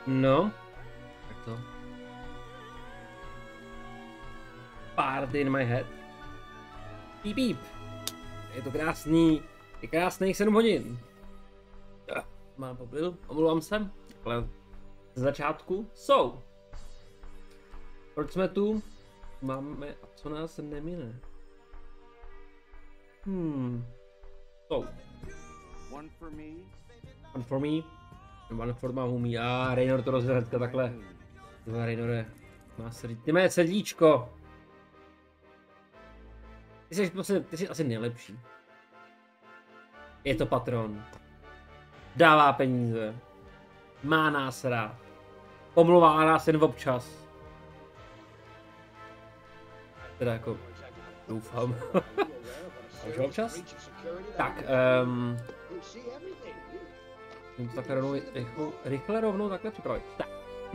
No, tak to. Party in my head. Píp, píp. Je to krásný, je krásných 7 hodin. Mám pobyl, omlouvám se, ale z začátku jsou. Proč jsme tu? Máme, a co nás nemine? So. One for me. One for my homie. A Raynor to rozvede hnedka takhle. Dva Raynore. Má srdí. Ty mé srdíčko. Ty jsi asi nejlepší. Je to patron. Dává peníze. Má nás rád. Pomluvá nás jen občas. Teda jako doufám. Už občas? Tak, takhle rychle rovnou takhle připravit. Tak.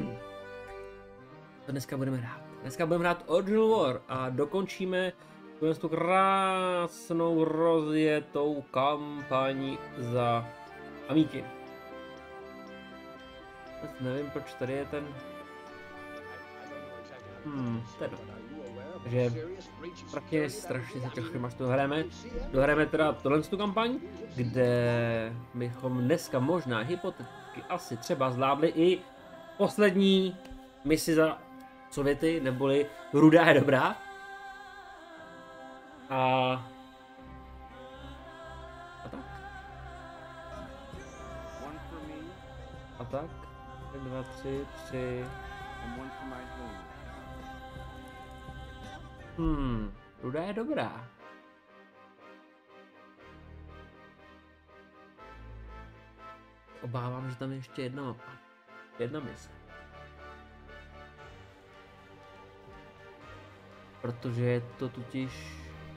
To dneska budeme hrát. Dneska budeme hrát Original War a dokončíme tu krásnou rozjetou kampaň za Amíky. Nevím, proč tady je ten... ten. Takže prakticky strašně se těším, až to hrajeme. Dohrajeme teda tohle tu kampaň, kde bychom dneska možná hypoteticky asi třeba zvládli i poslední misi za Sověty, neboli Rudá je dobrá. A tak. A tak. 1, 2, 3, 3. Rudá je dobrá. Obávám, že tam je ještě jedna mapa. Jedna mise. Protože je to totiž...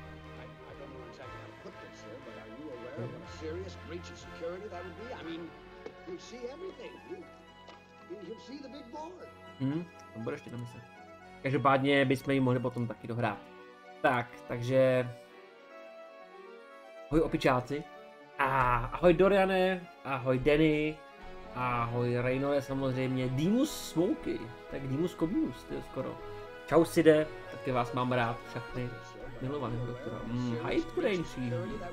To bude ještě jedna mise. Každopádně bychom ji mohli potom taky dohrát. Tak, takže... Ahoj opičáci. Ahoj Doriane, ahoj Danny, ahoj Raynore samozřejmě, Dimus Smokey, tak Dimus Kobinus, to je skoro. Čau Side, taky vás mám rád, všechny milovaného doktora. Hi Turenčí.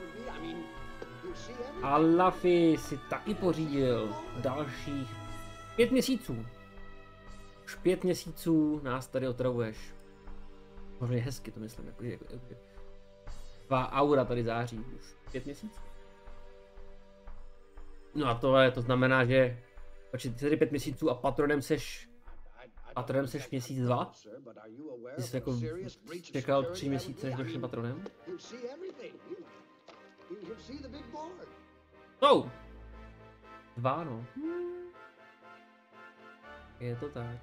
A Laffy si taky pořídil dalších 5 měsíců. Už 5 měsíců nás tady otravuješ. Možná je hezky to myslím, jako tvá aura tady září už 5 měsíců. No a to znamená, že počkej, ty tady 5 měsíců a patronem seš měsíc 2? Ty jsi jako čekal 3 měsíce, než došli patronem? No! 2 no. Je to tak.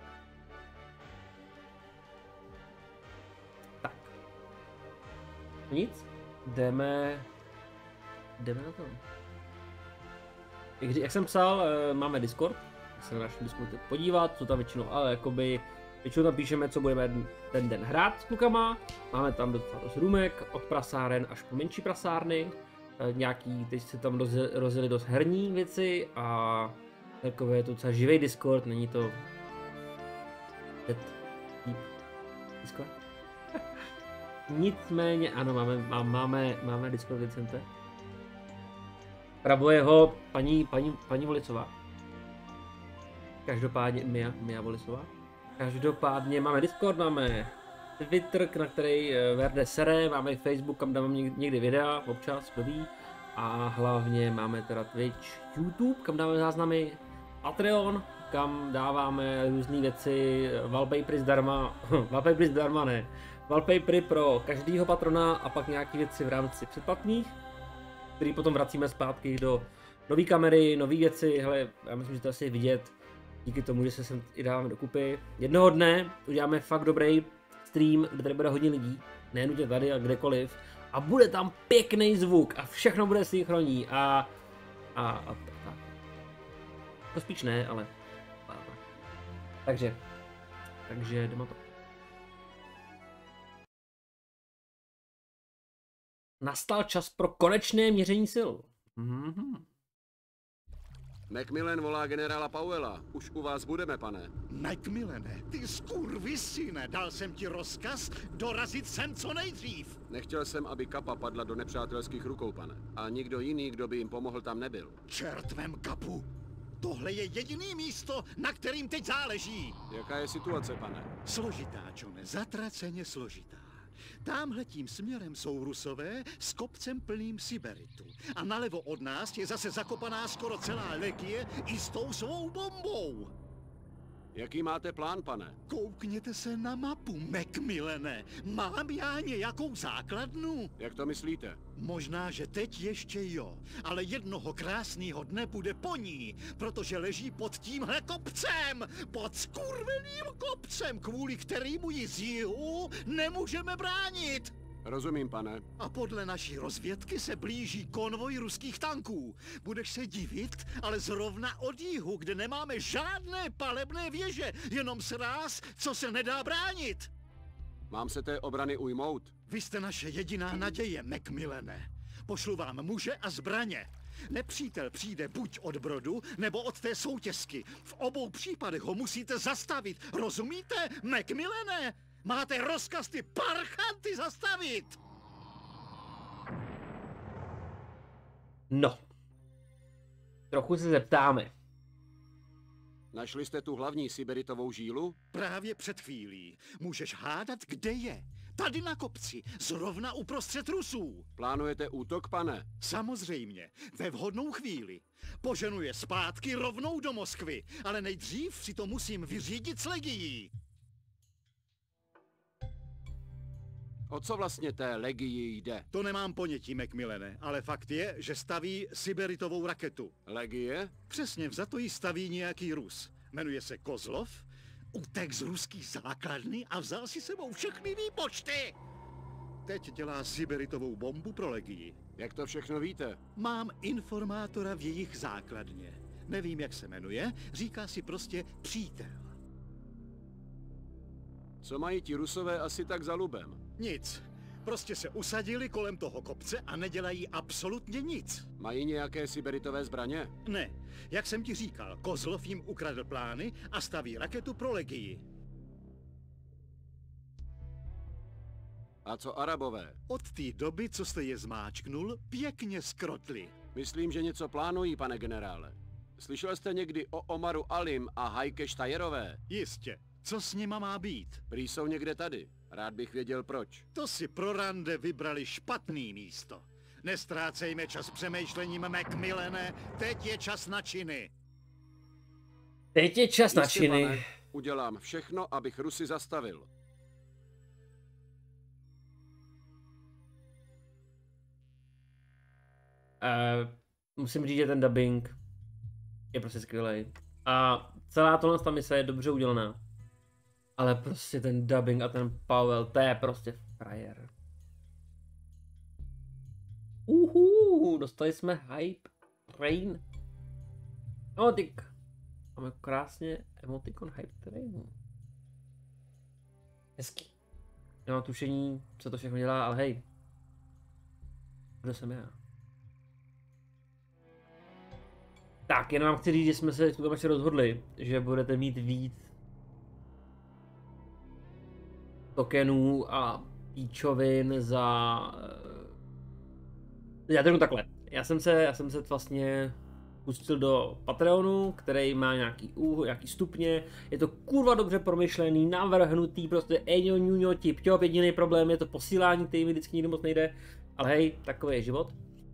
Tak. Nic. Jdeme na to. Jak jsem psal, máme Discord, tak se na našem Discordu podívat, co tam většinou, ale jakoby většinou tam píšeme, co budeme ten den hrát s klukama. Máme tam docela dost růmek, od prasáren až po menší prasárny. Nějaký, teď se tam rozjeli dost herní věci a takové je to docela živý Discord, není to Discord. Nicméně, ano, máme Discord Vicente. Pravuje ho paní Volicová. Každopádně Mia Volicová. Každopádně máme Discord, máme Twitter, na který Verde sere, máme Facebook, kam dávám někdy videa, občas, kdo ví. A hlavně máme teda Twitch, YouTube, kam dáváme záznamy, Patreon, kam dáváme různé věci, wallpapery zdarma, ne. Wallpapery pro každýho patrona a pak nějaké věci v rámci předplatných, který potom vracíme zpátky do nové kamery, nové věci. Hele, já myslím, že to asi je vidět, díky tomu, že se sem i dáváme dokupy. Jednoho dne uděláme fakt dobrý stream, kde tady bude hodně lidí, nenutně tady a kdekoliv, a bude tam pěkný zvuk a všechno bude synchronní a to spíš ne, ale takže jdeme to. Nastal čas pro konečné měření sil. Macmillan volá generála Powella. Už u vás budeme, pane. Macmillane, ty skurvisyne, dal jsem ti rozkaz dorazit sem co nejdřív. Nechtěl jsem, aby Kappa padla do nepřátelských rukou, pane. A nikdo jiný, kdo by jim pomohl, tam nebyl. Čertvem kapu. Tohle je jediný místo, na kterým teď záleží. Jaká je situace, pane? Složitá, Johne, zatraceně složitá. Támhletím směrem jsou Rusové s kopcem plným siberitu. A nalevo od nás je zase zakopaná skoro celá legie i s tou svou bombou. Jaký máte plán, pane? Koukněte se na mapu, Macmillane. Mám já nějakou základnu? Jak to myslíte? Možná, že teď ještě jo, ale jednoho krásného dne bude po ní, protože leží pod tímhle kopcem, pod skurveným kopcem, kvůli kterému ji z jihu nemůžeme bránit. Rozumím, pane. A podle naší rozvědky se blíží konvoj ruských tanků. Budeš se divit, ale zrovna od jihu, kde nemáme žádné palebné věže, jenom sráz, co se nedá bránit. Mám se té obrany ujmout? Vy jste naše jediná naděje, Macmillane. Pošlu vám muže a zbraně. Nepřítel přijde buď od Brodu, nebo od té soutězky. V obou případech ho musíte zastavit. Rozumíte, Macmillane? Máte rozkaz ty parchanty zastavit! No. Trochu se zeptáme. Našli jste tu hlavní siberitovou žílu? Právě před chvílí. Můžeš hádat, kde je. Tady na kopci, zrovna uprostřed Rusů. Plánujete útok, pane? Samozřejmě, ve vhodnou chvíli. Poženu je zpátky rovnou do Moskvy, ale nejdřív si to musím vyřídit s legií. O co vlastně té legii jde? To nemám ponětí, Macmillane, ale fakt je, že staví siberitovou raketu. Legie? Přesně vzato ji staví nějaký Rus. Jmenuje se Kozlov, utek z ruský základny a vzal si sebou všechny výpočty. Teď dělá siberitovou bombu pro legii. Jak to všechno víte? Mám informátora v jejich základně. Nevím, jak se jmenuje, říká si prostě přítel. Co mají ti Rusové asi tak za lubem? Nic. Prostě se usadili kolem toho kopce a nedělají absolutně nic. Mají nějaké siberitové zbraně? Ne, jak jsem ti říkal, Kozlov jim ukradl plány a staví raketu pro legii. A co Arabové? Od té doby, co jste je zmáčknul, pěkně skrotli. Myslím, že něco plánují, pane generále. Slyšel jste někdy o Omaru Alim a Hajke Štajerové? Jistě. Co s nima má být? Prý jsou někde tady. Rád bych věděl proč. To si pro rande vybrali špatný místo. Nestrácejme čas přemýšlením, Macmillane, teď je čas na činy. Teď je čas na Jistě, činy. pane, udělám všechno, abych Rusy zastavil. Musím říct, že ten dubbing je prostě skvělý. A celá tohle mise je dobře udělaná. Ale prostě ten dubbing a ten Powell, to je prostě frajer. Dostali jsme hype train. Emotik. Máme krásně emotikon hype train. Hezký. Nemám tušení, co to všechno dělá, ale hej. Kdo jsem já? Tak, jenom vám chci říct, že jsme se ještě rozhodli, že budete mít víc tokenů a píčovin za... Já to řeknu takhle. Já jsem se vlastně pustil do Patreonu, který má nějaký stupně. Je to kurva dobře promyšlený, navrhnutý, prostě eňo, ňuňo, tip, top. Jediný problém je to posílání, který mi vždycky nikdy moc nejde. Ale hej, takový je život.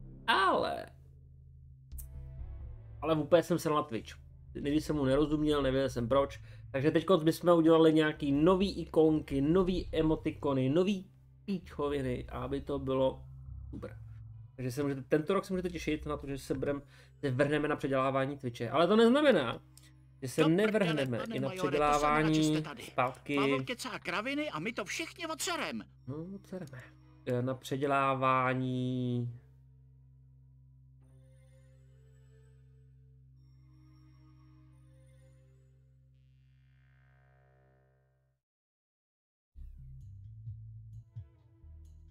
Ale úplně jsem se na Twitch. Nikdy jsem mu nerozuměl, nevěděl jsem proč. Takže teď bychom udělali nějaký nový ikonky, nový emotikony, nový píčoviny, aby to bylo super. Takže tento rok se můžete těšit na to, že se vrhneme na předělávání Twitche. Ale to neznamená, že se nevrhneme i na předělávání zpátky. Pavel kecá kraviny a my to všichni odserem. No, odsereme. Na předělávání...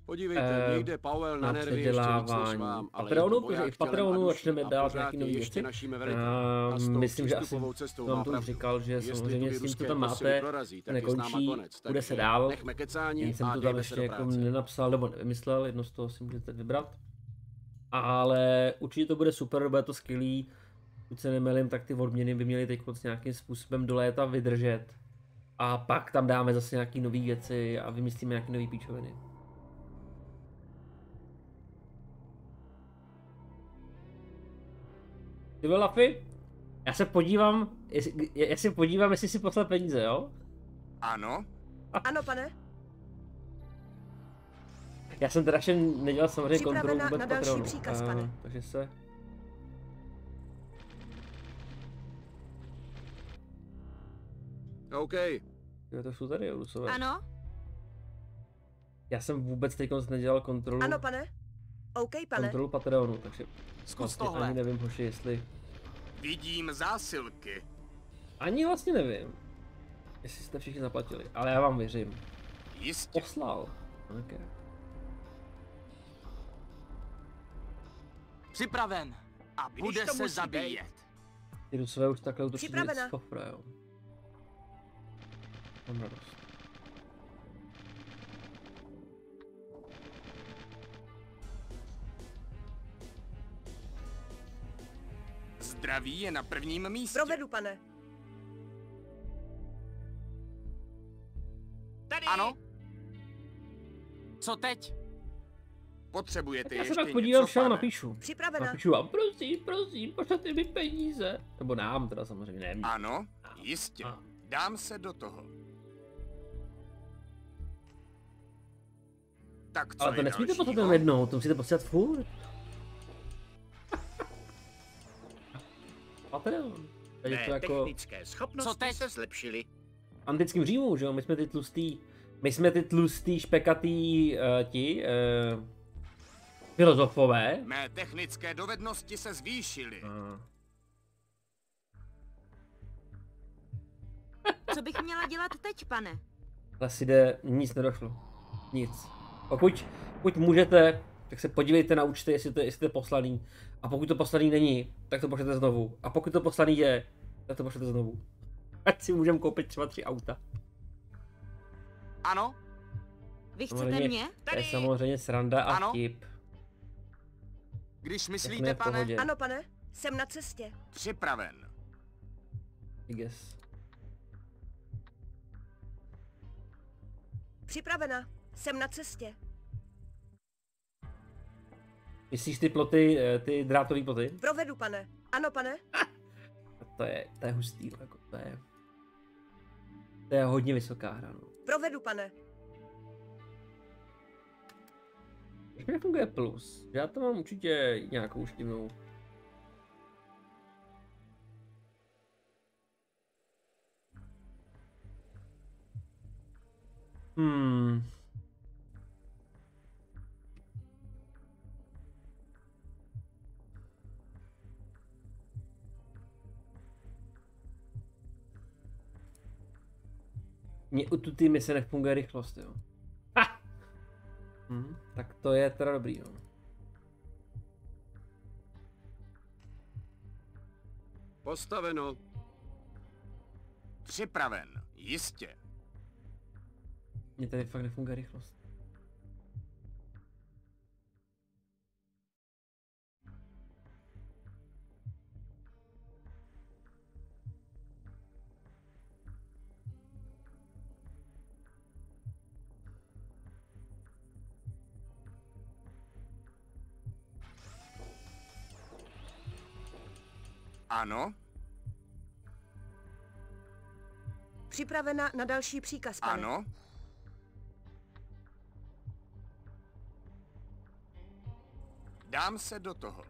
Podívejte, mě jde Powell na nervy ještě víc než vám, ale Patreonu, je to protože i voják v tělem a Patreonu duší začneme a dát pořád nějaký je nový ještě věci. naším velitelem. A s tou Myslím, že asi přístupovou cestou vám má to už pravdu. říkal, že Jestli samozřejmě tu s tím, co ruské tam posily máte, prorazí, tak je s náma nekončí, konec, bude se takže dál. nechme kecání Jen jsem a to tam dejme se ještě do jako práce. nenapsal nebo nevymyslel, jedno z toho si můžete vybrat. Ale určitě to bude super, bude to skvělý. Pokud se nemýlím, tak ty odměny by měly teď nějakým způsobem do léta vydržet. A pak tam dáme zase nějaký nové věci a vymyslíme nějaké nové píčoviny. Ty vole, Lafi? Já se podívám, jestli si poslat peníze, jo? Ano, Ano, pane. Já jsem teda ještě nedělal samozřejmě Připravena kontrolu vůbec na další Patreonu, příkaz, pane. takže se... OK, To jsou tady, Rusové. Ano. Já jsem vůbec teď nedělal kontrolu, Ano, pane. OK, pane. kontrolu Patreonu, takže zkus vlastně tohle. ani nevím, hoši, jestli... Vidím zásilky. Ani vlastně nevím, jestli jste všichni zaplatili, ale já vám věřím. Jistě. Poslal. Okay. Připraven. A bude se zabíjet. Ty Rusové už takhle utočili Připravena. z kofra, jo. Mám radost. Zdraví je na prvním místě. Provedu, pane. Tady. Ano. Co teď? Potřebujete Já se ještě tak podívám, něco, všeho pane? napíšu. Připravena. Napíšu vám, prosím, pošlete mi peníze. Nebo nám teda samozřejmě, ne mě. Ano, jistě. A. Dám se do toho. Tak co Ale to je nesmíte dalšího? poslat jenom jednou, to musíte posílat furt. Patreon. Takže to jako technické Co schopnosti teď? se zlepšily. v antickém Římu, že jo, my jsme ty tlustý, špekatý, filozofové. Mé technické dovednosti se zvýšily. Co bych měla dělat teď, pane? Ale si jde, nic nedošlo. Nic. Pokud můžete, tak se podívejte na účty, jestli to je poslaný. A pokud to poslaný není, tak to pošlete znovu. A pokud to poslaný je, tak to pošlete znovu. Ať si můžeme koupit třeba 3 auta. Ano, Vy chcete Samozřejmě, mě? To je samozřejmě sranda a Ano. vtip. když Všechno myslíte, je v pane, pohodě. Ano, pane. Jsem na cestě. připraven. I guess. Připravena. Jsem na cestě. Myslíš ty ploty, ty drátový ploty? Provedu, pane. Ano, pane. To je hustý, jako to je hodně vysoká hra, no. Provedu, pane. Proč mi nefunguje plus? Já to mám určitě nějakou štivnou. Mně u tu mise nefunguje rychlost, jo. Ha! Tak to je teda dobrý, no. postaveno. Připraven, jistě. Mně tady fakt nefunguje rychlost. Ano, Připravena na další příkaz, pane. ano. Dám se do toho.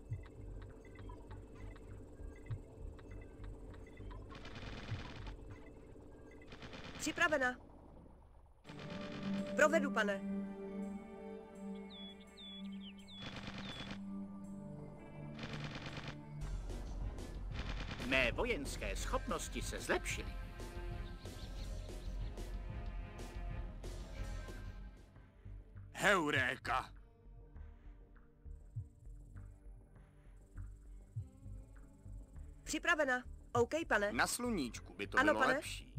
Připravena. Provedu, pane. Mé vojenské schopnosti se zlepšily. Heuréka! Připravena. OK, pane. Na sluníčku by to Ano, bylo pane. lepší.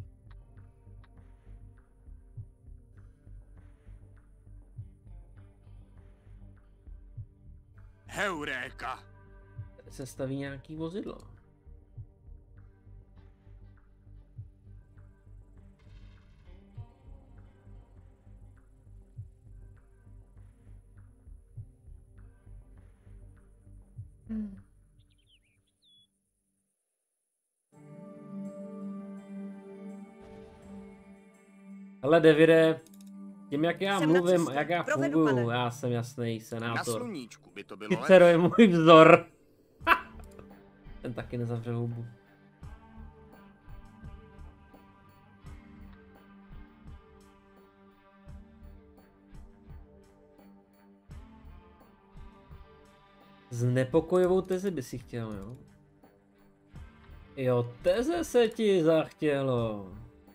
Heuréka! Se staví nějaký vozidlo. Ale Davide, tím jak já Jsem na mluvím a cestě. jak já Provedu, funguju, pane. já jsem jasný Na senátor. sluníčku by to bylo Cicero lepší. je můj vzor. Ten taky nezavřel hubu. Znepokojivou tezi by si chtěl, jo? Jo, teze se ti zachtělo.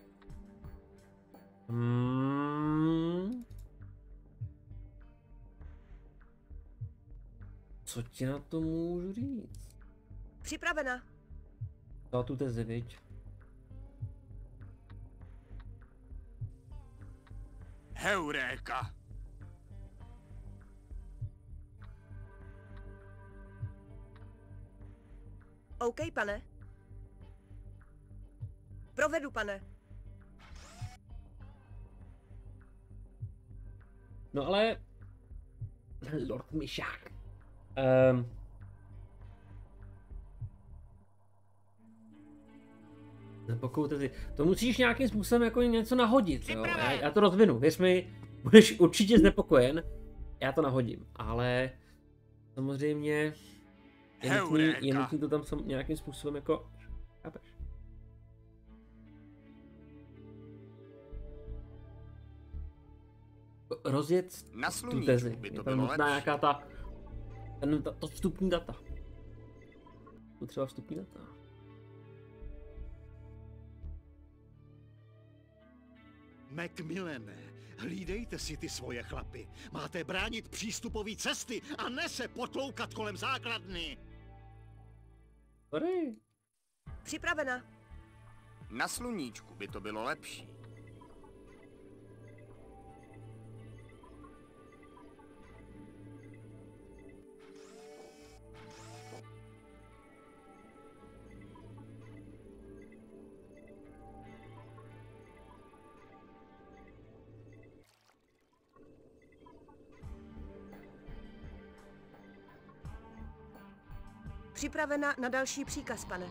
Co ti na to můžu říct? Připravena. Dal tu tezi, viď? Heuréka! OK, pane. Provedu, pane. No ale... Lord Myšák. Nepokoute si. To musíš nějakým způsobem jako něco nahodit, jo? Já to rozvinu, věř mi, budeš určitě znepokojen, já to nahodím, ale samozřejmě je nutný to tam nějakým způsobem jako, chápeš? Rozjet Na tu sluníčku tezi, by je to tam bylo nutná lepší. nějaká to vstupní data. To třeba vstupní data. Macmillane, hlídejte si ty svoje chlapy. Máte bránit přístupové cesty a ne se potloukat kolem základny. Sorry. Připravena. Na sluníčku by to bylo lepší. Připravena na další příkaz, pane.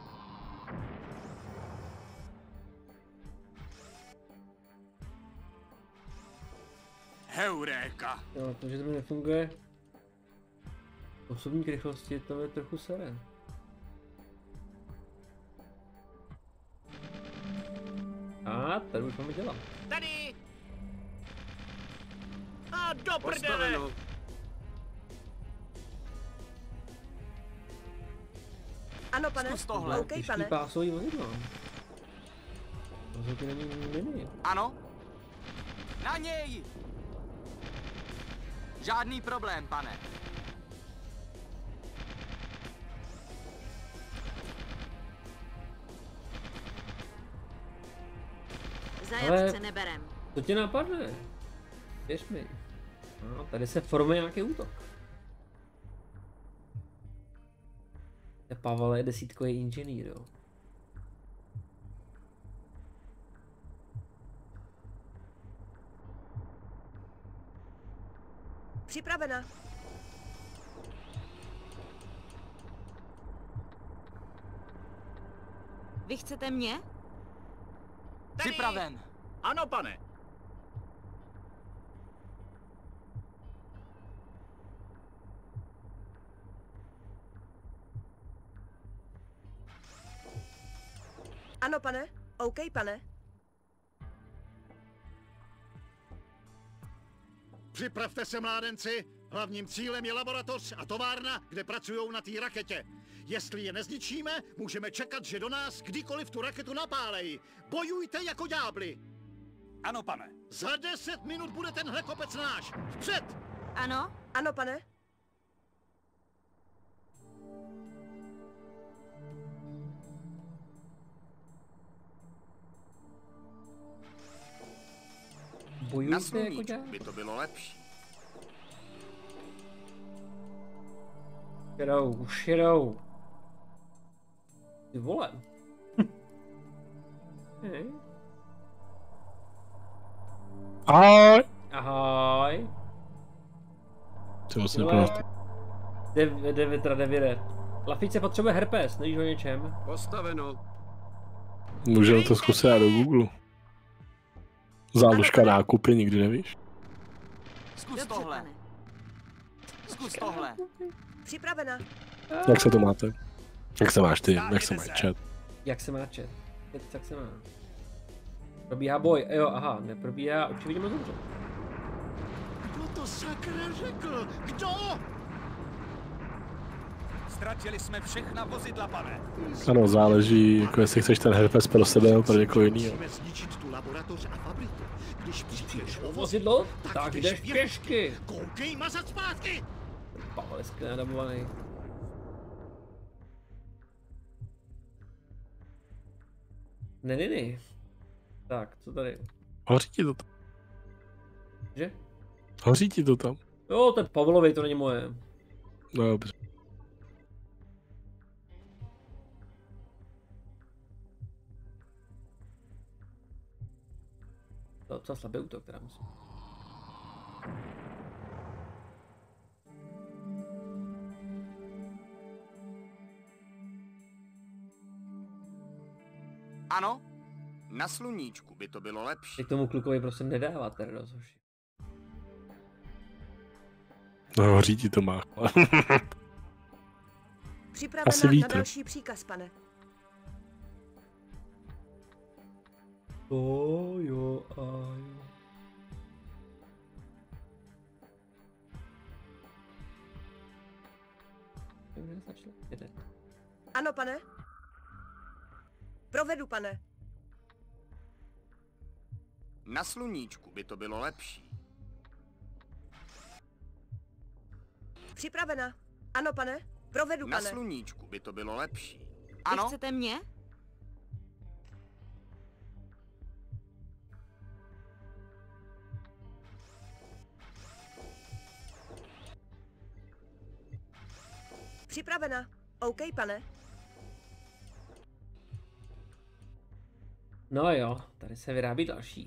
Heuréka! Jo, to, že to nefunguje. Osobní rychlosti, to je trochu sere. A tady už máme dělat. Tady! A do prdele! Postaveno. Ano, pane. Zkus tohle. OK, Těžký pane. pásový vozidlo. Rozhodně není mini. Ano? Na něj! Žádný problém, pane. Zajatce neberem. To tě napadne. Věř mi. No, tady se formuje nějaký útok. Pavel je desítkový inženýr, jo. Připravena. Vy chcete mě? Připraven. Ano, pane. Ano, pane. OK, pane. Připravte se, mládenci. Hlavním cílem je laboratoř a továrna, kde pracují na té raketě. Jestli je nezničíme, můžeme čekat, že do nás kdykoliv tu raketu napálejí. Bojujte jako ďábli. Ano, pane. Za 10 minut bude tenhle kopec náš. Vpřed! Ano? Ano, pane. Na Bojujte jako sluníčku dělá. by to bylo lepší. Už jedou. Ty vole. Hej. Ahoj! Ahoj. Co musím Vole. dělat? Devitra. Lafice potřebuje herpes, nevíš o něčem? Postaveno. Můžeme to zkusit dát do Google. Záložka nákupy, nikdy nevíš. Zkus Dobře, tohle. pane. Zkus tohle. Připravena. Jak se to máte? Jak se máš ty? Jak se máš chat? Jak se má chat? Jak se má? Probíhá boj, jo, aha, neprobíhá, určitě vidíme dobře. Kdo to sakra řekl? Kdo? Ztratili jsme všechna vozidla, pane. Ano, záleží, jako jestli chceš ten herpes pro sebe nebo pro někoho jinýho. Musíme zničit tu laboratoř a fabriku. Když přijdeš o Vozidlo? Tak jdeš pěšky. Koukej mazat zpátky! Pavel, skvěle nadabovaný. Ne. Tak, co tady? Hoří ti to tam. Že? Hoří ti to tam. Jo, to je Pavlovej, to není moje. No dobře. To je docela slabý útok, teda musím. Ano? Na sluníčku by to bylo lepší. Teď tomu klukovi prostě nedává teda dost hoši. No hoří ti to má. Připravena Asi na vítr. další příkaz, pane. Jo, a jo. Ano, pane. Provedu, pane. Na sluníčku by to bylo lepší. Připravena. Ano, pane. Provedu, Na pane. sluníčku by to bylo lepší. Vy Ano? chcete mě? Připravena. OK, pane. No jo, tady se vyrábí další.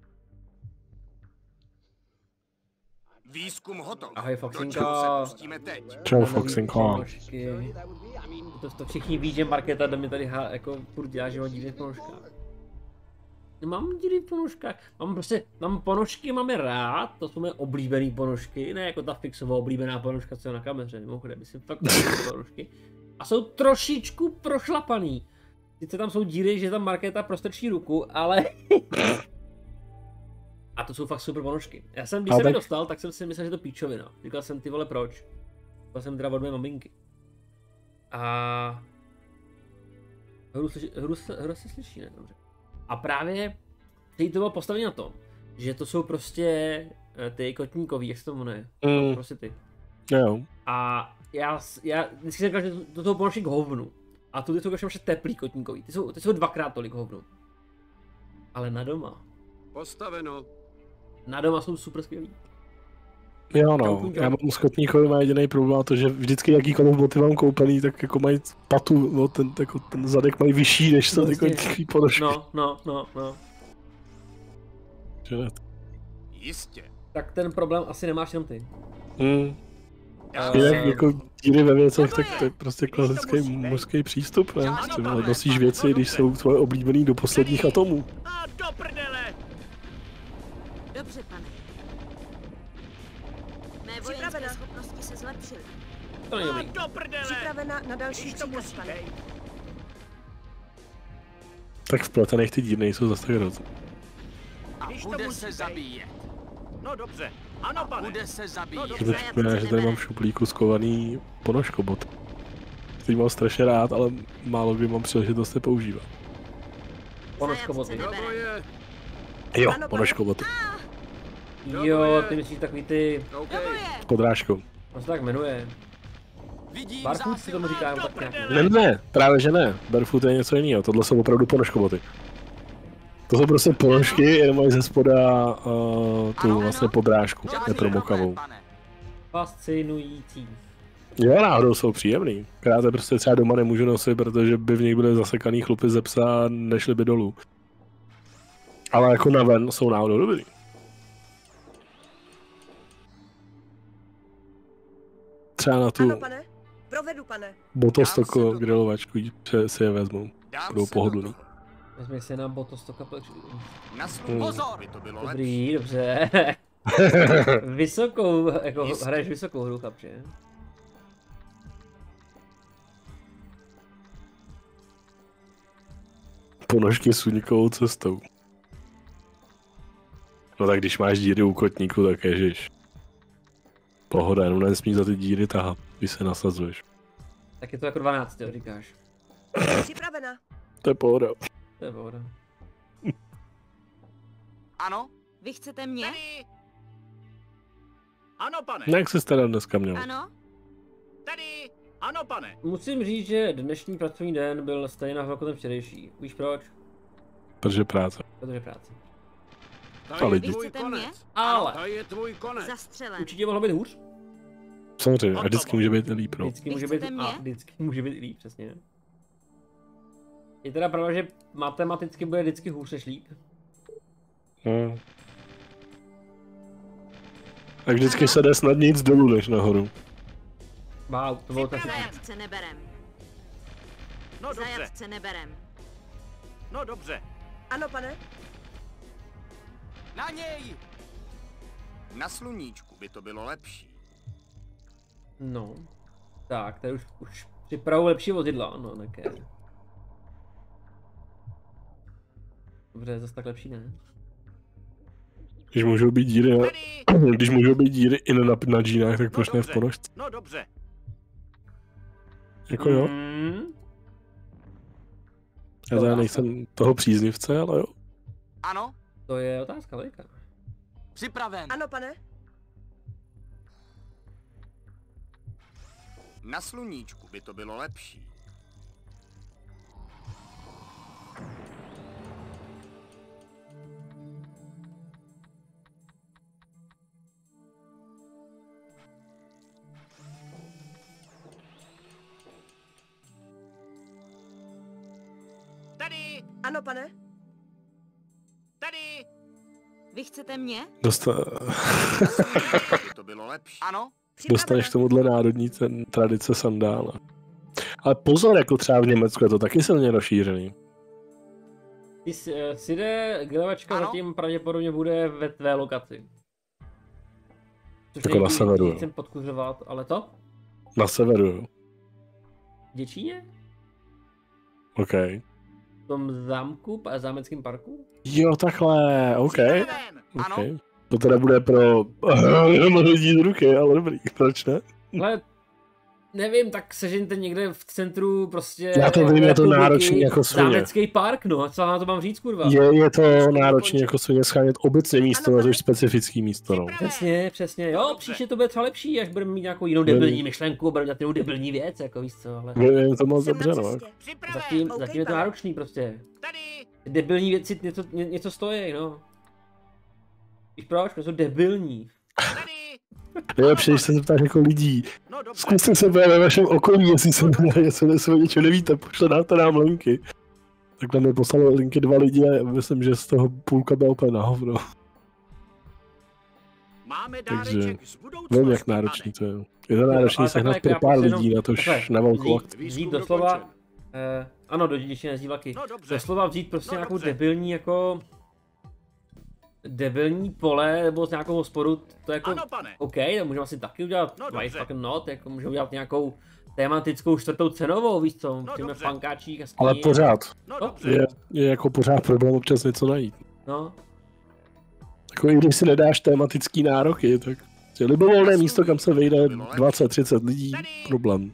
Výzkum hotov. Ahoj, Do Foxinko. čeho se pustíme teď? Čau Nový Foxinko. ponožky. To všichni ví, že Markéta do mě tady jako furt dělá, že mám díry v ponožkách. Mám díry v ponožkách, mám ponožky, mám je rád, to jsou moje oblíbené ponožky, ne jako ta Fixová oblíbená ponožka, co je na kameře, mimochodem, myslím fakt oblíbené ponožky. A jsou trošičku prošlapaný. Sice tam jsou díry, že tam Markéta prostrčí ruku, ale... A to jsou fakt super ponožky. Já jsem, když jsem je dostal, tak jsem si myslel, že to píčovina. Říkal jsem, ty vole, proč? To jsem teda od mé maminky. A... Hru se slyší, ne? Dobře. A právě teď to bylo postavené na tom, že to jsou prostě ty kotníkový, jak se to jmenuje? Prostě ty. Jo. A já vždycky jsem říkal, že to jsou ponožky k hovnu. A tu jsou ještě teplý kotníkový. Ty jsou dvakrát tolik hovnu. Ale na doma. Postaveno. Na doma jsou super skvělý. Jo no, já mám s kotníkovým jediný problém to, že vždycky jakýkoliv boty mám koupený, tak jako mají patu, no ten zadek mají vyšší než se ty kotníkový ponožky. No. Že ne? Jistě. Tak ten problém asi nemáš jenom ty. Jinak jako díry ve věcech, tak to je prostě klasický mužský přístup, ne? Prostě nosíš věci, když jsou tvoje oblíbený do posledních atomů. A do prdele! Dobře, pane. Mé vojenské Připravena. schopnosti se zlepšily. To není A dobrý. do prdele! Připravena na další Když to příkaz, musí pane. být. Tak vpletených ty díry nejsou zase tak hrozný. A Když to bude musí se být. zabíjet. No dobře. Ano, pane. Bude se zabíjet. No, To mi připomíná, že tady mám v šuplíku skovaný ponožkobot, který mám strašně rád, ale málo kdy mám příležitost je používat. Ponožkoboty. Zajatce Do neberem. boje. Jo, Ano, ponožkoboty. Jo, ty myslíš takový ty... OK. S podrážkou. On se tak jmenuje. Vidím Barfoot si tomu říká, tak nějak. Ne, právě že ne. Barefoot je něco jiného, tohle jsou opravdu ponožkoboty. To jsou prostě ponožky, jenom mají ze spoda tu vlastně podrážku, nepromokavou. Fascinující. Jo, náhodou jsou příjemný. Krát je prostě třeba doma nemůžu nosit, protože by v nich byly zasekaný chlupy ze psa a nešly by dolů. Ale jako na ven jsou náhodou dobrý. Třeba na tu Ano, pane. Provedu, pane. botostoko grilovačku si je vezmu. Budou pohodlný. Vezmi si na botostoka. Na sluníčku Pozor! by to bylo lepší. Dobrý, dobře. Vysokou, jako hraješ vysokou hru, chlapče. Ponožky s unikovou cestou. No tak když máš díry u kotníku, tak ježiš. Pohoda, jenom nesmíš za ty díry tahat, když se nasazuješ. Tak je to jako 12, jo, říkáš. Připravena. To je pohoda. To je pohoda. Ano? Vy chcete mě? Tady! Ano, pane. Jak se teda dneska měl? Ano? Tady. Ano, pane. Musím říct, že dnešní pracovní den byl stejně jako ten včerejší. Víš proč? Protože práce. Protože práce. A To je lidi. tvůj Chcete konec. Ale To je tvůj konec. Zastřelen. určitě mohlo být hůř. Samozřejmě, a vždycky může být líp, no. Vždycky Vy může být, chcete mě? a vždycky může být i líp, přesně. Je teda pravda, že matematicky bude vždycky hůř než líp. No. Tak vždycky se jde snad nic dolů než nahoru. Wow, to bylo tak. Zajatce neberem. No dobře. Zajatce neberem. No dobře. Ano, pane. Na něj! Na sluníčku by to bylo lepší. No. Tak, tady už připravu lepší vozidla, no také. Dobře, zase tak lepší ne. Když můžou být díry na, když můžou být díry i na džínách, tak proč ne v dobře. ponožce? No dobře. Jako jo. Mm. Já teda nejsem toho příznivce, ale jo. Ano? To je otázka velká. Připraven. Ano, pane. Na sluníčku by to bylo lepší. Tady. Ano, pane. Tady. Vy chcete mě? By to bylo lepší. Ano? Dostaneš tomuhle národní tradice sandále. Ale pozor, jako třeba v Německu je to taky silně rozšířený. Side grilovačka Ano? zatím pravděpodobně bude ve tvé lokaci. Což Jako na severu, jo. nechci podkuřovat, ale to? Na severu, jo. V Děčíně? OK. V tom zámku, zámeckém parku? Jo, takhle, OK. Připraven. Ano? Okay. To teda bude pro lidí z ruky, ale dobrý, proč ne? Ale nevím, tak sežeňte někde v centru prostě... Já to vím, je to republiky, náročný jako svině. Zámecký park, no, co na to mám říct, kurva? Je to náročné jako svině schánět obecně místo, Ano, na pane. tož specifický místo, no. Přesně, jo, dobře. příště to bude třeba lepší, až budeme mít nějakou jinou debilní myšlenku, budeme dělat jinou debilní věc, jako víš co, ale... Je to moc Jsem dobře, na no. cestě. Připraven. Zatím je to pane. náročný prostě. Tady. Debilní věci něco stojí, no. Víš proč? Protože jsou debilní. Tady. Nejlepší, když se zeptáš jako lidí. No dobře. Zkuste se ve vašem okolí, jestli se o něčem nevíte, pošlete nám linky. Takhle mi poslali linky 2 lidi a myslím, že z toho půlka byla úplně na hovno. Máme Takže dáreček z budoucnosti. nevím, jak náročný to je. Je to náročný Ale sehnat takhle, pro já pár prostě lidí jenom- na tož takhle, na velkou akci. Vzít doslova, ano, do dědičiny jezdí vlaky. No dobře. Doslova vzít prostě No nějakou dobře. debilní jako... Debilní pole nebo z nějakou hospodu, to je jako... Ano, pane. OK, to můžeme asi taky udělat, No why dobře. fucking not, jako můžeme udělat nějakou tematickou 4. cenovou, víš co, No můžeme dobře. pankáčík a Ale pořád No No, dobře. je jako pořád problém občas něco najít. No, Jako i když si nedáš tematický nároky, tak libovolné místo, kam se vejde 20-30 lidí, problém.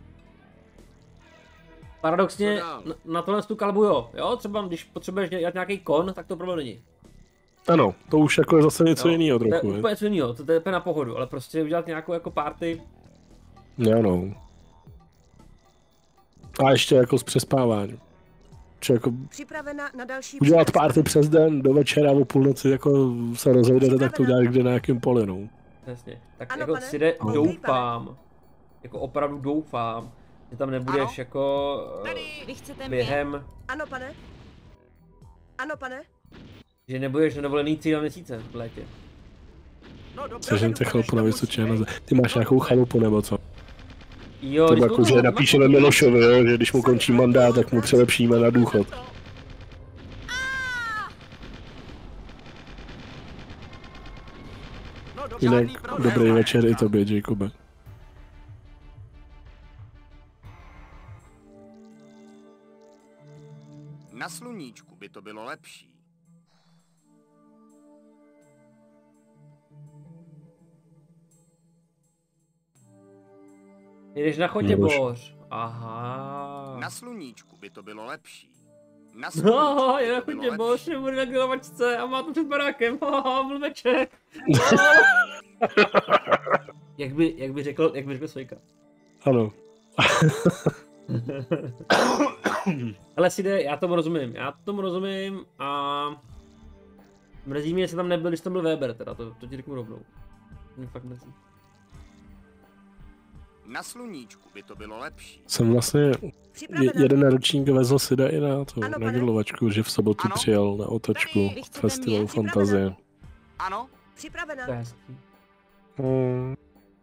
paradoxně Co dál? na tohle tu kalbu jo, třeba když potřebuješ dělat nějaký kon, tak to problém není. Ano, to už jako je zase něco jiného To je trochu. úplně něco jiného, to je úplně na pohodu, ale prostě udělat nějakou jako party. Ano. A ještě jako s přespáváním. Či jako Připravena na další udělat příkaz, party pane. přes den, do večera o půlnoci jako se rozejdete, tak to udělat kde na jakým poli, no. Přesně. Tak Ano, jako pane. si jde, OK, doufám, jako opravdu doufám, že tam nebudeš Ano. jako Vy chcete mě? během, Ano, pane. Ano, pane. že nebudeš na dovolený 3 měsíce v létě. No dobře, Sežente chalupu na Vysočině. nemusíme. Ty máš nějakou chalupu nebo co? Jo, To když jako, jsme že napíšeme Milošovi, jo, že když mu končí mandát, tak mu přelepšíme na důchod. No dobře, Jinak Žádný problém, dobrý pane. večer i tobě, Jacobe. Na sluníčku by to bylo lepší. Jdeš na chodě, Miloš. Boř. Aha. Na sluníčku by to bylo lepší. Na No, sluníčku je by na to bylo chodě, Boř, lepší. nebude na grilovačce a má to před barákem. Haha, blbeček. jak by řekl Svejka. Ano. Ale si jde, já tomu rozumím a mrzí mě, že jsem tam nebyl, když tam byl Weber, teda, to ti řeknu rovnou. Mě fakt mrzí. Na sluníčku by to bylo lepší. Jsem vlastně Připravena. jeden ročník vezl Sida i na to, Ano, na pane. grilovačku, že v sobotu Ano. přijel na otočku Vy chcete festivalu mě? Fantazie. Ano, Připravena. To je hezký. Hmm.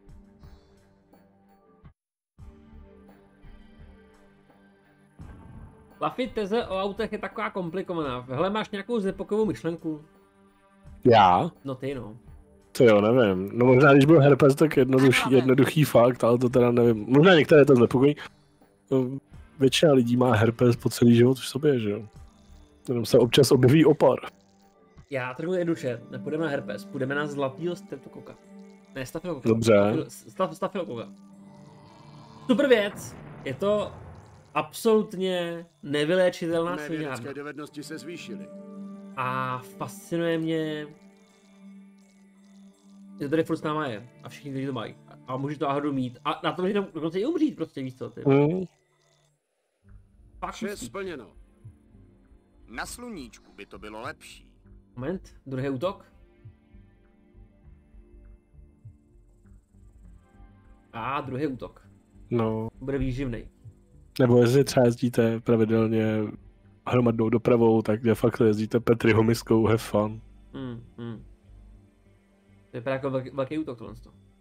Lafi, teze o autech je taková komplikovaná. Hele, máš nějakou znepokojivou myšlenku? Já? No ty no. To jo, nevím. No možná, když byl herpes, tak Neprávě. jednoduchý fakt, ale to teda nevím. Možná některé to znepokojí. No, většina lidí má herpes po celý život v sobě, že jo? Jenom se občas objeví opar. Já to řeknu jednoduše, nepůjdeme na herpes, půjdeme na zlatýho streptokoka. Ne, stafylokoka. Dobře. Stafylokoka. Super věc, je to absolutně nevyléčitelná Mé vědecké sviňárna. dovednosti se zvýšily. A fascinuje mě, že to tady furt s náma je a všichni, kteří to mají. A můžeš to náhodou mít. A na tom, že dokonce i umřít prostě, víš co, ty. Hmm. Fakt Vše hustý. splněno. Na sluníčku by to bylo lepší. Moment, druhý útok. A druhý útok. No, Bude výživný. nebo jestli třeba jezdíte pravidelně hromadnou dopravou, tak de facto jezdíte Petry Homiskou, have fun. To vypadá jako velký útok tohle.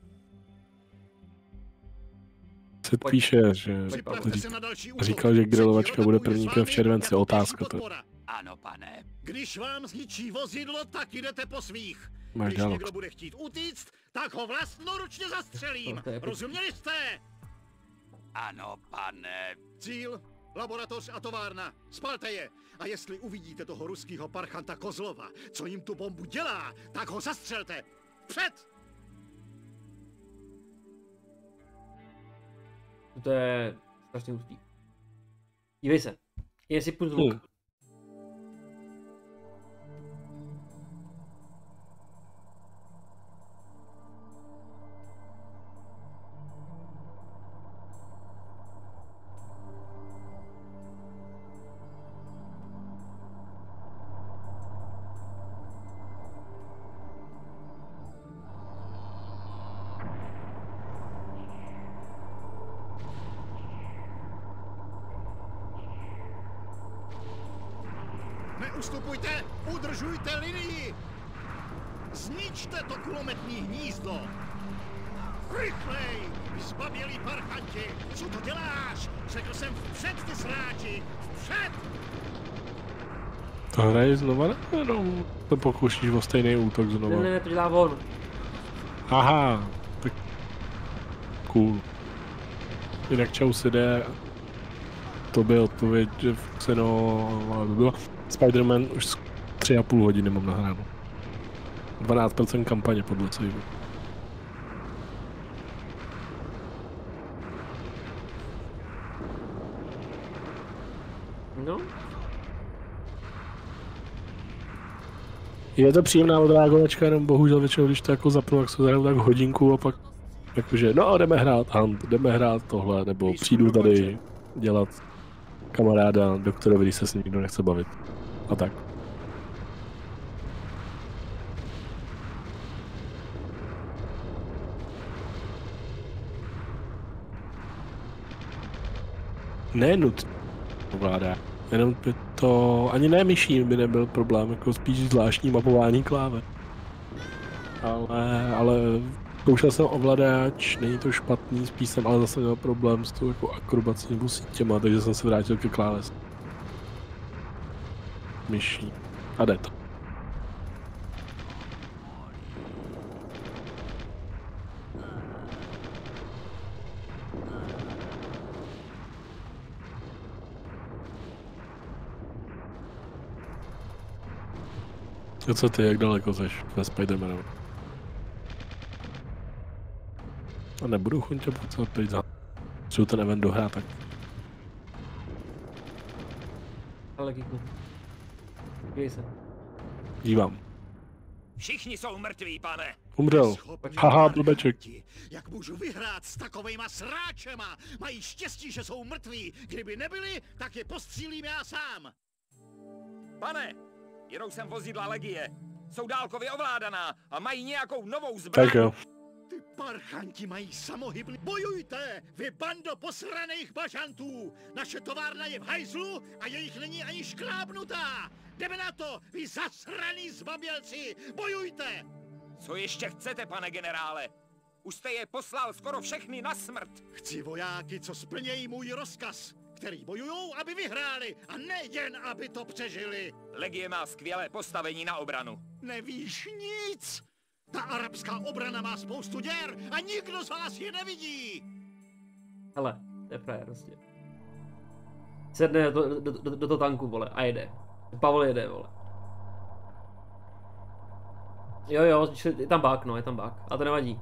Se píše, že Připravte se na další útok. říkal, že grilovačka Třetí bude rota půjde 1. s vámi července, jako otázka pěší to. podpora. ano, pane. Když vám zničí vozidlo, tak jdete po svých. Máš Když dialog. někdo bude chtít utíct, tak ho vlastnoručně zastřelím. To je jako- Rozuměli jste? Ano, pane. Cíl, laboratoř a továrna. Spalte je. A jestli uvidíte toho ruského parchanta Kozlova, co jim tu bombu dělá, tak ho zastřelte. Před! To je strašně hustý. Dívej se. Jen si půjdu zvuk. Neustupujte, udržujte linii. Zničte to kulometní hnízdo. Rychlej, zbabělí parchanti. Co to děláš? Řekl jsem vpřed, ty sráči. Vpřed! To hraje znova, nebo jenom to pokoušíš o stejný útok znova? Ne, to dělá on. Aha, tak cool. Jinak čau si jde. To byl odpověď, že v Xeno bylo. Spider-Man už 3,5 hodiny mám nahráno. 12% kampaně podle save'u. No. Je to příjemná odreagovačka, jenom bohužel většinou, když to jako zapnu, tak se zahraju tak hodinku a pak jakože, no jdeme hrát Hunt, jdeme hrát tohle, nebo přijdu tady dělat kamaráda doktorovi, když se s ním nikdo nechce bavit. A tak. Ne nutně ovládá. Jenom by to ani ne myší by nebyl problém, jako spíš zvláštní mapování kláve. Ale zkoušel jsem ovladač, není to špatný, spíš jsem ale zase měl problém s tou jako akrobací nebo sítěma, takže jsem se vrátil ke kláves. Myší. A jde to. A co ty, jak daleko seš ve Spider-Manu? A nebudu chuť potřebovat pryč za... Třeba ten event dohrát, tak... Ale kýknu. Dívej se. Dívám. Všichni jsou mrtví, pane. Umřel. Haha, blbeček. Jak můžu vyhrát s takovejma sráčema? Mají štěstí, že jsou mrtví. Kdyby nebyli, tak je postřílím já sám. Pane, jedou sem vozidla legie. Jsou dálkově ovládaná a mají nějakou novou zbraň. Tak jo. Ty parchanti mají samohybný. Bojujte, vy bando posraných bažantů! Naše továrna je v hajzlu a jejich není ani škrábnutá! Jdeme na to, vy zasraný zbabělci! Bojujte! Co ještě chcete, pane generále? Už jste je poslal skoro všechny na smrt. Chci vojáky, co splnějí můj rozkaz, který bojujou, aby vyhráli a ne jen, aby to přežili. Legie má skvělé postavení na obranu. Nevíš nic! Ta arabská obrana má spoustu děr a nikdo z vás je nevidí! Hele, to je frajer prostě. Sedne do toho tanku, vole, a jede. Pavel jede, vole. Jo, je tam bug, no, je tam bug. A to nevadí.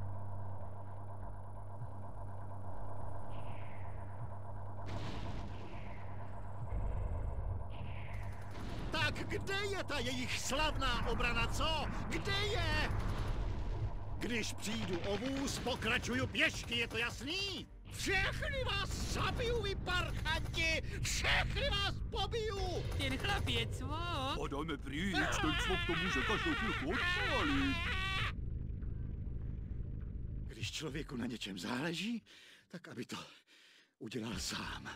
Tak kde je ta jejich slavná obrana, co? Kde je? Když přijdu o vůz, pokračuju pěšky, je to jasný? Všechny vás zabiju, vy parchanti! Všechny vás pobiju! Ten chlapěc, co? Podajme pryč, ten člověk to může každou chvilku odpálit. Když člověku na něčem záleží, tak aby to udělal sám.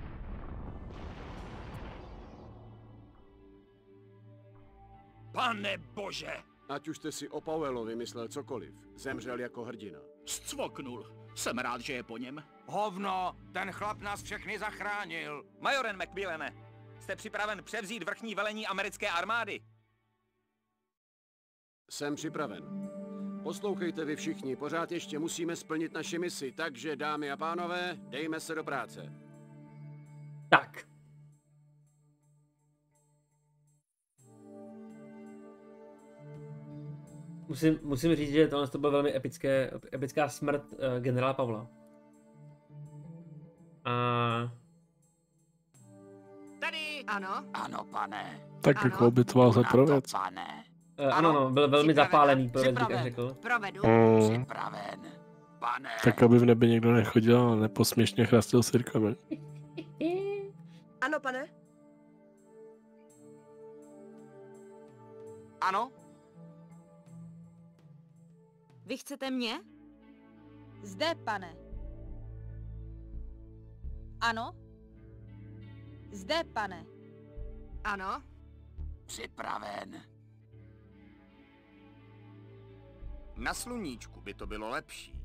Pane bože! Ať už jste si o Powellovi myslel cokoliv, zemřel jako hrdina. Zcvoknul. Jsem rád, že je po něm. Hovno, ten chlap nás všechny zachránil. Majoren McMillane, jste připraven převzít vrchní velení americké armády? Jsem připraven. Poslouchejte vy všichni, pořád ještě musíme splnit naši misi, takže dámy a pánové, dejme se do práce. Tak. Musím říct, že tohle to byla velmi epická smrt generála Pavla. A... Tady! Ano. Ano, pane. Tak Ano. jako obětoval se pro věc. Pane. Ano, no, byl velmi Připraven. zapálený pro věc, Připraven. jak řekl. Provedu. Připraven. Pane. Tak aby v nebi někdo nechodil a neposměšně chrastil sirkami. Ano, pane. Ano? Vy chcete mě? Zde, pane. Ano? Zde, pane. Ano. Připraven. Na sluníčku by to bylo lepší.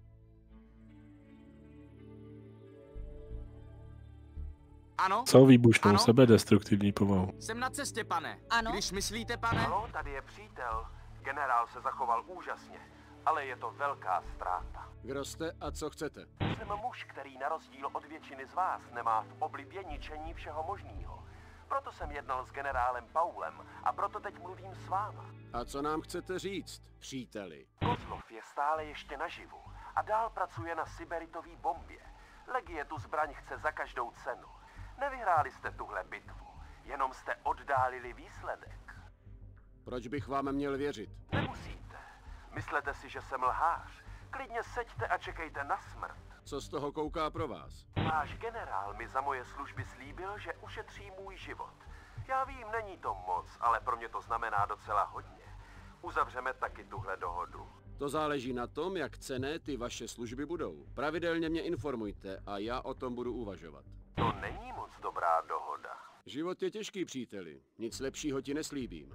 Ano? Co výbušnou, Ano? sebedestruktivní povahu. Jsem na cestě, pane. Ano? Když myslíte, pane? Ano, tady je přítel. Generál se zachoval úžasně, ale je to velká ztráta. Kdo jste a co chcete? Jsem muž, který na rozdíl od většiny z vás nemá v oblibě ničení všeho možného. Proto jsem jednal s generálem Paulem a proto teď mluvím s váma. A co nám chcete říct, příteli? Kozlov je stále ještě naživu a dál pracuje na siberitový bombě. Legie tu zbraň chce za každou cenu. Nevyhráli jste tuhle bitvu, jenom jste oddálili výsledek. Proč bych vám měl věřit? Nemusíte. Myslete si, že jsem lhář. Klidně seďte a čekejte na smrt. Co z toho kouká pro vás? Váš generál mi za moje služby slíbil, že ušetří můj život. Já vím, není to moc, ale pro mě to znamená docela hodně. Uzavřeme taky tuhle dohodu. To záleží na tom, jak cenné ty vaše služby budou. Pravidelně mě informujte a já o tom budu uvažovat. To není moc dobrá dohoda. Život je těžký, příteli. Nic lepšího ti neslíbím.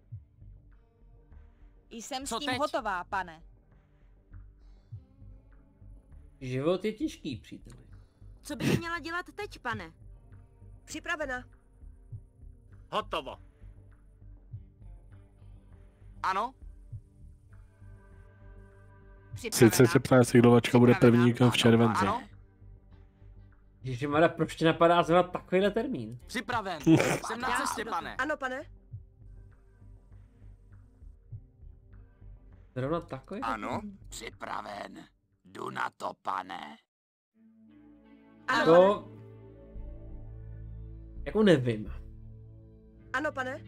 Jsem s tím hotová, pane. Život je těžký, příteli. Co bych měla dělat teď, pane? Připravena. Hotovo. Ano? Sice se ptá, jestli glovačka bude první v červenci. Ano? Ježišmarja, proč ti napadá zvolat takovýhle termín? Připraven. Jsem na cestě, pane. Ano, pane. Zrovna takový? Ano? Připraven. Jdu na to, pane. Ano, To... Jako nevím. Ano, pane.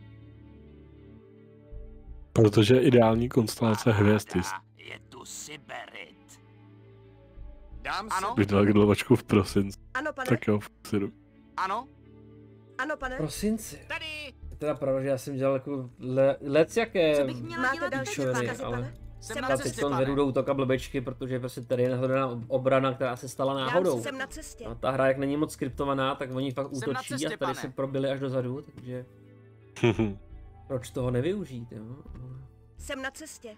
Protože ideální konstelace hvězdy. Je tu Syberit. Dám se. Bych dal glovačku v prosinci. Ano, pane. Tak jo, v Ano? Ano, pane. Prosinci. Tady. Je teda pravda, že já jsem dělal jako lec-jaké Co bych měla Máte dělat teď, další píčoviny, vzkazy, ale... pane? Jsem na Já cestě, teď vedu pane. do útoka blbečky, protože prostě tady je nahledaná obrana, která se stala náhodou. Jsem na cestě. No, ta hra, jak není moc skriptovaná, tak oni fakt Jsem na útočí cestě, a tady pane. se probili až dozadu, takže proč toho nevyužít, jo? Jsem na cestě.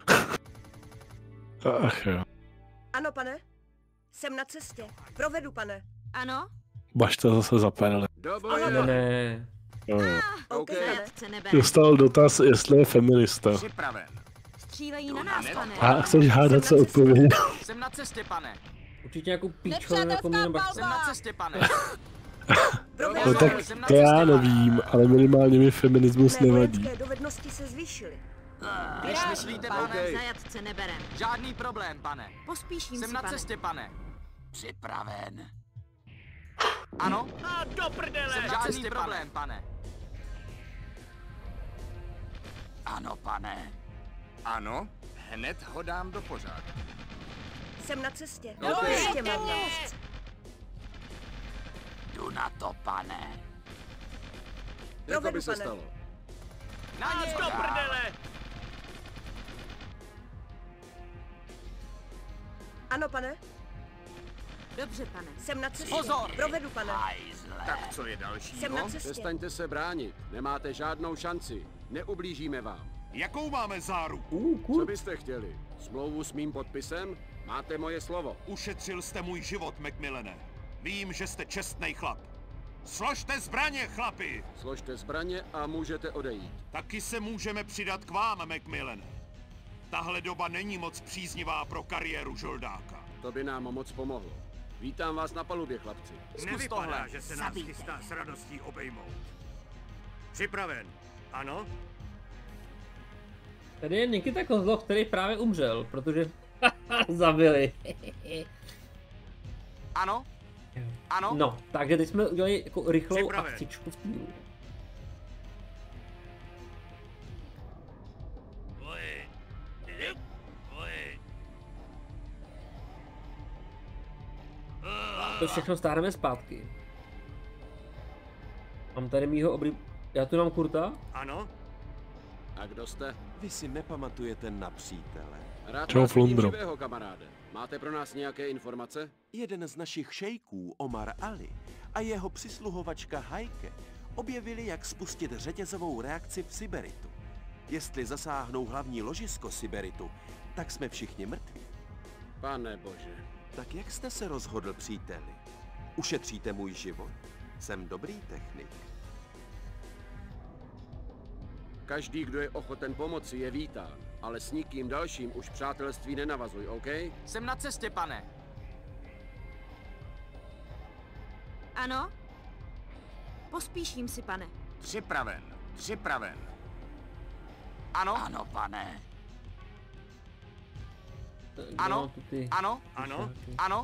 Ach jo. Ano, pane. Jsem na cestě. Provedu, pane. Ano? Bašta zase zaperli. Do Ano, boje! Ne, ne. OK, pane. Zajatce nebe. Dostal dotaz, jestli je feminista. Připraven. Střílejí na nás, pane. A chceš hádat, co odpověděl? Jsem na cestě, pane. Určitě nějakou píčovinu jako mě nebo Jsem na cestě, pane. No tak to já nevím, ale minimálně mi feminismus Mé nevadí. vojenské dovednosti se zvýšily. Když myslíte, pane. Zajatce neberem. Žádný problém, pane. Pospíším Jsem si, na pane. cestě, pane. Připraven. Ano? A do prdele. Jsem žádný problém, pane. Ano, pane. Ano? Hned ho dám do pořádku. Jsem na cestě. OK. Ještě mám pomoct. Jdu na to, pane. Jako by se stalo. Na ně Do prdele. Ano, pane. Dobře, pane. Jsem na cestě. Pozor! Provedu, pane. Tak co je další? Jsem na cestě. Přestaňte se bránit. Nemáte žádnou šanci. Neublížíme vám. Jakou máme záruku? Co byste chtěli? Smlouvu s mým podpisem? Máte moje slovo. Ušetřil jste můj život, Macmillane. Vím, že jste čestnej chlap. Složte zbraně, chlapi! Složte zbraně a můžete odejít. Taky se můžeme přidat k vám, Macmillane. Tahle doba není moc příznivá pro kariéru žoldáka. To by nám moc pomohlo. Vítám vás na palubě, chlapci. Nevypadá, že se nás chystá s radostí obejmout. Připraven. Ano? Tady je Nikita Kozlov, který právě umřel, protože zabili. Ano? Ano? No, takže teď jsme udělali jako rychlou Připraven. akcičku v týlu. To všechno stáhneme zpátky. Mám tady mýho Já tu mám Kurta? Ano? A kdo jste? Vy si nepamatujete na přítele. Rád Čau, vás vidím Flundro. živého, kamaráde. Máte pro nás nějaké informace? Jeden z našich šejků, Omar Ali, a jeho přisluhovačka Hajke objevili, jak spustit řetězovou reakci v Syberitu. Jestli zasáhnou hlavní ložisko Syberitu, tak jsme všichni mrtví. Pane bože. Tak jak jste se rozhodl, příteli? Ušetříte můj život? Jsem dobrý technik. Každý, kdo je ochoten pomoci, je vítán. Ale s nikým dalším už přátelství nenavazuj, OK? Jsem na cestě, pane. Ano? Pospíším si, pane. Připraven. Připraven. Ano? Ano, pane. Ano? No, tu ty. Ano? Ano? Ano?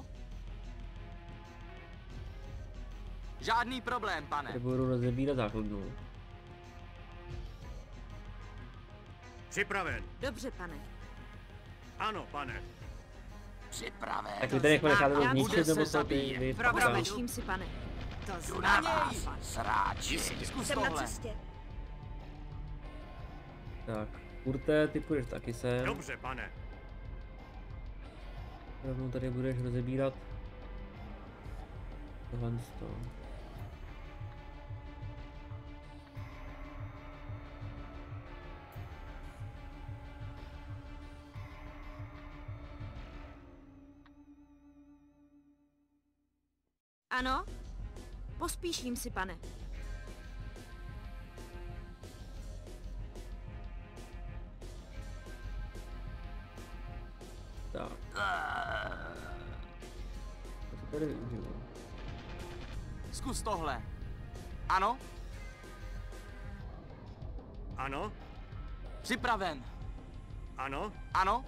Žádný problém, pane. Tady budu rozebírat základnu. Připraven. Dobře, pane. Ano, pane. Připraven. Tak vy tady jako necháte to zničit, nebo to ty Prověřím si, pane. To Jdu na vás, sráči. Jsem na cestě. Tak, Kurte, ty půjdeš taky sem. Dobře, pane. Rovnou tady budeš rozebírat tohle z toho. Ano? Pospíším si, pane. Tak. To tady využiju. Zkus tohle. Ano? Ano? Připraven. Ano? Ano?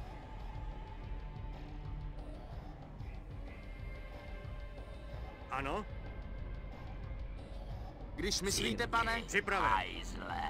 Ano? Když myslíte, pane? Připraven. Hajzle.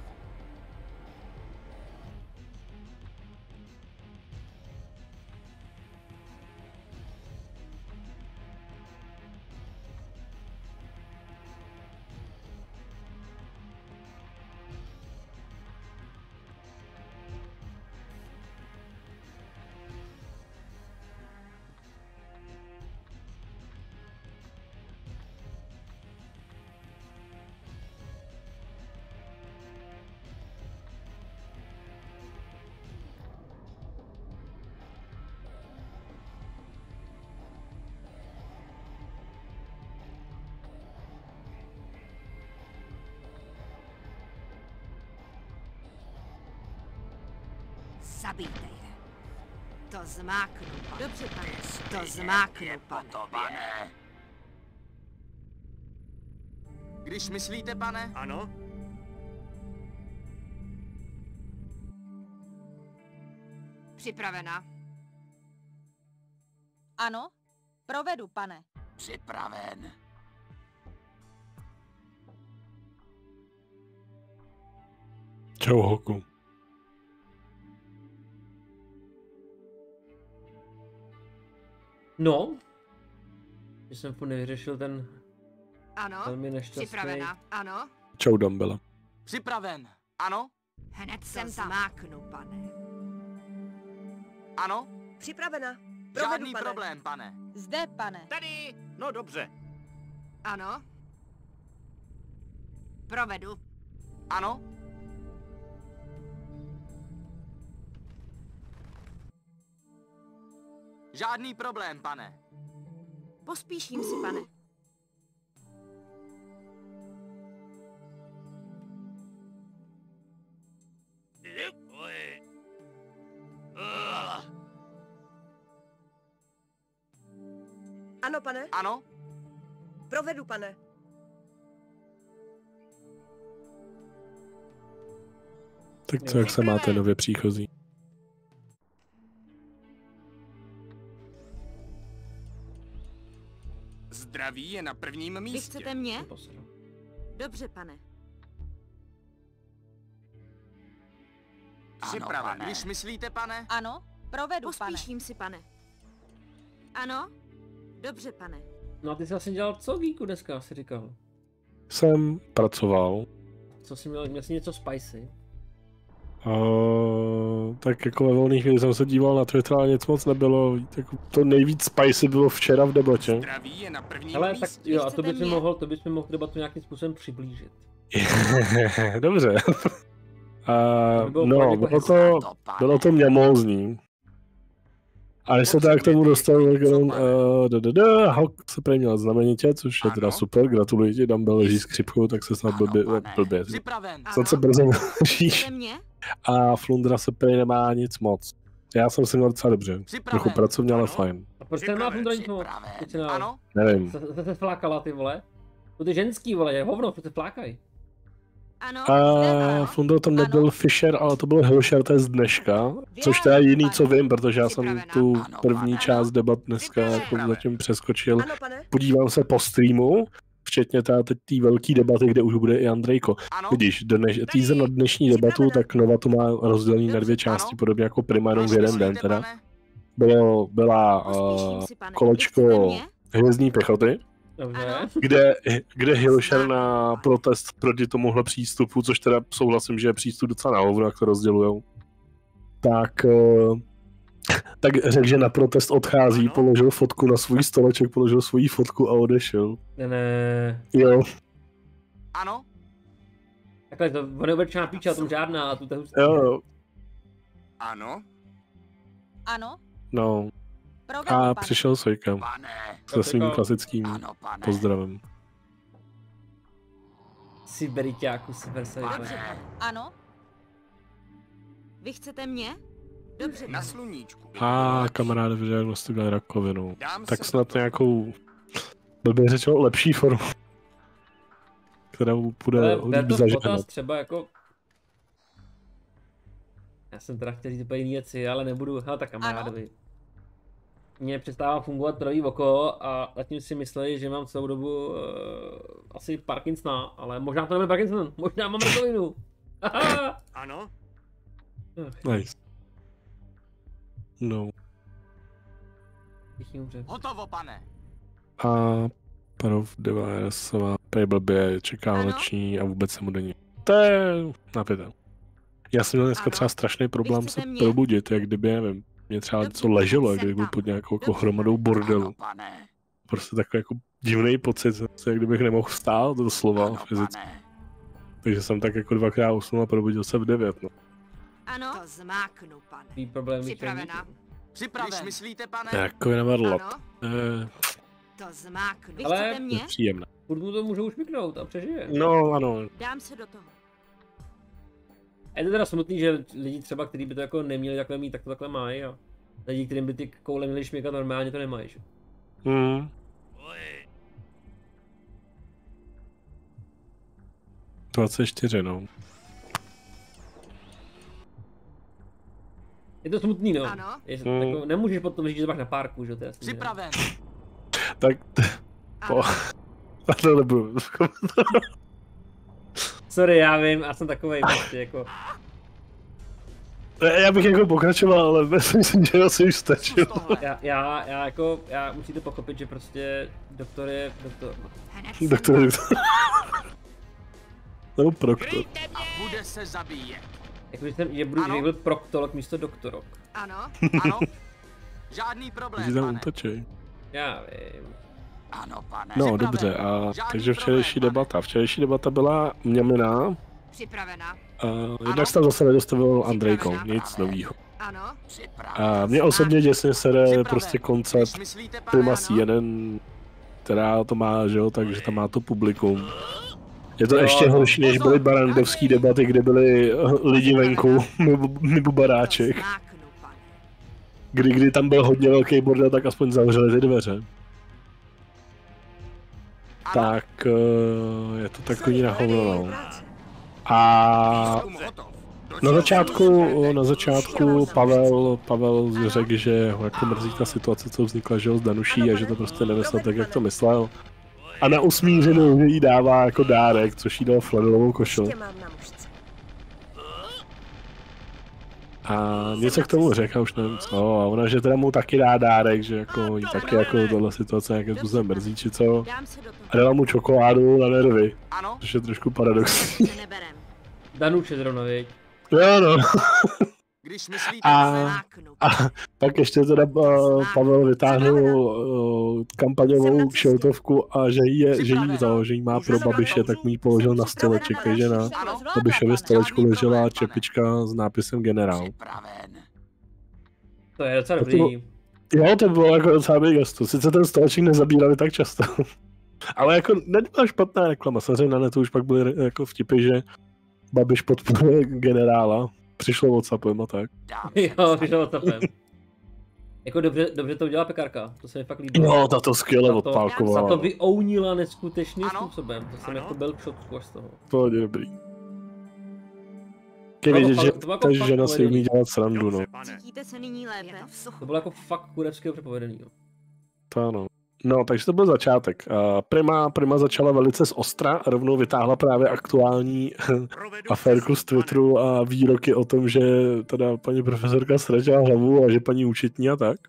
Zabijte je. To zmáknu, pane. Dobře, pane. To zmáknu, pane. Pane. Když myslíte, pane? Ano? Připravena. Ano, provedu, pane. Připraven. Čau, Hoku. No, že jsem furt nevyřešil ten Ano, velmi nešťastný. připravena. Ano, Čau, Dumbela. Připraven. Ano? hned jsem tam. Zmáknu, pane. Ano? Připravena. Provedu, Žádný pane. problém, pane. Zde, pane. Tady! No dobře. Ano. Provedu. Ano? Žádný problém, pane. Pospíším si, pane. Ano, pane. Ano? Provedu, pane. Tak co, jak se máte, nově příchozí? Zdraví je na prvním Vy místě. chcete mě? Dobře, pane. Připraven. Když myslíte, pane? Ano, provedu, pane. Pospíším si, pane. Ano? Dobře, pane. No a ty jsi vlastně dělal co, Víku, dneska, jsi říkal? Jsem pracoval. Co jsi měl jsi něco spicy? Tak jako ve volných chvíli jsem se díval na Twitter, ale nic moc nebylo. Jako to nejvíc spicy bylo včera v debatě. Zdraví je na prvním Ale tak místě. jo, a to bys mi mohl debatu nějakým způsobem přiblížit. Dobře. bylo No, bylo to mňamózní. A když se tak k tomu dostal, tak jenom Hawk se prý měl znamenitě, což je teda super, gratuluji ti, Dumbbell leží s křipkou, tak se snad blbě. Snad se brzo ležíš. A Flundra se prý nemá nic moc. Já jsem si měl docela dobře, trochu pracovně, ale fajn. A proč ten má Flundra nic moc? Nevím. Se flákala, ty vole. To ty ženský, vole, je hovno, proč se flákají? Ano, Flundra tam nebyl Fisher, ale to byl Hilšer, to je z dneška, což teda je jiný, co vím, protože já jsem tu první část debat dneska jako zatím přeskočil. Podívám se po streamu. včetně té velké debaty, kde už bude i Andrejko. Vidíš, teaser na dnešní debatu, tak Nova to má rozdělený na 2 části, podobně jako Prima, jenom v jeden den teda. Byla kolečko hvězdní pěchoty, kde Hilšer na protest proti tomuhle přístupu, což teda souhlasím, že je přístup docela na hovno, jak to rozdělujou, tak řekl, že na protest odchází, položil fotku na svůj stoleček, položil svoji fotku a odešel. Ne. Jo. Ano? Takhle, to on je obrčená píča, o tom žádná, a tu to hustý. Jo. Ano? Ano? No. A přišel Sojka. Se svým klasickým pozdravem. Siberiťáku, super se Ano? Vy chcete mě? Dobře. Na sluníčku. Kamaráde vydiagnostikovali rakovinu. Tak snad nějakou, blbě řečeno, lepší formu, kterou bude líp zaženat. Třeba jako... Já jsem teda chtěl říct úplně jiný věci, ale nebudu. Hele, tak kamarádovi. Mně přestává fungovat pravý oko a zatím si mysleli, že mám celou dobu asi Parkinsona, ale možná to nebude Parkinson, možná mám rakovinu. Ano? Nice. No. Hotovo, pane. A Parov device blbě čeká noční a vůbec se mu není. To je napěté. Já jsem měl dneska třeba strašný problém se probudit, jak kdyby, nevím, mě třeba něco leželo, jak kdyby byl pod nějakou jako hromadou bordelu. Prostě takový jako divný pocit, jak kdybych nemohl vstát doslova fyzicky. Takže jsem tak jako 2krát usnul a probudil se v 9, no. Ano, to zmáknu, pane. Tý problémy. Připravená. Když myslíte, pane? Jako je navadlat. To zmáknu. Vy ale chcete mě? Příjemné. Furt mu to můžou šmyknout a přežije. No, ano. Dám se do toho. A je to teda smutný, že lidi třeba, kteří by to jako neměli takhle mít, tak to takhle mají a lidi, kterým by ty koule měli šmykat normálně, to nemají, že? 24, no. Je to smutný, no. Ano. Jako, nemůžeš potom říct, že máš na párku, že to je jasný. Připraven. Tak... To nebudu. Sorry, já vím, já jsem takovej prostě jako... Já bych jako pokračoval, ale myslím, že asi už stačil. Já musíte pochopit, že prostě doktor je doktor. Doktor. Nebo proktor. A bude se zabíjet. Jako, že byl proktolog místo doktorok. Ano. Ano. Žádný problém, tam pane. Utočej. Já vím. Ano, pane. No, dobře, a takže včerejší debata byla mňamina. Připravená. Jednak se tam zase nedostavil Andrejko, nic novýho. Ano. A mě osobně děsně sere prostě koncept Prima CNN, která to má, že jo, takže tam má to publikum. Je to ještě horší, než byly barandovský debaty, kde byli lidi venku, nebo baráček. Kdy tam byl hodně velký bordel, tak aspoň zavřeli ty dveře. Tak je to takový na hovno, no. A na začátku Pavel řekl, že ho jako mrzí ta situace, co vznikla, že ho s Danuší a že to prostě nemyslel tak, jak to myslel. A na usmířenou, že jí dává jako dárek, což jí dal flanelovou košili. A něco k tomu řekl, už nevím co, a ona, že teda mu taky dá dárek, že jako jí taky jako tohle situace nějaké způsobem mrzí, či co. A dala mu čokoládu na nervy, což je trošku paradoxní. Danuše zrovna, viď? Jo, no. A pak ještě teda Pavel vytáhnul kampaňovou kšiltovku a že jí má pro Babiše, tak mu ji položil na stoleček, takže na Babišově stolečku ležela čepička s nápisem generál. To je docela dobrý. Jo, to bylo jako docela big gesto. Sice ten stoleček nezabírali tak často. Ale jako nebyla špatná reklama. Samozřejmě na netu už pak byly jako vtipy, že Babiš podporuje generála. Přišlo WhatsAppem a tak. Jo, přišlo WhatsAppem. Jako dobře to udělala pekárka, to se mi fakt líbilo. Jo, ta to skvěle odpálkovala. Za to vyounila neskutečným způsobem, to jsem jako byl v šoku až z toho. To je dobrý. Když vědět, že ta žena si umí dělat srandu, no. Cítíte se nyní lépe? To bylo jako fakt kurevského přepovedený, jo. To ano. No, takže to byl začátek. Prima začala velice z ostra a rovnou vytáhla právě aktuální aférku z Twitteru a výroky o tom, že teda paní profesorka ztratila hlavu a že paní účetní a tak.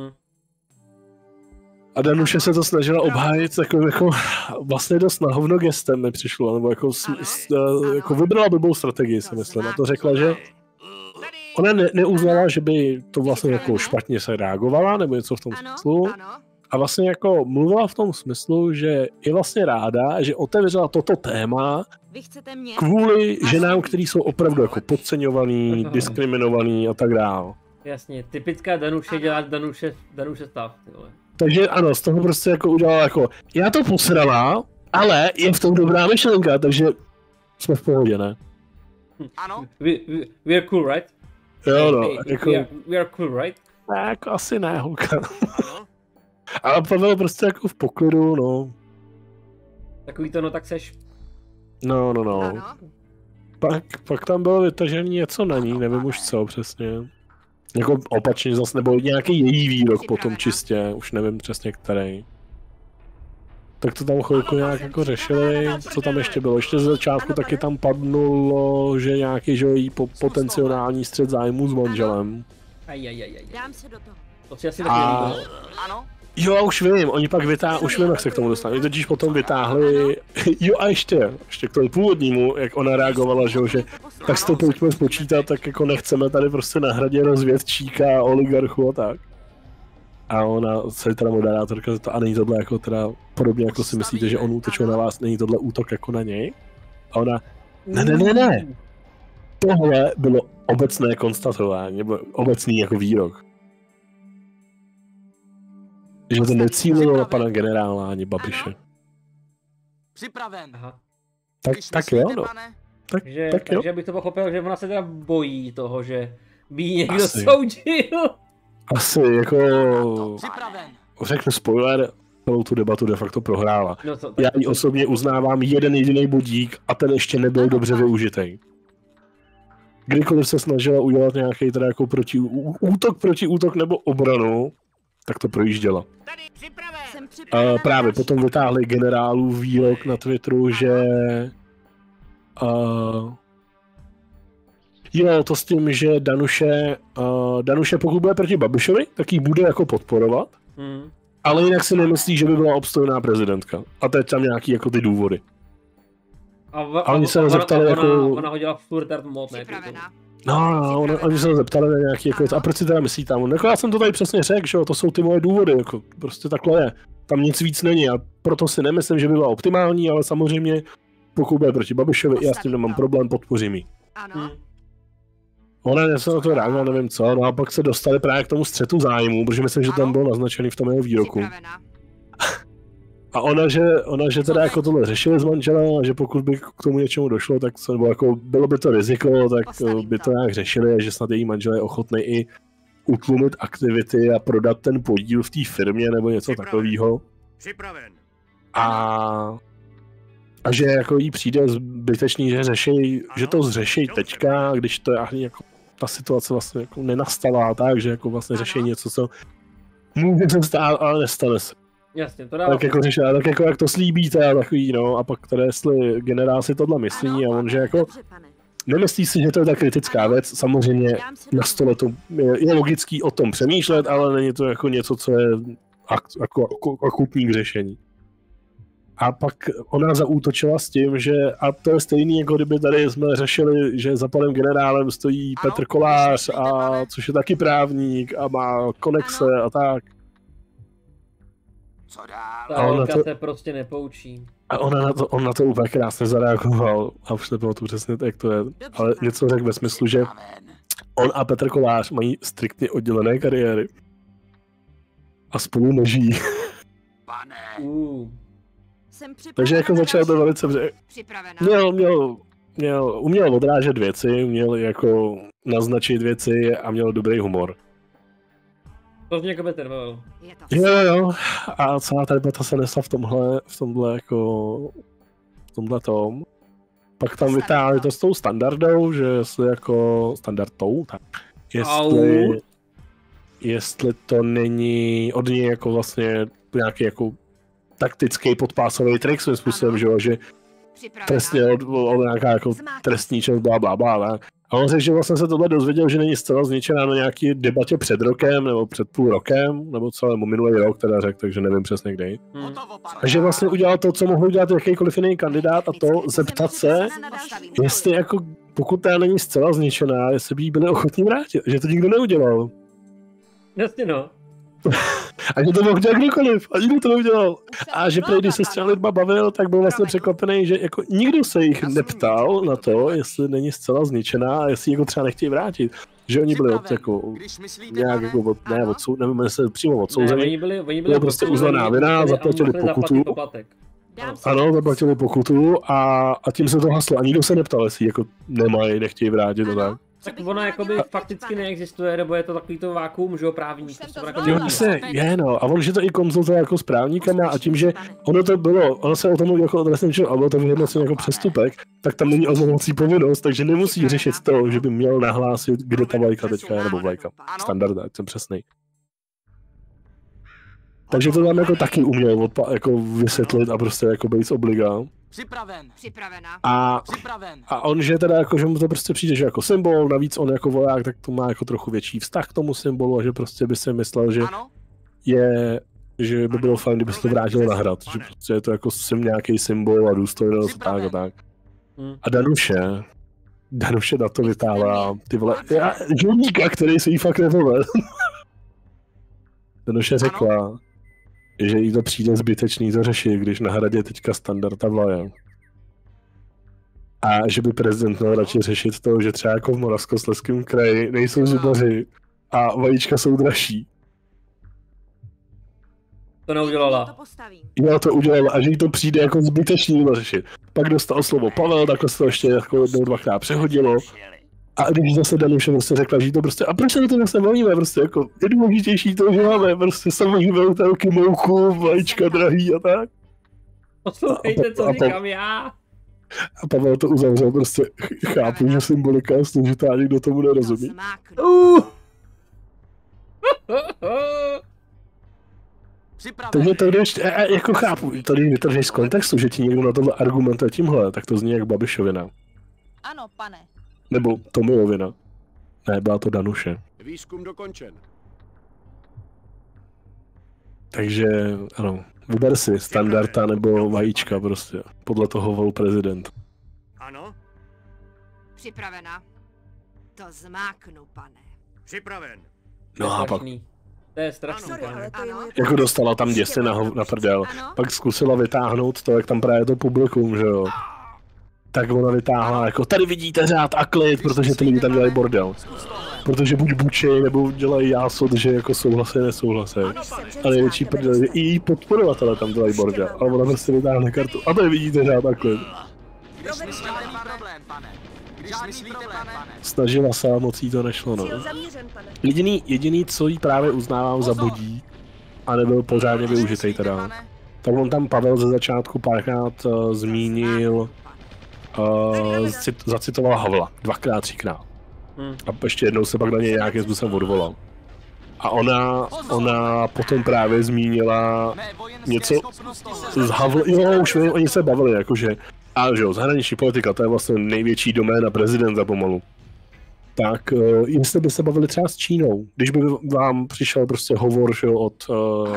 A Danuše se to snažila obhájit jako vlastně dost na hovno gestem nepřišlo, nebo jako vybrala blbou strategii, si myslím. A to řekla, že ona neuznala, že by to vlastně jako špatně se reagovala, nebo něco v tom smyslu. A vlastně jako mluvila v tom smyslu, že je vlastně ráda, že otevřela toto téma kvůli ženám, který jsou opravdu jako podceňovaný, diskriminovaný a tak dále. Jasně, typická Danuše dělá Danuše stav. Tyhle. Takže ano, z toho prostě jako udělala jako, já to posrala, ale je v tom dobrá myšlenka, takže jsme v pohodě, ne? Ano. We are cool, right? Jo, no. Jako, we are cool, right? Ne, jako asi ne, holka. Ale Pavel prostě jako v poklidu, no. Takový to, no tak seš. No. Pak tam bylo vytažený něco na ní, nevím už co přesně. Jako opačně zase, nebo nějaký její výrok potom čistě, už nevím přesně který. Tak to tam chvilku nějak jako řešili, co tam ještě bylo. Ještě ze začátku taky tam padnulo, že nějaký, že jí potenciální střet zájmu s manželem. Dám se do toho. To si asi taky líbilo. Ano. Jo, už vím, oni pak už vím, jak se k tomu dostali. Oni totiž potom vytáhli, jo a ještě k tomu původnímu, jak ona reagovala, že tak si to pojďme spočítat, tak jako nechceme tady prostě na hradě rozvědčíka, oligarchu a tak. A ona se teda moderátorka zeptala, a není tohle jako teda podobně jako si myslíte, že on útočil na vás, není tohle útok jako na něj? A ona, ne. Tohle bylo obecné konstatování, nebo obecný jako výrok. Že to necílilo na pana generála ani Babiše. Připraven. Aha. Tak jo, no. Takže bych to pochopil, že ona se teda bojí toho, že by jí někdo soudil. Asi, jako... Řeknu spoiler, celou tu debatu de facto prohrála. No já jí osobně uznávám jeden jediný bodík a ten ještě nebyl dobře využitý. Kdykoliv se snažila udělat nějaký teda jako protiútok nebo obranu, tak to projížděla. Právě potom vytáhli generálův výrok na Twitteru, že jo, to s tím, že Danuše pokud bude proti Babišovi, tak ji bude jako podporovat, ale jinak si nemyslí, že by byla obstojná prezidentka. A teď tam nějaký jako ty důvody. A oni se zeptali jako... Ona hodila furt mod, ne? No, oni se zeptali na nějaký jako, a proč si teda myslí tam? Jako já jsem to tady přesně řekl, že jo, to jsou ty moje důvody, jako prostě takhle je. Tam nic víc není a proto si nemyslím, že by byla optimální, ale samozřejmě pokud bude proti Babišovi, já s tím nemám problém, podpořím ji. Ano. Ona něco na to reagovala, nevím co, no a pak se dostali právě k tomu střetu zájmu, protože myslím, že tam bylo naznačený v tom jeho výroku. A ona, že teda jako tohle řešili s manželem a že pokud by k tomu něčemu došlo, tak nebo jako bylo by to riziko, tak by to nějak řešili a že snad její manžel je ochotný i utlumit aktivity a prodat ten podíl v té firmě nebo něco takového. Připraven. A že jako jí přijde zbytečný, že to zřeší teďka, když to je jako ta situace vlastně jako nenastala, takže jako vlastně řeší něco, co může se stát, ale nestane se. Jasně, to dává. Tak jako řešila, tak jako jak to slíbíte a takový, no, a pak teda jestli generál si tohle myslí a on, že jako nemyslí si, že to je ta kritická věc, samozřejmě na stole to je logický o tom přemýšlet, ale není to jako něco, co je akutní k řešení. A pak ona zaútočila s tím, že, a to je stejný, jako kdyby tady jsme řešili, že za panem generálem stojí Petr Kolář, a což je taky právník a má konexe a tak. Co dál? Ta holka se prostě nepoučí. A on na to úplně krásně zareagoval, a už nebylo to přesně tak, to je, ale něco řekl ve smyslu, že on a Petr Kolář mají striktně oddělené kariéry. A spolu nežijí. Takže jako začal to velice uměl odrážet věci, uměl jako naznačit věci a měl dobrý humor. To mě jako trvalo. Jo. A celá ta debata se nesla v tomhle tom. Pak tam vytáhli to s tou standardou, že jestli jako standardou, tak jestli to není od něj jako vlastně nějaký jako taktický podpásový trik svým způsobem, že trestně od nějaká jako trestní činnost, blablabla. A on řekl, že vlastně se tohle dozvěděl, že není zcela zničená na nějaký debatě před rokem, nebo před půl rokem, nebo celé minulý rok teda řekl, takže nevím přesně kdy. A že vlastně udělal to, co mohl udělat jakýkoliv jiný kandidát, a to zeptat se, jestli jako, pokud ta není zcela zničená, jestli by jí byli ochotní vrátit, že to nikdo neudělal. Jasně no. A že to mohl dělat kdokoliv, a nikdo to neudělal. A že když se s těmi lidma bavil, tak byl vlastně překvapený, že jako nikdo se jich neptal na to, jestli není zcela zničená a jestli jako třeba nechtějí vrátit. Že oni byli jako nějak jako nevím, jestli přímo odsouzení. Oni byli prostě uznaná vina, zaplatili pokutu. Ano, zaplatili pokutu a tím se to haslo. A nikdo se neptal, jestli jako nemají, nechtějí vrátit to tak. Tak ono jakoby fakticky neexistuje, nebo je to takový to vákuum, že jo, právník. Je no, a on že to i konzultoval jako s právníkama a tím, že ono se o tom jako trestném činu, a bylo to vyhodnoceno jako přestupek, tak tam není oznamovací povinnost, takže nemusí řešit to, že by měl nahlásit, kde ta vlajka teďka je, nebo vlajka. Standard, ať jsem přesnej. Takže to tam jako taky uměl jako vysvětlit a prostě jako být z obliga. Připravena. A on, že teda jako, že mu to prostě přijde, že jako symbol, navíc on jako voják, tak to má jako trochu větší vztah k tomu symbolu a že prostě by si myslel, že by bylo fajn, kdyby se to vrátilo na hrad, že prostě je to jako nějaký symbol a důstojnost a tak. A Danuše na to vytáhla ty vole, žolníka, který se jí fakt nepovedl. Danuše řekla, že jí to přijde zbytečný to řešit, když na hradě teďka standard a vlaje. A že by prezident měl radši řešit to, že třeba jako v Moravskoslezském kraji nejsou zubaři a vajíčka jsou dražší. To neudělala. Jo, to udělala a že jí to přijde jako zbytečný to řešit. Pak dostal slovo Pavel, tak se to ještě jako jednou dvakrát přehodilo. A když zase Danuše prostě řekla, že to prostě, a proč se na to vlastně bavíme, prostě jako, je důležitější to, že máme prostě samý veltelky, mouchu, vajíčka drahý a tak. Poslouchejte, co říkám já. A Pavel to uzavřel, prostě chápu, že symbolika je složitá, nikdo tomu nerozumí. Takže to když, jako chápu, tady vytržeš z kontextu, že ti někdo na tohle argumentuje tímhle, tak to zní jak Babišovina. Ano, pane. Nebo Tomijovina. Ne, byla to Danuše. Výzkum dokončen. Takže, ano, vyber si standarda nebo vajíčka prostě. Podle toho vol prezident. Ano? Připravena. To zmáknu, pane. Připraven. No a pak... To je strašný, pane. Jako dostala tam děsně na prdel. Pak zkusila vytáhnout to, jak tam právě to publikum, že jo. Tak ona vytáhla jako, tady vidíte řád a klid, protože ty lidi tam dělají bordel. Protože buď bučej, nebo dělají jásot, že jako souhlasí, nesouhlasí. A největší prdel, že i její podporovatelé tam dělají bordel. Ale ona prostě vytáhne kartu, a tady vidíte řád a klid. Snažila se, a moc jí to nešlo, no. Jediný, co jí právě uznávám za bodí, a nebyl pořádně využitej teda, tak on tam Pavel ze začátku párkrát zmínil, zacitoval Havla, dvakrát, třikrát. A ještě jednou se pak na něj nějakým způsobem odvolal. A ona potom právě zmínila něco z Havla, jo, už vím, oni se bavili, jakože, a že jo, zahraniční politika, to je vlastně největší doména prezidenta pomalu. Tak jestli by se bavili třeba s Čínou, když by vám přišel prostě hovor, že jo, od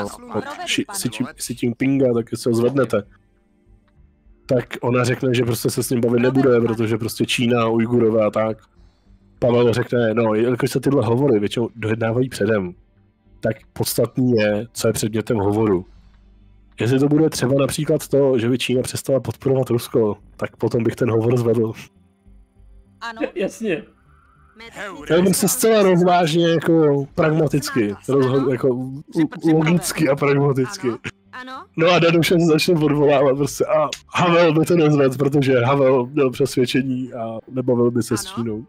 Xi Jinpinga, tak se ho zvednete. Tak ona řekne, že prostě se s ním bavit nebude, protože prostě Čína, Ujgurové a tak. Pavel řekne, no, jelikož se tyhle hovory většinou dojednávají předem, tak podstatný je, co je předmětem hovoru. Jestli to bude třeba například to, že by Čína přestala podporovat Rusko, tak potom bych ten hovor zvedl. Ano. Jasně. Já bych se zcela rozvážně jako pragmaticky, jako logicky a pragmaticky. Ano. No a Danuše se začne odvolávat prostě a Havel by to nezvedl, protože Havel měl přesvědčení a nebavil by se s Čínou.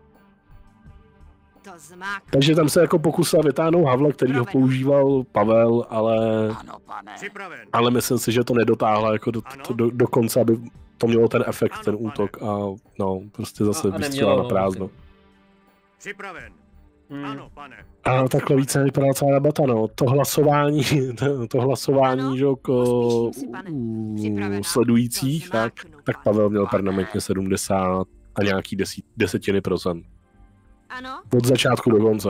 Takže tam se jako pokusila vytáhnout Havla, který ho používal Pavel, ale myslím si, že to nedotáhla jako do konce, aby to mělo ten efekt, ten útok a no, prostě zase vystřelila na prázdno. Připraven. Ano, pane. A takhle více vypadá celá debata, no. To hlasování, že u sledujících, tak Pavel měl permanentně 70 a nějaký desetiny procent. Ano. Od začátku do konce.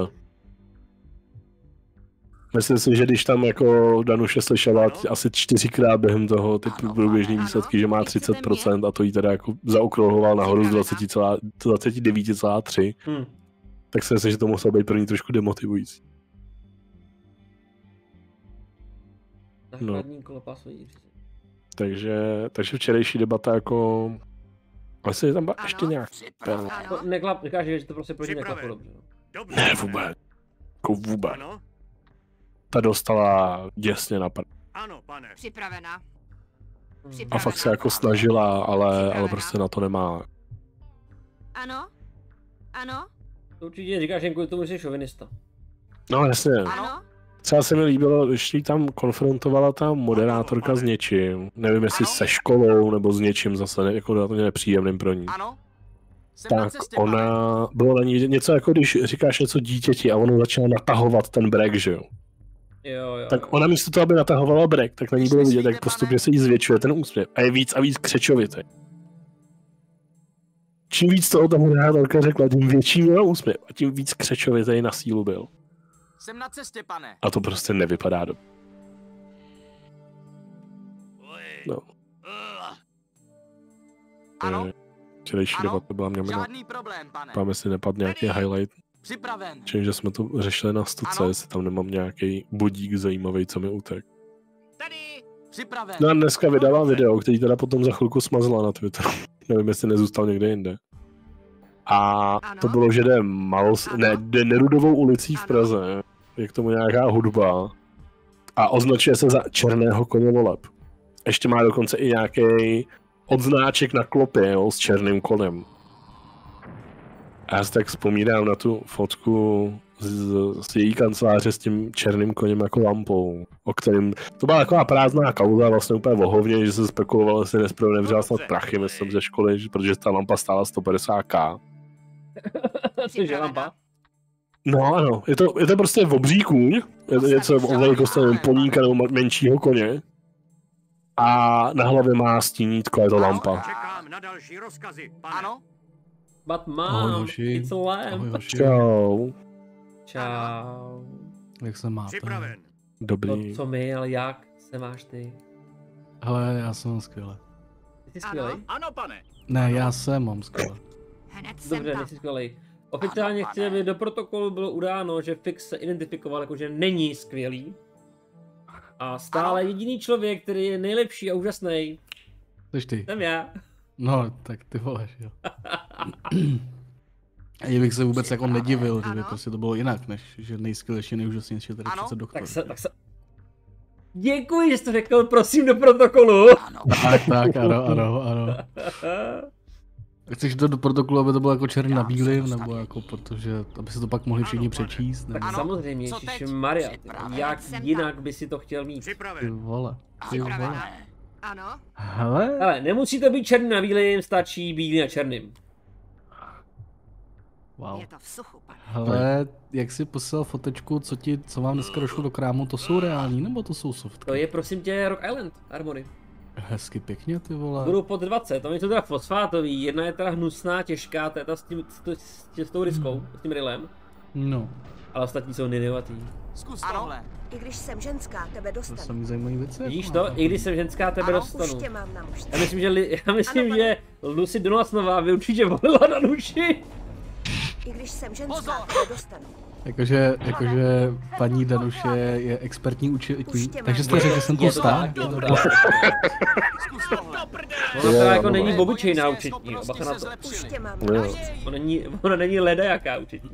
Myslím si, že když tam jako Danuše slyšela asi 4krát během toho ty průběžný výsledky, že má 30% a to jí teda jako zaokrouhoval nahoru z 29,3, tak si myslím, že to muselo být pro ní trošku demotivující. No. Takže včerejší debata jako... Asi tam byla ještě nějak... Nekáže, že to prostě proti neklaplo dobře. Ne, vůbec. Jako vůbec. Ta dostala děsně na prd. Ano, pane. Připravena. A fakt se jako snažila, ale prostě na to nemá. Ano. Ano. To určitě říkáš jen kvůli tomu, že jsi šovinista. No jasně. Ano. Třeba se mi líbilo, když jí tam konfrontovala ta moderátorka s něčím. Nevím, jestli se školou nebo s něčím zase, jako na to nepříjemným pro ní. Ano. Tak ona, bylo na ní něco jako když říkáš něco dítěti a ono začalo natahovat ten brek, že jo? Jo. Tak ona místo toho, aby natahovala brek, tak na ní bylo vidět, jak postupně se jí zvětšuje ten úsměv. A je víc a víc křečovitý. Čím víc toho ta moderátorka řekla, tím větší měla úsměv a tím víc křečovitý na sílu byl. Jsem na cestě, pane. A to prostě nevypadá dobře. No. Ano. Včerejší debata byla mě žádný problém, pane. Pám, jestli nepadl nějaký highlight. Připraven. Čím, že jsme to řešili na stoce, jestli tam nemám nějaký bodík zajímavý, co mi utek. Tady. Připraven. No a dneska vydala video, který teda potom za chvilku smazla na Twitteru. Nevím, jestli nezůstal někde jinde. A to bylo, že jde Nerudovou ulicí v Praze. Je k tomu nějaká hudba. A označuje se za černého koně voleb. Ještě má dokonce i nějaký odznáček na klopě, jo, s černým koněm. A já si tak vzpomínám na tu fotku z její kanceláře s tím černým koněm jako lampou, o kterým, to byla taková prázdná kauza, vlastně úplně vohovně, že se spekulovalo, jestli nesprávně nevřela snad prachy, myslím, ze školy, protože ta lampa stála 150k. Cože lampa? No ano, je to prostě obří kůň, je to něco o velikosti poníka nebo menšího koně. A na hlavě má stínítko, je to lampa. Čekám na další rozkazy, pane. Ano. But mom, it's a lamp. Čau. Čau. Jak se máte? Připraven. Dobrý. No, co my, ale jak se máš ty? Hele, já jsem skvěle. Ty jsi skvělej? Ano, pane. Ne, já jsem mám skvěle. Dobře, nejsi skvělej. Oficiálně chci, aby do protokolu bylo udáno, že Fix se identifikoval jako, že není skvělý. A stále jediný člověk, který je nejlepší a úžasný. Jsi ty. Jsem já. No, tak ty voleš, jo. A bych se vůbec jako nedivil, že by prostě to bylo jinak, než že nejskvělejší, nejúžasnější je tady přece doktor. Tak se... Děkuji, že jsi to řekl, prosím, do protokolu. Tak, ano. Chceš to do protokolu, aby to bylo jako černý na bílým, nebo jako protože, aby se to pak mohli všichni přečíst? Nebo... Tak samozřejmě, ježišmarja, jak jinak by si to chtěl mít? Ty vole. Ano. Hele, nemusí to být černý na bílým, stačí bílý na černým. Wow. Je to v suchu, pane. Hele, jak jsi poslal fotečku, co vám dneska došlo do krámu, to jsou reální, nebo to jsou softky? To je prosím tě Rock Island Armory. Hezky pěkně, ty vole. Budou pod 20, to jsou teda fosfátový, jedna je teda hnusná, těžká, to je ta s tou ryskou, s tím rylem. No. Ale ostatní jsou ninovatý. Zkus tohle. I když jsem ženská, tebe dostanu. To jsou zajímavé věci. Vidíš to? I když jsem ženská, tebe dostanu. Už tě mám na mužce. Já myslím, že Lucy Donalsonová by určitě volila Danuši. I když jsem ženská, tebe dostanu. Jakože paní Danuše je expertní učitelí, takže jste řekl, že jsem to stál? Ona teda jako není obyčejná účetní, bacha na to. Už tě mám Ona není ledajaká účetní.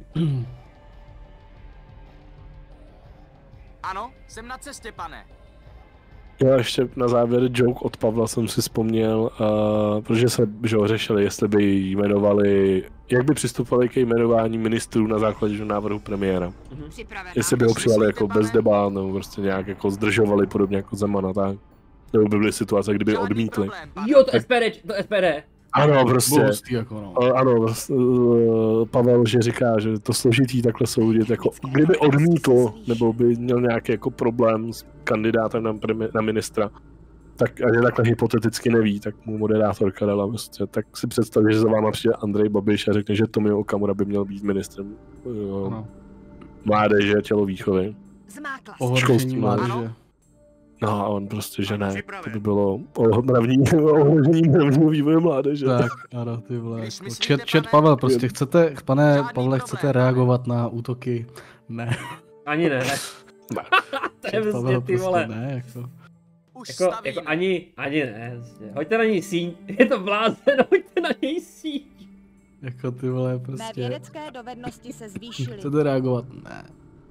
Ano, jsem na cestě, pane. Jo, ještě na závěr joke od Pavla jsem si vzpomněl, protože se řešili, jestli by jmenovali, jak by přistupovali ke jmenování ministrů na základě návrhu premiéra. Jestli by ho přijali jako bez debat, nebo prostě nějak jako zdržovali podobně jako Zemana, tak. Nebo by byly situace, kdyby odmítli. Jo, to SPD. Ano, prostě. Hustý, jako no. Ano, Pavel, že říká, že to složitý takhle soudit, jako kdyby odmítl, nebo by měl nějaký jako problém s kandidátem na ministra, tak ani takhle hypoteticky neví, tak mu moderátorka dala prostě. Tak si představí, že za váma přijde Andrej Babiš a řekne, že Tomio Okamura by měl být ministrem mládeže a tělovýchovy. Ohrožení mládeže. No a on prostě, že ne, to by bylo ohrožení mravního vývoje mládeže. Tak, ano, ty vole. Chat Pavel, prostě chcete, pane Pavle, chcete reagovat na útoky? Ne. Ani ne. To je vlastně ty vole. Prostě ne, jako. Jako ani ne. Hoďte na něj síň, je to blázen, hoďte na něj síň. Jako ty vole, prostě. Mé vědecké dovednosti se zvýšily. Chcete reagovat? Ne.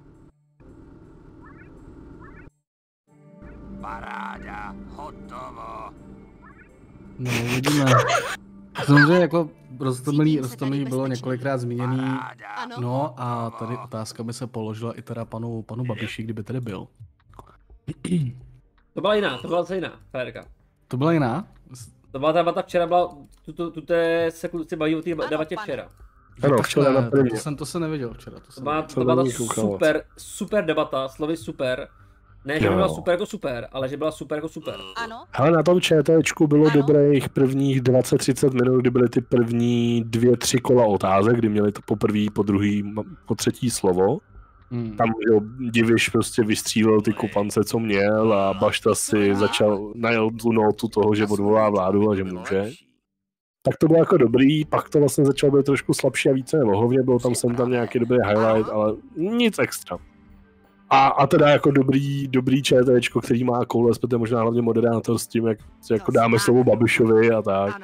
Paráda, hotovo. No, uvidíme. Samozřejmě jako Roztomilý bylo několikrát zmíněný. No a tady otázka by se položila i teda panu Babiši, kdyby tady byl. To byla jiná, Férka. To byla jiná? To byla ta debata včera, byla, se kluci baví o té debatě včera. Ano, včera na první. To jsem neviděl včera. To byla super debata, slovy super. Ne, že byla super jako super, ale že byla super jako super. Ano. Ale na tom ČTčku bylo dobrých prvních 20-30 minut, kdy byly ty první 2-3 kola otázek, kdy měli to po první, po druhý, po třetí slovo. Tam Diviš prostě vystřílel ty kopance, co měl a Bašta si najel tu notu toho, že odvolá vládu a že může. Tak to bylo jako dobrý, pak to vlastně začalo být trošku slabší a více nevohovně, bylo tam sem tam nějaký dobrý highlight, ale nic extra. A teda jako dobrý ČTčko, který má koule, respektive možná hlavně moderátor s tím, jak jako dáme slovo Babišovi a tak.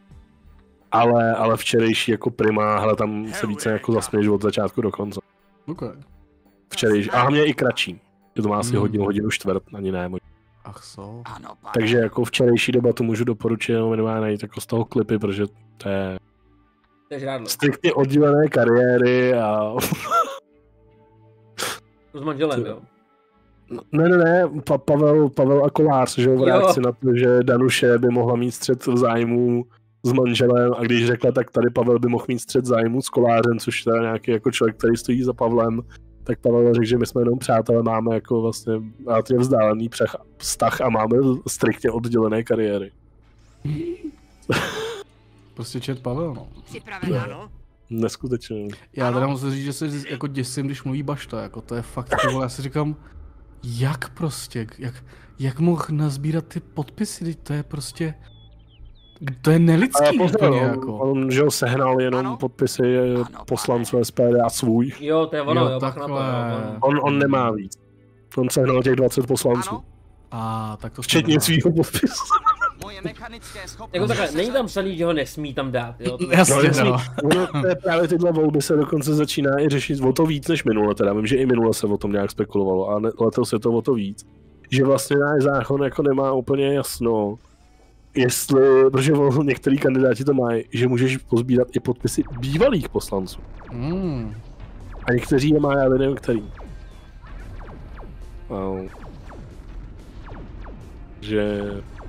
Ale včerejší jako prima, hele, tam se více jako zasměješ od začátku do konce. Okay. Včerejší, a hlavně i kratší. Je to má asi hodinu čtvrt, ani ne. Ach so. Takže jako včerejší debatu můžu doporučit jenom minimálně najít jako z toho klipy, protože to je striktně oddělené kariéry a... S manželem, jo? Ne, Pavel a Kolář, že jo, v reakci na to, že Danuše by mohla mít střet zájmů s manželem a když řekla, tak tady Pavel by mohl mít střet zájmů s Kolářem, což je nějaký jako člověk, který stojí za Pavlem, tak Pavel řekl, že my jsme jenom přátelé, máme jako vlastně relativně vzdálený vztah a máme striktně oddělené kariéry. Prostě čet Pavel, no. Připravená? Neskutečně. Já teda musím říct, že se jako děsím, když mluví Bašta, jako to je fakt, ty vole, já si říkám, jak prostě, jak mohl nazbírat ty podpisy, to je prostě, to je nelidský úplně, jako. On, že ho sehnal jenom podpisy poslanců SPD a svůj. Jo, to je ono, jo, takhle. On nemá víc. On sehnal těch 20 poslanců. A tak to včetně svýho podpisu. Jako takhle, není tam psaný, že ho nesmí tam dát, jo? Jasně, no. Právě tyhle volby se dokonce začíná i řešit o to víc než minule, teda vím, že i minule se o tom nějak spekulovalo, a letos je to o to víc. Že vlastně náš zákon jako nemá úplně jasno, jestli, protože některý kandidáti to mají, že můžeš pozbírat i podpisy bývalých poslanců. A někteří je mají, ale nevím který. Že...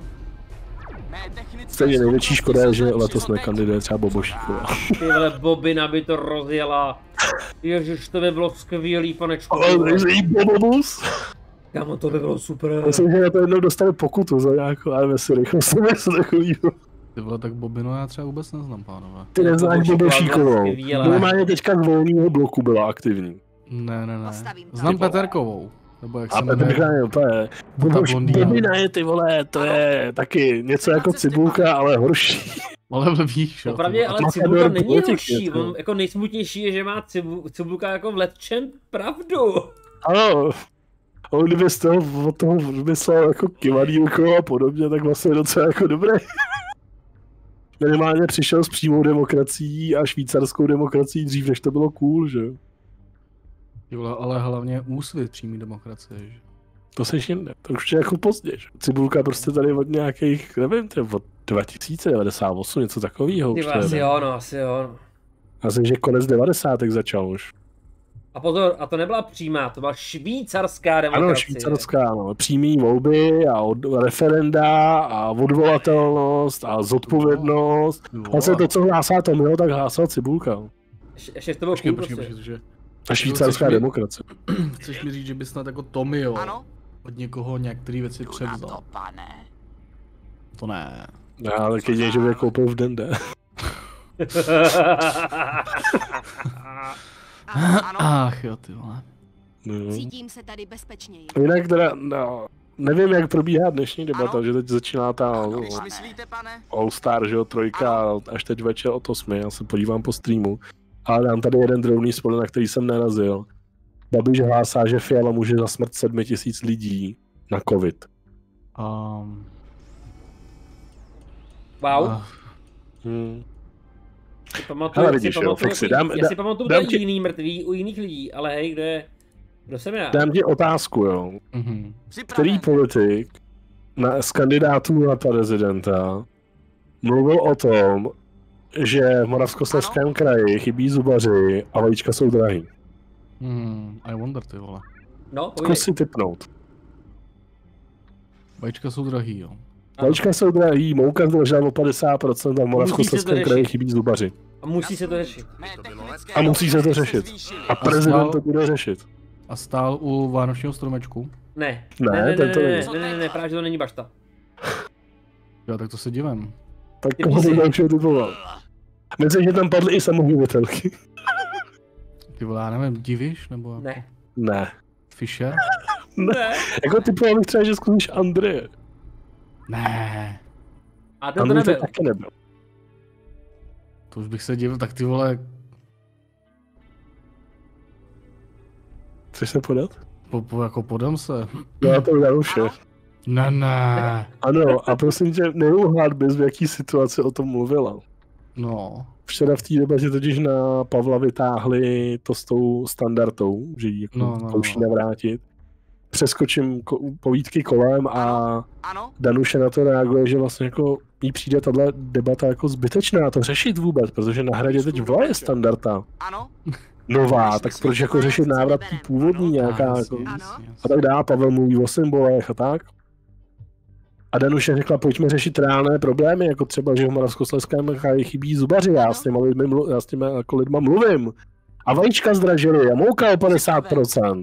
Stejně největší škoda je, že letos nekandiduje třeba Bobošíková. Ty vole, Bobina by to rozjela. Ježiš, to by bylo skvělý, panečku. Ale jí Bobobus? Kámo, to by bylo super. Myslím, že na to jednou dostane pokutu za nějakou AMS rychlost, něco takovýho. Ty vole, tak Bobinu já třeba vůbec neznám, pánové. Ty neznáš Bobošíkovou. Normálně teďka z Volného bloku byla aktivní. Ne. Znám Peterkovou. Nebo jak a Petrka to je. Bobina je, ty vole, to je taky něco jako Cibulka, ale horší. Ale víš, jo. Opravdu, ale Cibulka není horší. Jako nejsmutnější je, že má Cibulka jako vletčen pravdu. Ano. On kdyby z toho vymyslel jako kivadílko a podobně, tak vlastně docela jako dobré. Minimálně přišel s přímou demokracií a švýcarskou demokracií dřív, než to bylo cool, že? Jo, ale hlavně Úsvit přímý demokracie, že? To seš jinde, to už je jako pozdě, že? Cibulka prostě tady od nějakých, nevím, od 2098, něco takového. Asi jo, no. Já jsem, že konec 90. začal už. A pozor, a to nebyla přímá, to byla švýcarská demokracie. Ano, švýcarská, no. Přímý volby a referenda a odvolatelnost a zodpovědnost. Vlastně to, co hlásá Tomio, tak hlásal Cibulka. Ještě to bylo cool prostě. A švýcarská demokracie. Chceš mi říct, že by snad jako Tomio od někoho některé věci převzal? To, pane. To ne. Já, ale jedině, že by je koupil v Dende. Ach jo, ty vole. Cítím se tady bezpečněji. Jinak teda, no, nevím, jak probíhá dnešní debata, že teď začíná ta All Star, že jo, 3, až teď večer od 8, já se podívám po streamu. Ale dám tady jeden drobný spoiler, na který jsem narazil. Babiš hlásá, že Fiala může za smrt 7 000 lidí na covid. Wow. Já si pamatuju jiný mrtvý u jiných lidí, ale hej, kdo jsem já? Dám ti otázku, jo. Který politik z kandidátů na prezidenta mluvil o tom, že v Moravskoslezském kraji chybí zubaři a vajíčka jsou drahý? I wonder, ty vole. No, zkus si tipnout. Vajíčka jsou drahý, jo. Vajíčka jsou drahý, mouka zdražila o 50% a v Moravskoslezském kraji chybí zubaři. A musí se to řešit. A musí se to řešit. A prezident to bude řešit. A stál u vánočního stromečku? Ne, právě že to není bašta. Jo, tak to se divím. Tak koho by dalšího typoval? Myslím, že tam padly i samohubitelky. Ty vole, já nevím, divíš, nebo? Ne. Ne. Fischer? Ne. Jako typoval bych třeba, že zkusíš Andreje. Ne. A ten to nebyl. Taky nebyl. To už bych se divil, tak ty vole... Chceš se podat? Jako podám se. Já to Danuše. Ne. Ano, a prosím tě, neuhlád bys, v jaký situaci o tom mluvila. No. Včera v té debatě totiž na Pavla vytáhli to s tou standardou, že ji jako zkouší navrátit. Přeskočím povídky kolem a Danuše na to reaguje, že vlastně jako jí přijde tahle debata jako zbytečná to řešit vůbec, protože na hradě teď je standarda. Nová, tak proč jako řešit návrat tý původní nějaká jako, a tak dále, Pavel mluví o symbolech a tak. A Danuše řekla, pojďme řešit reálné problémy, jako třeba, že v Moravskoslezském kraji chybí zubaři, já s těma jako lidma mluvím. A vajíčka zdražily a mouka o 50%.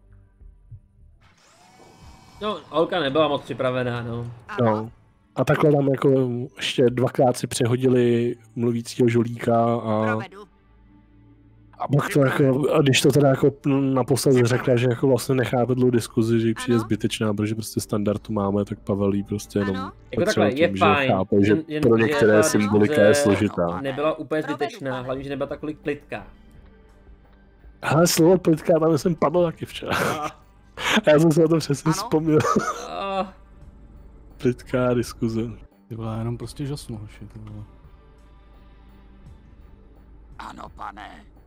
No, Olka nebyla moc připravená, no. No. A takhle tam jako ještě dvakrát si přehodili mluvícího žolíka a pak to jako, a když to teda jako naposled řekla, že jako vlastně nechápe dlouhou diskuzi, že ji přijde zbytečná, protože prostě standardu máme, tak Pavel jí prostě jenom jako takhle, je fajn, chápe, že pro některé symbolika je složitá. Nebyla úplně zbytečná, hlavně, že nebyla takový plitká. Ale slovo plitká tam jsem padl taky včera. A já jsem se na to přesně vzpomněl. Plitká diskuze. Ty vole, jenom prostě žasnu, hoši, ty vole. Ano, pane.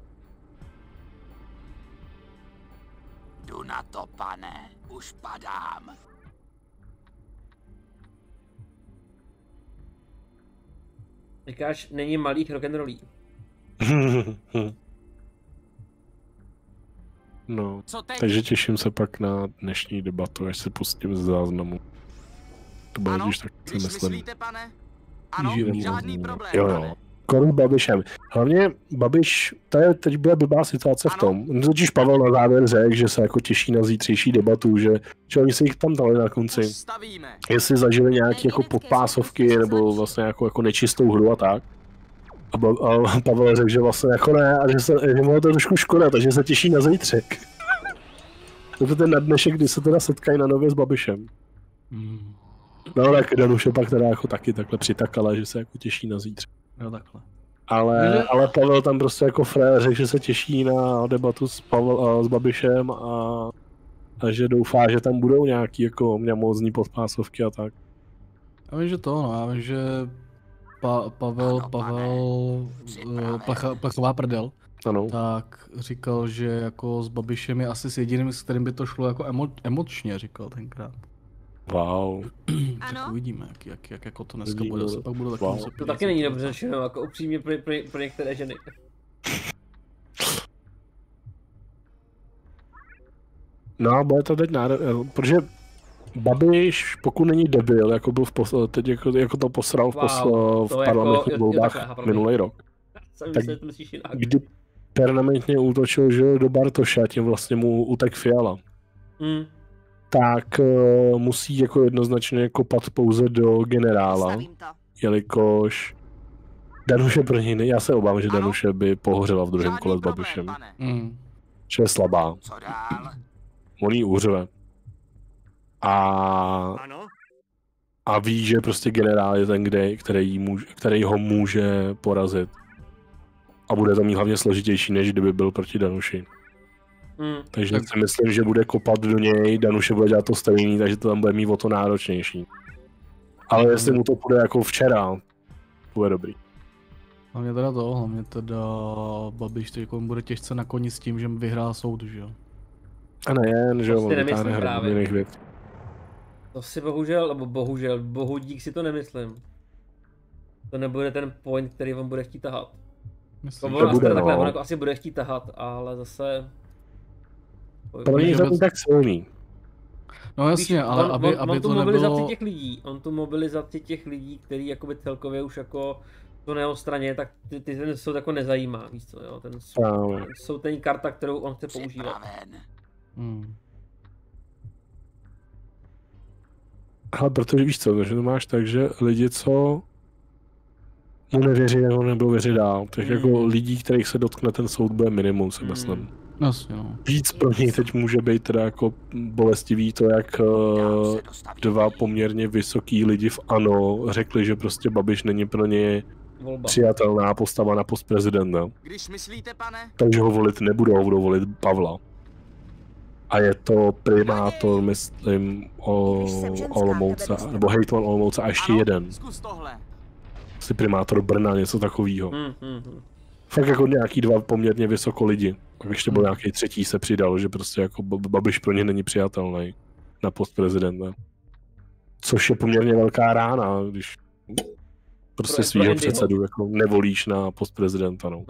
Jdu na to, pane. Už padám. Říkáš, není malých rock'n'rollí. No, takže těším se pak na dnešní debatu, až se pustím z záznamu. To bude když tak si myslím. Myslíte, pane? Ano, žádný problém, jo. Korun Babišem. Hlavně Babiš, teď byla blbá situace v tom. Totiž Pavel na závěr řekl, že se jako těší na zítřejší debatu, že oni se jich tam dali na konci. Jestli zažili nějaké jako podpásovky nebo vlastně jako nečistou hru a tak. A Pavel řekl, že vlastně jako ne, a že mu to trošku škoda, takže se těší na zítřek. To je ten na dnešek, kdy se teda setkají na nově s Babišem. No tak Danuše pak teda jako taky takhle přitakala, že se jako těší na zítřek. Jo, takhle. Ale Pavel tam prostě jako frér řekl, že se těší na debatu s Babišem a že doufá, že tam budou nějaký jako mňamózní podpásovky a tak. Já vím, že to, no, já vím, že Pavel Plechová prdel, ano. Tak říkal, že jako s Babišem je asi s jediným, s kterým by to šlo jako emočně, říkal tenkrát. Wow. Tak uvidíme, jak jako to dneska bude, se pak budu taky muset to taky není dobře řešeno, jako upřímně pro některé ženy. No, bude to teď protože Babiš, pokud není debil, jako byl teď jako to posral v parlamentních volbách minulý rok, tak kdy permanentně útočil, že do Bartoše, tím vlastně mu utek Fiala, tak musí jako jednoznačně kopat pouze do generála, jelikož Danuše pro něj, já se obávám, že Danuše by pohořela v druhém kole s Babišem. Že je slabá. On jí uřve. A ví, že prostě generál je ten, který ho může porazit. A bude to mít hlavně složitější, než kdyby byl proti Danuši. Takže si myslím, že bude kopat do něj, Danuše bude dělat to stejný, takže to tam bude mít o to náročnější. Ale jestli mu to půjde jako včera, bude dobrý. Hlavně teda Babiš teď bude těžce na koni s tím, že vyhrál soud, že jo? A nejen, že on vytáhne hrbu jiných věcí. To si bohu dík si to nemyslím. To nebude ten point, který on bude chtít tahat. On jako asi bude chtít tahat, ale zase... To není to tak silný. No jasně, ale aby to nebylo... On tu mobilizaci těch lidí, který jakoby celkově už jako to neostraně, tak ty ten soud jako nezajímá, víš co, jo? Ten soud ten karta, kterou on chce používat. Ale protože víš co, že to máš tak, že lidi, co mu nevěří, nebo nebudou věřit dál, tak jako lidí, kterých se dotkne ten soud, bude minimum, si myslím. Jasně, no. Víc pro něj teď může být teda jako bolestivý to, jak dva poměrně vysoký lidi v ANO řekli, že prostě Babiš není pro ně přijatelná postava na post prezidenta. Když myslíte, pane? Takže ho volit nebudou, budou volit Pavla. A je to primátor, myslím, Olomouce, nebo hejtman Olomouce a ještě jeden. Zkus tohle. Asi primátor Brna, něco takového. Fakt jako nějaký dva poměrně vysoko lidi. Pak ještě byl nějaký třetí se přidal, že prostě jako Babiš pro ně není přijatelný na post prezidenta. Což je poměrně velká rána, když prostě svýho předsedu jako nevolíš na post prezidenta. No.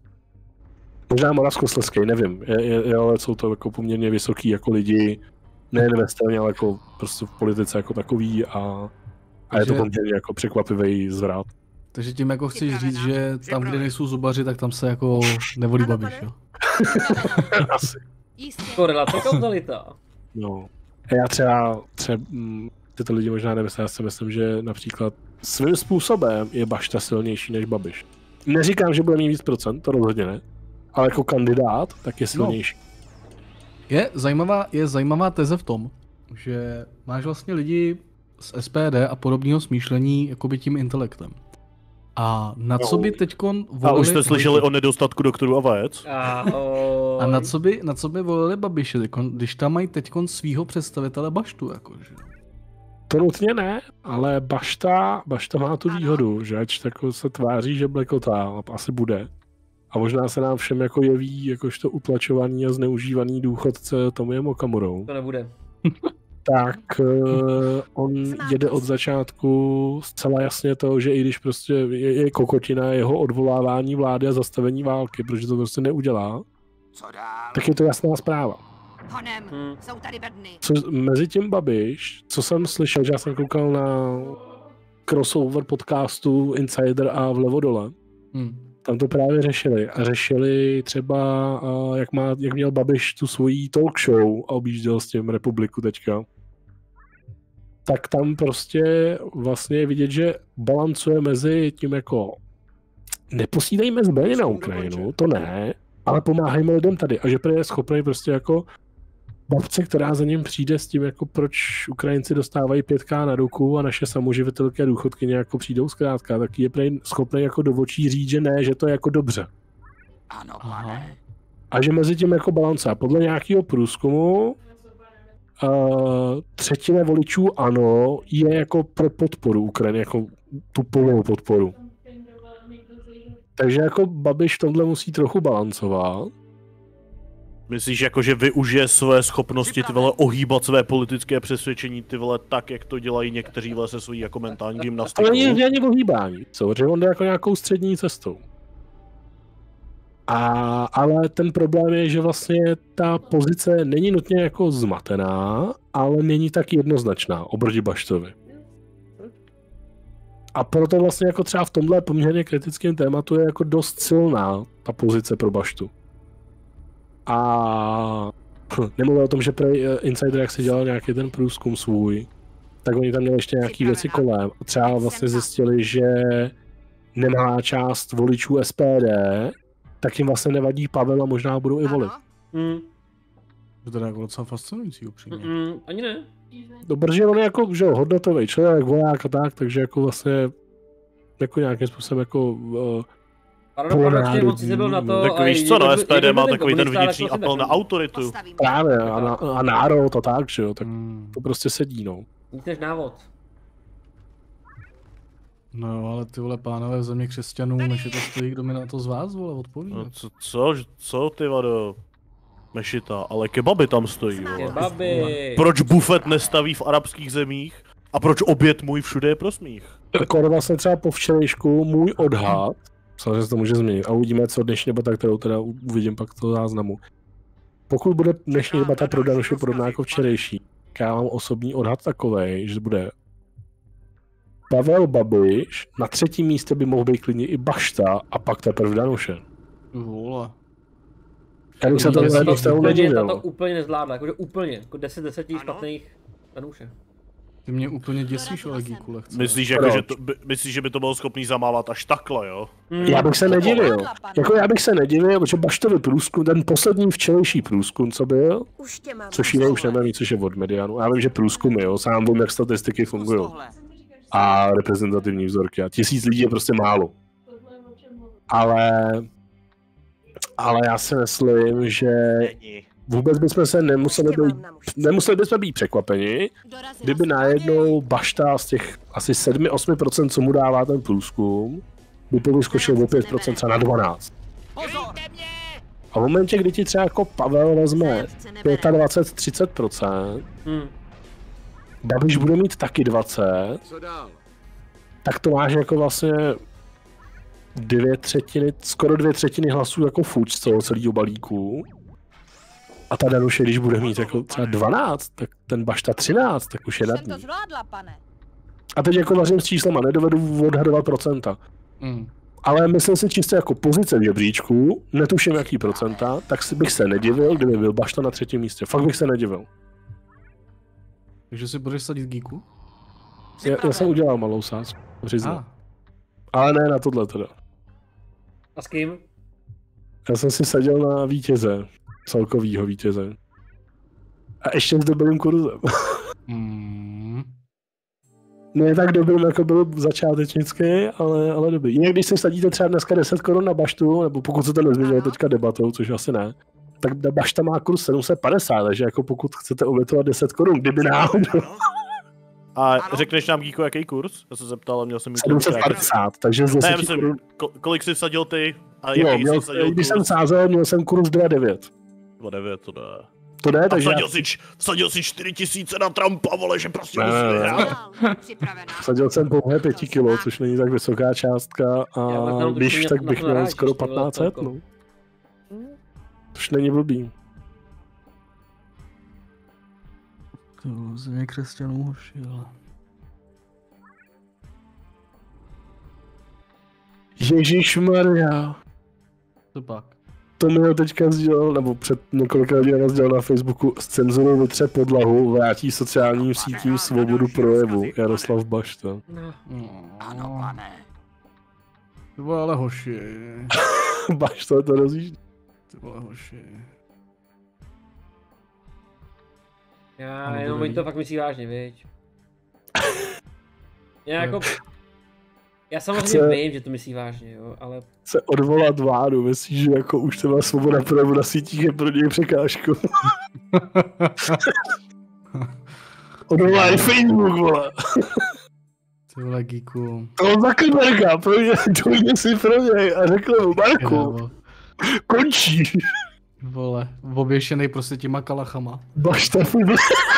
Možná Moravskoslezský, nevím, ale jsou to jako poměrně vysoký jako lidi, nejen ve straně, ale jako prostě v politice jako takový a je to poměrně jako překvapivý zvrat. Takže tím jako chceš říct, že tam, kde nejsou zubaři, tak tam se jako nevolí Babiš, jo? Asi. Korelace, kauzalita. No. Já třeba tyto lidi možná nemyslím, já si myslím, že například svým způsobem je Bašta silnější než Babiš. Neříkám, že bude mít víc procent, to rozhodně ne, ale jako kandidát, tak je silnější. No. Je zajímavá teze v tom, že máš vlastně lidi z SPD a podobného smýšlení jakoby tím intelektem. A na co by teďkon volili... A už jste slyšeli o nedostatku doktorů a vajec? A na co by volili Babiše, když tam mají teďkon svýho představitele Baštu, jakože? To nutně ne, ale Bašta má tu výhodu, že ať tako se tváří, že blekotá, asi bude. A možná se nám všem jako jeví jakožto utlačovaný a zneužívaný důchodce Tomiem Okamurou. To nebude. Tak on jede od začátku zcela jasně to, že i když prostě je kokotina jeho odvolávání vlády a zastavení války, protože to prostě neudělá, tak je to jasná zpráva. Honem, jsou tady bedny. Mezi tím Babiš, co jsem slyšel, že já jsem koukal na crossover podcastu Insider a Vlevo dole, tam to právě řešili. A řešili třeba, jak měl Babiš tu svojí talk show a objížděl s tím Republiku teďka. Tak tam prostě vlastně je vidět, že balancuje mezi tím jako neposílejme zbraně na Ukrajinu, to ne, ale pomáhejme lidem tady. A že je schopný prostě jako babce, která za ním přijde s tím, jako proč Ukrajinci dostávají 5K na ruku a naše samoživitelky a důchodkyně jako přijdou zkrátka, tak je schopný jako do očí říct, že ne, že to je jako dobře. Ano, pane. A že mezi tím jako balance. Podle nějakého průzkumu třetina voličů ano je jako pro podporu Ukrajiny, jako tu plnou podporu. Takže jako Babiš v tomhle musí trochu balancovat. Myslíš, jako, že využije své schopnosti, ty vole, ohýbat své politické přesvědčení, ty vole, tak, jak to dělají někteří vole se svojí jako mentální gymnastikou? To není ani ohýbání, že on jde jako nějakou střední cestou. Ale ten problém je, že vlastně ta pozice není nutně jako zmatená, ale není tak jednoznačná oproti Baštovi. A proto vlastně jako třeba v tomhle poměrně kritickém tématu je jako dost silná ta pozice pro Baštu. A nemluvím o tom, že Insider, jak si dělal nějaký ten průzkum svůj, tak oni tam měli ještě nějaký věci kolem. Třeba vlastně zjistili, že nemalá část voličů SPD, tak jim vlastně nevadí Pavel a možná budou i volit. To je jako docela fascinující upřímně. Ani ne. No, protože on je jako, že hodnotový člověk, voják a tak, takže jako vlastně jako nějakým způsobem jako paradoxně moc byl na to. Tak víš co, no SPD má takový ten vnitřní apel na autoritu. Právě, a národ a tak, že jo, tak to prostě sedí, no. Nic než návod. No ale ty vole pánové v země křesťanů, než je to stojí, kdo mi na to z vás vole odpoví. No, co ty vado? Mešita, ale kebaby tam stojí, vole. Kebaby. Proč bufet nestaví v arabských zemích? A proč oběd můj všude je pro smích? Jako vlastně třeba po včerejšku můj odhad, samozřejmě se to může změnit, a uvidíme, co dnešní debata, kterou teda uvidím pak toho záznamu. Pokud bude dnešní debata pro Danuši podobná jako včerejší, já mám osobní odhad takovej, že bude Pavel Babiš, na třetím místě by mohl být klidně i Bašta a pak teprve Danuše. Vole. Já bych se to nedivil. To úplně nezvládla, jakože úplně, jako 10 špatných Danuše. Ty mě úplně děsíš, Olegíku, lehce. Myslíš, že by to bylo schopný zamávat až takhle, jo? Já bych se nedivil. Jako já bych se nedivil, protože Baštovi průzkum, ten poslední včerejší průzkum, co byl, což jiné už nevím, což je od Medianu. Já vím, že průzkumy, jo, sám vím, jak statistiky fungují. A reprezentativní vzorky. A 1000 lidí je prostě málo. Ale já si myslím, že vůbec bychom se nemuseli bychom být překvapeni, kdyby najednou Bašta z těch asi 7-8%, co mu dává ten průzkum, by povyskočil o 5% třeba na 12%. A v momentě, kdy ti třeba jako Pavel vezme 25-30%, Babiš bude mít taky 20%, tak to máš jako vlastně skoro 2/3 hlasů jako fuč z toho celého balíku. A ta Danuše, když bude mít jako třeba 12, tak ten Bašta 13, tak už je nad ní. A teď jako vařím s číslama, nedovedu odhadovat procenta. Ale myslím si čistě jako pozice v žebříčku, netuším jaký procenta, tak bych se nedivil, kdyby byl Bašta na třetím místě. Fakt bych se nedivil. Takže si budeš sadit Geeku? Já jsem udělal malou sázku, přiznám. Ale ne na tohle teda. A s kým? Já jsem si sadil na vítěze, celkovýho vítěze. A ještě s dobrým kurzem. Ne tak dobrým, jako byl začátečnický, ale dobrý. Jinak když si sadíte třeba dneska 10 korun na Baštu, nebo pokud se to nezměnilo teďka debatou, což asi ne, tak Bašta má kurz 750, takže jako pokud chcete obětovat 10 korun, kdyby náhodou. A řekneš nám, Gíko, jaký kurz? Já se zeptal, ale měl jsem... 750, takže z 10 korun... Kolik jsi vsadil ty? A jaký jsi vsadil kurz? Když jsem sázel, měl jsem kurz 2,9. 2,9, to jde. To jde, takže... Vsadil si 4000 na Trumpa, vole, že prostě musí vyhrát. Vsadil jsem pouhé 5 kilo, což není tak vysoká částka a když tak bych měl skoro 1500, no. Což není blbý. To země křesťanů hoši, ale... Ježišmarja. To pak. To mi teďka sdělal, nebo před několika hodin sdělal na Facebooku, s cenzurou vytře podlahu, vrátí sociálním sítím svobodu projevu. Jaroslav Bašta. Ano, pane. To bylo ale hoši. Bašta to rozjíždí. To bylo hoši. Já jenom oni to fakt myslí vážně, viď? Já samozřejmě vím, že to myslí vážně, jo, ale... Se odvolat vládu, myslíš, že jako už to má svoboda projevu na sítích je pro něj překážkou. Odvolá i Facebook, vole. Ty vole, Geeku. On Zuckerberga, dojde si pro něj a řekl mu, Marku, končí. Vole, oběšenej prostě těma kalachama. Bašta fubl.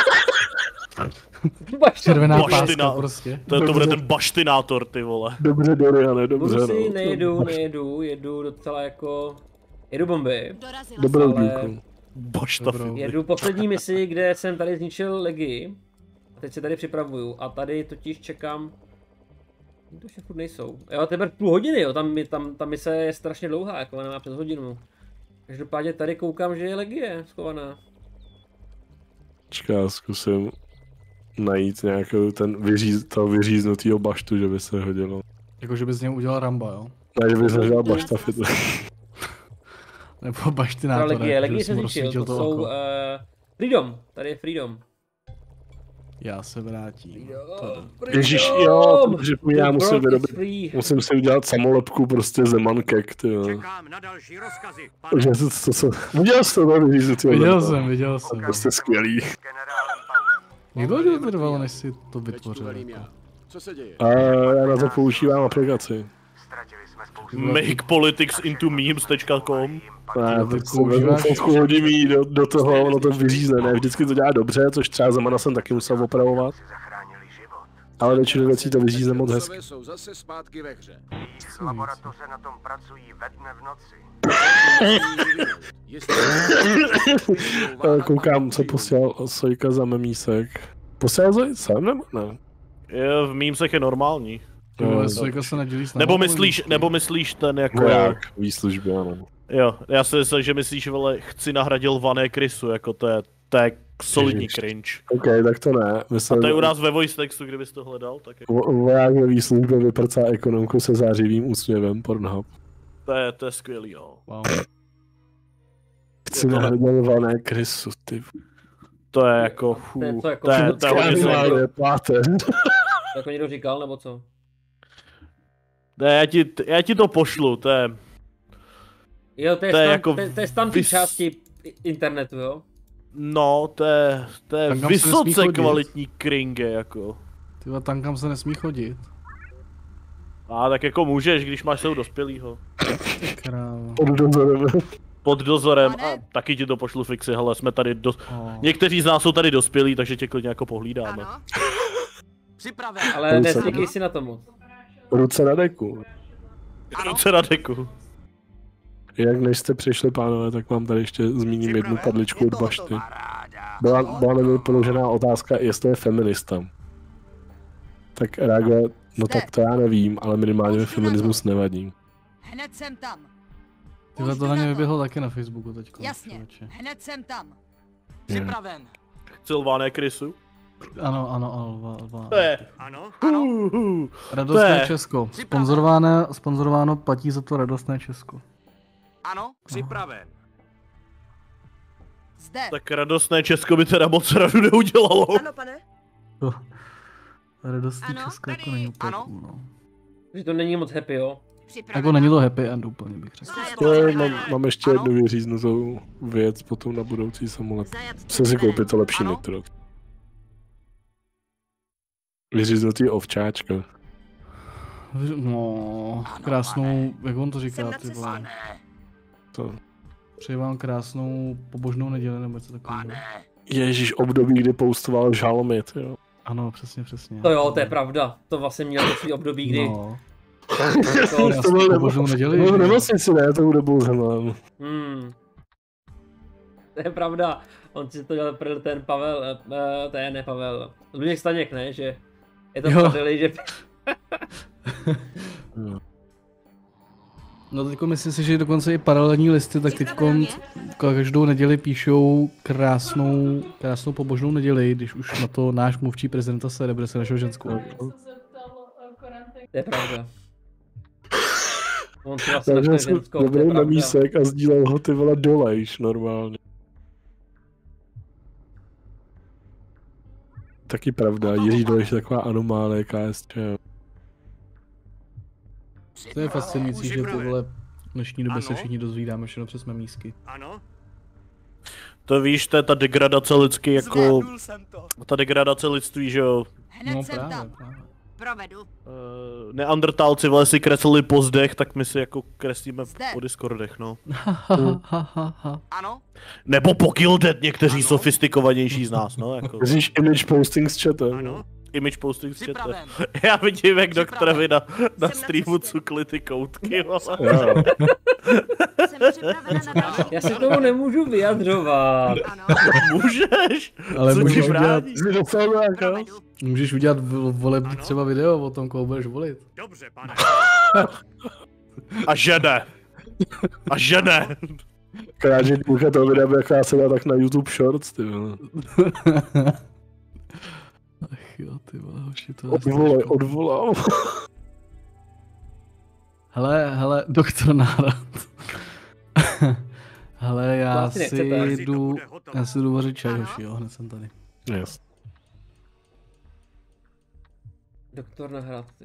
Červená páska prostě. To bude ten baštinátor, ty vole. Dobře, Doriane, dobře. Nejedu docela jako... Jedu bomby. Dobrou ale dílku. jedu poslední misi, kde jsem tady zničil Legi. A teď se tady připravuju a tady totiž čekám. To už furt nejsou. Jo, teprve půl hodiny, jo, ta mise je strašně dlouhá, jako ona má přes hodinu. Každopádně tady koukám, že je Legie schovaná. Já zkusím najít nějakou toho vyříznutýho baštu, že by se hodilo. Jako, že by z něj udělal Ramba, jo? Ne, že by se hodila bašta fitl. Nebo baštinátor. Legie se zničil, to jsou Freedom, tady je Freedom. Já se vrátím. Ježíš, jo, protože já musím si udělat samolepku prostě Zemankek, tyjo. Čekám na další rozkazy, Viděl jsi to, viděl jsem. Prostě skvělý. Jak dlouho to trvalo, než si to vytvořil? Co se děje? Já na to používám aplikaci. makepoliticsintomemes.com. Ne, tak fotku hodím jí do toho, ono to vyřízne, ne, vždycky to dělá dobře, což třeba Zemana jsem taky musel opravovat. Ale většinu věcí to vyřízne moc hezky. Jsou zase zpátky ve hře. Laboratoře na tom pracují ve dne v noci. Koukám, co posílal Sojka za memísek. Posílal Zoj sám nebo ne? Je, v memesech je normální. Sojka se nedělí s Nebo myslíš ten jako... Voják, výslužby, ano. Jo, já si myslím, že myslíš, vole, chci nahradil Vané Krysu, jako to je solidní cringe. OK, tak to ne. A to je u nás ve voice textu, kdybys to hledal, tak je... Voják ve výslužbě vyprcá ekonomku se zářivým úsměvem, Pornhub. To je skvělý, jo. Wow. Chci nahradil Vané Krysu, ty. To je jako... To je jako někdo říkal, nebo co? Ne, já ti to pošlu, to je... Jo, to je z tamtý části internetu, jo? No, to je vysoce kvalitní cringe, jako. Tyhle, tam se nesmí chodit. A tak jako můžeš, když máš svou dospělýho. Krávo. Pod dozorem. A taky ti to pošlu fixy, hele, jsme tady někteří z nás jsou tady dospělí, takže tě klidně jako pohlídáme. Ale nestříkej si na to moc. Ruce na deku. Ruce na deku. Jak než jste přišli, pánové, tak vám tady ještě zmíním jednu padličku od bašty. Byla na mě položená otázka, jestli je feminista. Tak reaguje, no tak to já nevím, ale minimálně mi feminismus nevadí. Hned jsem tam. Tyhle to na ně vyběhlo taky na Facebooku teďko. Jasně, hned jsem tam. Připraven. Chci Lvané Krysu? Ano, Ano? Radostné Česko. Sponzorováno, platí za to Radostné Česko. Ano, připraven. Zde. Tak Radostné Česko by teda moc radu neudělalo. Ano, pane. Radostné Česko jako není úplně cool, no. Že to není moc happy, jo? Jako není to happy end úplně, bych řekl. Mám ještě jednu vyříznutou věc potom na budoucí samolet. Chci si koupit to lepší nitro. Vyříznutý ovčáčka. No, krásnou, jak on to říká, ty vole. To. Přeji vám krásnou pobožnou neděli, nebo co takového. Ježíš, období, kdy poustoval žalmy, jo. Ano, přesně. To jo, to je pravda. To vlastně měl takový období, kdy... No. To byl pobožnou neděli. No, nemocnici, ne, to bude bouzem. To je pravda. On si to dělal ten Pavel, to je ne Pavel. Zbigněk Staněk, ne, že... Je to prdeli, že... No teďko myslím si, že dokonce i paralelní listy, tak teďko každou neděli píšou krásnou pobožnou neděli, když už na to náš mluvčí prezidenta se bude se našel ženskou. To je pravda. On si vlastně našel ženskou, to je pravda. Na mísek a sdílel ho ty vole dolejš normálně. Taky pravda, Jiří Dolejš je taková anomálie KSČ. To je fascinující, že tyhle v dnešní době se všichni dozvídáme všechno přes memísky. Ano? To víš, to je ta degradace lidský jako... Ta degradace lidství, že jo? Hned jsem tam. Provedu. Neandertálci vole si kreslili po zdech, tak my si jako kreslíme po Discordech, no. Ano? Nebo po Kill Dead, někteří sofistikovanější z nás, no, jako. Myslíš image posting z chatem? Ano? image posting z chatu. Já vidím, jak doktorovi na streamu cukli ty koutky. Já se tomu nemůžu vyjadřovat. Můžeš? Ale co můžeš ti brání? Můžeš udělat volební třeba video o tom, koho budeš volit. Dobře, pane. A žene. A žene. Krát, že půlka toho videa bude krásná tak na YouTube Shorts, ty vole. Ach jo, ty vole, hoši to... Odvolal. Hele, doktor Nárad. Hele, já si jdu vařit čaj, hoši, jo, hned jsem tady. Yes. Doktor Nahrad, ty.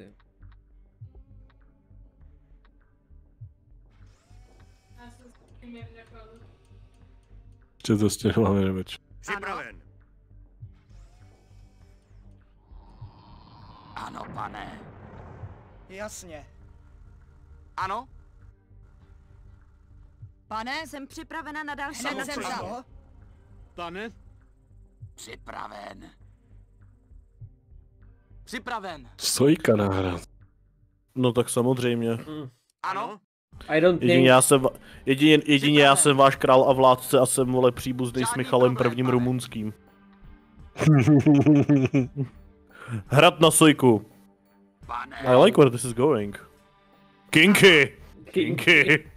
Že to stěhláme neveč. Připraven. Ano, pane. Jasně. Ano? Pane, Jsem připravena na další hned jsem nasazení. tam. Pane? Připraven. Připraven. Sojka Nahrad. No tak samozřejmě. Ano? I don't think... Jedině já jsem váš král a vládce a jsem vole příbuznej s Michalem prvním rumunským. Hrad na sojku. I like where this is going. Kinky! Kinky!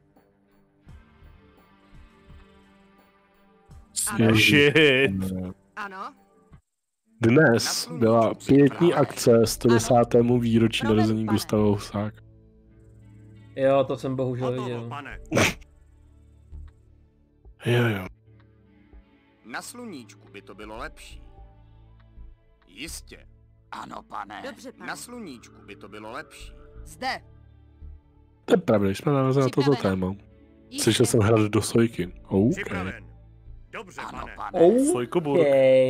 Shit! Ano. Dnes byla pietní akce 110. výročí narození Gustava Husáka. Jo, to jsem bohužel viděl. Jo. Na sluníčku by to bylo lepší. Jistě. Ano, pane. Dobře, pane. Na sluníčku by to bylo lepší. Zde. To je pravda, když jsme narazili na toto téma. Slyšel jsem hrát do sojky. OK. Dobře, ano, pane. Sojkoburg.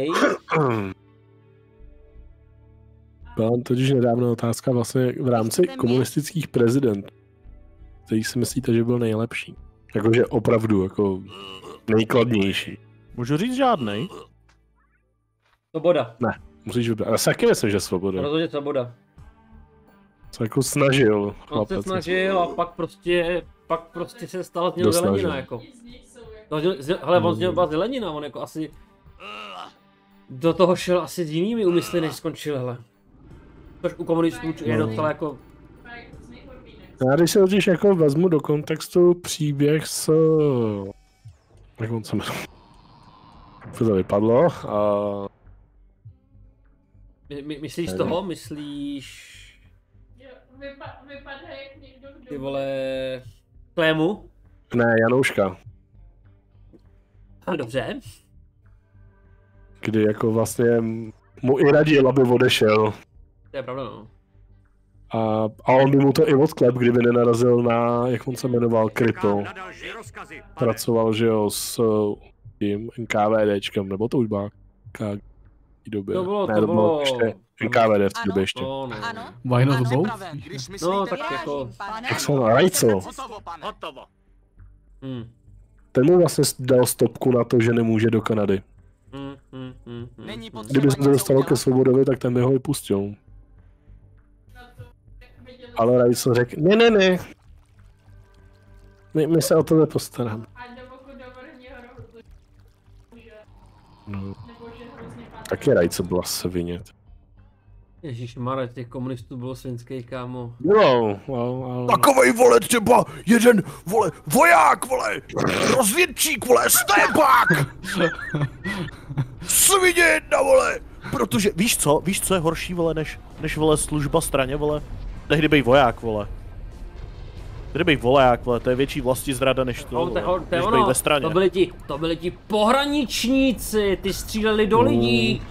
Byla totiž nedávno otázka vlastně v rámci komunistických prezidentů. Který si myslíte, že byl nejlepší? Jakože opravdu, jako nejkladnější. Můžu říct žádnej? Svoboda. Ne, musíš vybrat. Já si taky myslím, že Svoboda. Rozhodně Svoboda. Se jako snažil. On se snažil a pak prostě se stala z něho zelenina, jako. Hele, on z něho byla zelenina, on jako asi... Do toho šel asi s jinými úmysly, než skončil, hele. Což u komunistů je docela jako... Já když se totiž jako vezmu do kontextu příběh s... Jak on se jmenuje? To vypadlo a... Myslíš toho? Myslíš... Vypadá jak někdo, kdo... Ty vole... Klému? Ne, Janouška. Dobře. Kdy jako vlastně mu i radil, aby odešel. To je pravda, no. A on by mu to i odklep, kdyby nenarazil na, jak on se jmenoval, Krypto. Pracoval, že jo, s tím NKVDčkem, nebo to už byla době. To bylo ještě NKVD v té době ještě. Why not both? No, tak jako... Jak se jmenuje, Rajco. Hotovo. Ten mu vlastně dal stopku na to, že nemůže do Kanady. Kdyby se to dostalo ke Svobodovi, tak ten by ho i pustil. Ale Rajco řekl, ne. My se o to nepostaráme. No. Taky Rajco byla svině. Ježišmarja, těch komunistů bylo svinský, kámo. No. Takovej, vole, třeba jeden, vole, voják, vole, rozvědčík, vole, stébák! Svině jedna, vole! Protože, víš co je horší, vole, než vole, služba straně, vole? Tehdy bej voják, vole. Tehdy bej voják, vole, to je větší vlastizrada než to, vole, než bej ve straně. To byli ti pohraničníci, ty stříleli do lidí.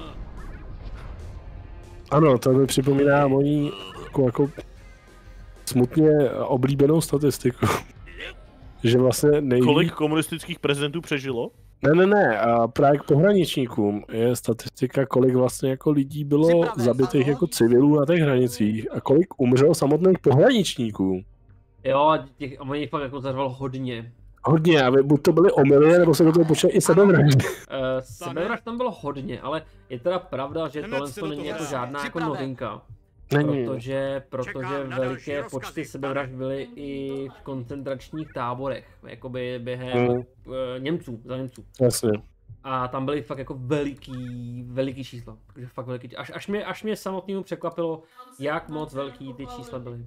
Ano, to mi připomíná mojí jako smutně oblíbenou statistiku. Že vlastně Kolik komunistických prezidentů přežilo? Ne, a právě k pohraničníkům je statistika, kolik vlastně jako lidí bylo zabitých jako civilů na těch hranicích a kolik umřelo samotných pohraničníků. Jo, a oni fakt jako zařval hodně. hodně, aby buď to byly omyly, nebo se do toho počítají i sebevraždy. Sebevražd tam bylo hodně, ale je teda pravda, že tohle to není jako žádná jako novinka. Není. Protože veliké počty sebevražd byly i v koncentračních táborech, jakoby během Němců, za Němců. Jasně. A tam byly fakt jako veliký čísla. Takže fakt veliký. Až mě samotnému překvapilo, jak moc velký ty čísla byly.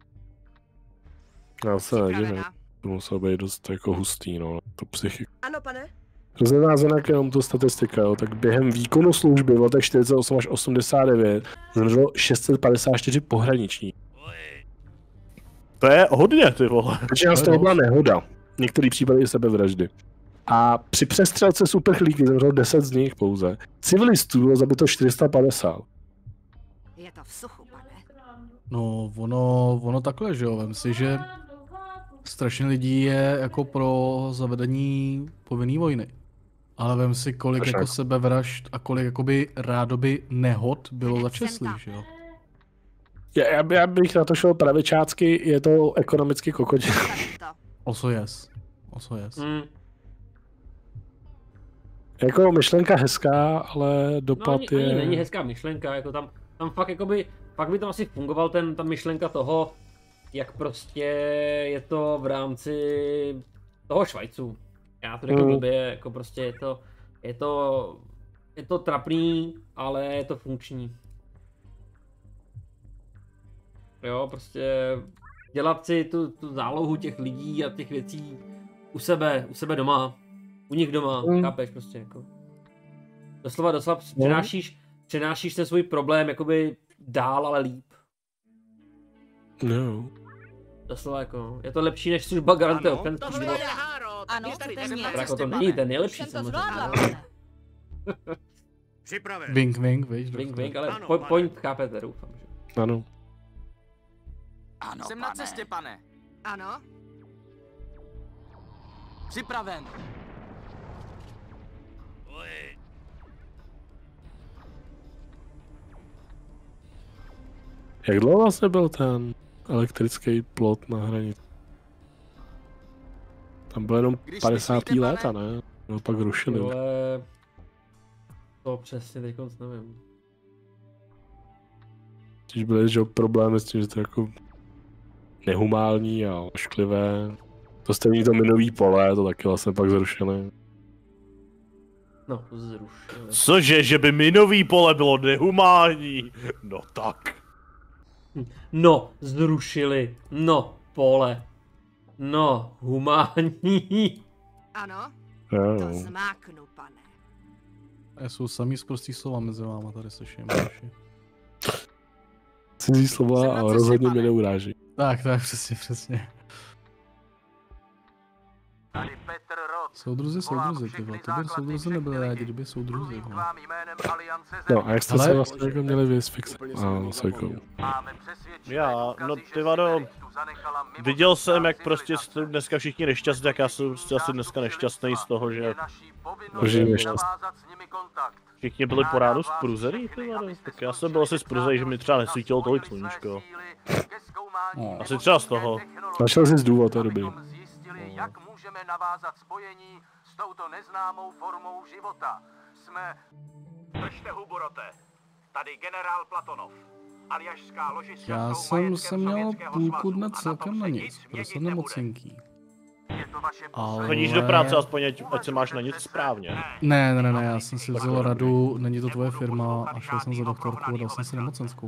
Já se nedivím. To muselo být dost jako hustý, no, to psychika. Ano, pane? Rozhodná jenom to statistika, jo, tak během výkonu služby v letech 48 až 89 zemřelo 654 pohraniční. To je hodně, ty vole. Většina z toho byla nehoda, některý případy i sebevraždy. A při přestřelce s uprchlíky zemřelo 10 z nich pouze. Civilistů bylo zabito 450. Je to v suchu, pane. No, ono takhle, že jo, vem si, že strašně lidí je jako pro zavedení povinné vojny. Ale vem si, kolik jako sebevražd a kolik jakoby rádoby nehod bylo za Česlí, že jo? Já bych na to šel pravičácky, je to ekonomicky kokotina. Oso yes. Jako myšlenka hezká, ale dopad no, je... není hezká myšlenka, jako tam fakt jakoby, fakt by tam asi fungoval ta myšlenka toho, jak prostě je to v rámci toho Švajců. Já to řeknu blbě, jako prostě je to trapný, ale je to funkční. Jo, prostě dělat si tu zálohu těch lidí a těch věcí u sebe doma, u nich doma, chápeš prostě jako. Doslova přenášíš ten svůj problém jakoby dál, ale líp. No. Doslova jako, je to lepší než služba garantuje občanský život. Ano, Jako to není ten nejlepší samozřejmě. Připraven. Wink, wink, víš. Wink, ale point chápete, doufám, že. Ano. Ano, Jsem na cestě, pane. Ano. Připraven. Jak dlouho vlastně byl ten elektrický plot na hranici? Tam bylo jenom 50. léta, ne? No, pak rušili. Ale to přesně teď nevím. Když byly že, problémy s tím, že to je jako nehumální a ošklivé. To stejný to minový pole, to taky vlastně pak zrušili. No, zrušili. Cože, že by minový pole bylo nehumální? No tak. No, zrušili. No, pole. No, humánní. Ano. Jo. To zmáknu, pane. Jsou samý sprostý slova mezi váma, tady slyším. Cizí slova, ale rozhodně mě neuráží. Tak, přesně. Tady Petr Roth. Soudruzi, ty vole, to by soudruzi nebyli rádi, kdyby soudruzi, vole. No a jak jste se vlastně jako měli vy s Fixem a Sojkou? Já, no ty vado, viděl jsem, jak prostě jste dneska všichni nešťastní, tak já jsem prostě asi dneska nešťastný z toho, že... Všichni byli po ránu spruzený, ty vado, tak já jsem byl asi spruzený, že mi třeba nesvítilo tolik sluníčko. Asi třeba z toho. Našel jsi z důvod, to je dobrý. Jak můžeme navázat spojení s touto neznámou formou života? Jsme... Držte hubu, Rote. Tady generál Platonov. Aljašská ložiska Já jsem měl půlku dne celkem na nic, prostě nemocenký. Ale... Chodíš do práce aspoň, ať se máš na nic správně. Ne, já jsem si vzal radu, není to tvoje firma a šel jsem za doktorku a dal jsem si nemocenskou.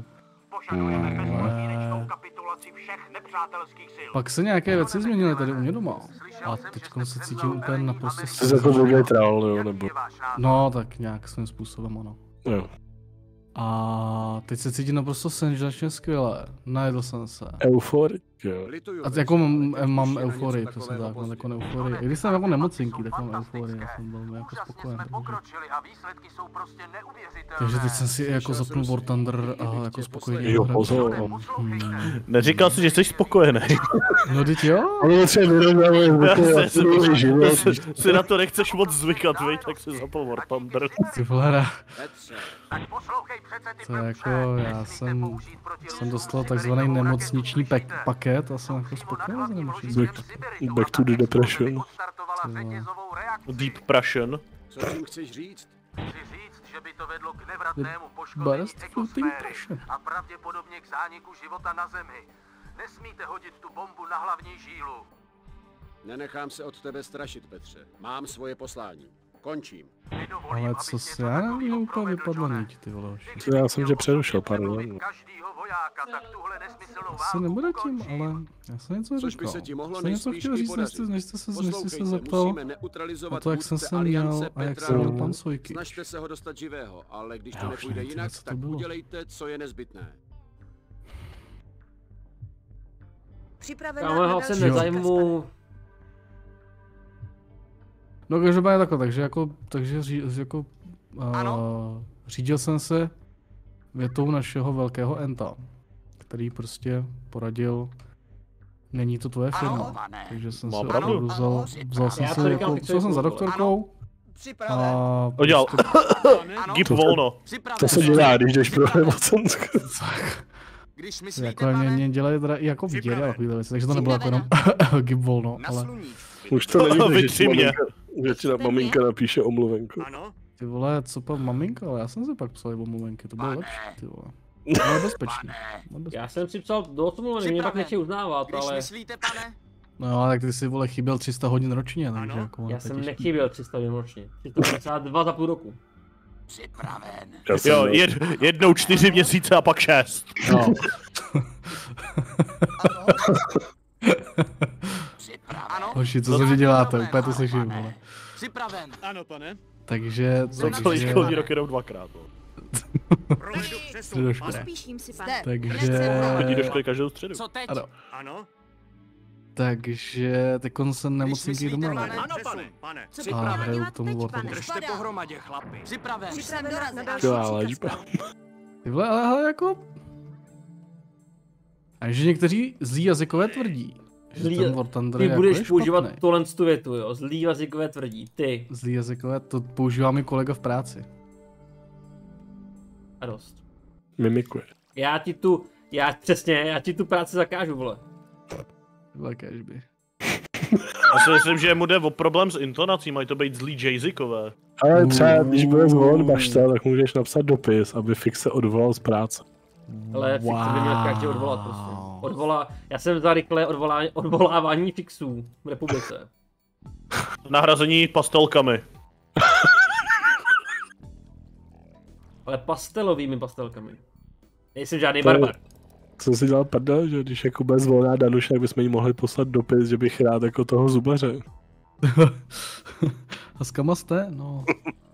Pak se nějaké věci změnily tady u mě doma a teďkom se cítím úplně naprosto... Jsi za to blbý trál, jo, nebo... No, tak nějak svým způsobem, ano. Jo. A teď se cítím naprosto senzačně skvěle, najedl jsem se. Euforik, jo. A jako mám euforii, přesně tak, mám takovou euforii. I když jsem jako nemocinký, tak mám euforii, já jsem velmi jako spokojen. Takže teď jsem si jako zapnul War Thunder a jako spokojeně. Jo, pozor. Neříkal jsi, že jsi spokojený. No teď jo. Ale třeba vyrovnáme si na to nechceš moc zvykat, vej, tak si zapl War Thunder. Ty vole. To jako, já jsem dostal takzvaný nemocniční paket jet a jsem jako spokojený za něm. Back to the depression. Deep Pression. Co tím chceš říct? Chci říct, že by to vedlo k nevratnému poškození Burst floating ekosféry pressure. a pravděpodobně k zániku života na Zemi. Nesmíte hodit tu bombu na hlavní žílu. Nenechám se od tebe strašit, Petře. Mám svoje poslání. Končím. Ale co se, já nevím, že úplně vypadlo nič, ty vole. Já jsem tě přerušil, pardon. Asi nebude tím, ale já jsem něco Což by říkal. se ti mohlo Jsem něco nejspíš chtěl i říct, podařit. než jste se Poslouchejte, zeptal musíme o neutralizovat to, jak jsem vůdce se měl Aliance a jak Petra jsem měl Rodu. pan Sojky. Snažte se ho dostat živého, ale když to Já už nepůjde nevím, jinak, co to tak bylo. udělejte, co je nezbytné. Připravena Kámo, na já se další nezajmu. No každopádně takhle, takže řídil jsem se větou našeho velkého enta, který prostě poradil, není to tvoje firma, takže jsem se opravdu vzal jsem se jako, šel jsem za doktorkou a udělal, gib volno. To se dělá, když jdeš pro nemocenskou. Když myslíte, jako pane, mě dělají teda i jako výděry a takovýhle věci, takže to nebylo jako jenom gib volno, ale Už to není, Vytři mě. že ti maminka napíše omluvenku. Ano? ty vole, co pak maminka, ale já jsem si pak psal i omluvenky, to bylo lepší, ty vole. Ale bezpečný. Já jsem si psal do omluvený, mě pak nechci uznávat, když ale... myslíte, pane, No ale tak ty si vole chyběl 300 hodin ročně, takže jako... Já to je jsem těžký. nechyběl 300 hodin ročně. 352 za půl roku. Připraven. Jo, jednou 4 měsíce a pak 6. No. ano, Hoši, co se děláte, úplně to slyším, vole. připraven. Ano, pane. Takže... Celý školní rok jenom 2krát. Provedu přesun, do školy. pane. Pospíším si, pane. Takže... Chodí do školy každou středu. Co teď? Ano. Ano? Takže teďkon se nemocníky myslíte, doma, pane, ne? Ano, pane. Pane. Co A budeme hraju dělat tomu teď, War pane? Držte pohromadě, chlapi. Připraven. Připravena na další Dělá příkaz, líp. pane. Ty vole, ale jako... A že někteří zlí jazykové tvrdí, že Zlý- ten War Thunder Ty je jako budeš je používat špatný. tohle tu větu, jo, zlý jazykové tvrdí, ty. Zlý jazykové, to používá mi kolega v práci. A dost. Mimikuje. Já ti tu práci zakážu, vole. Vole, kežby. Já si myslím, že mu jde o problém s intonací, mají to být zlý jazzykové. Ale třeba, když bude zvolen Bašta, tak můžeš napsat dopis, aby Fix se odvolal z práce. Ale Fix by měl každý odvolat prostě. Já jsem za rychlé odvolávání Fixů v republice. Nahrazení pastelkami. Ale pastelovými pastelkami. Nejsem žádný To je- barbar. Co si dělal prdel, že když jako bude zvolená Danuše, tak bychom jí mohli poslat dopis, že bych rád jako toho zubaře. A s kama jste? No.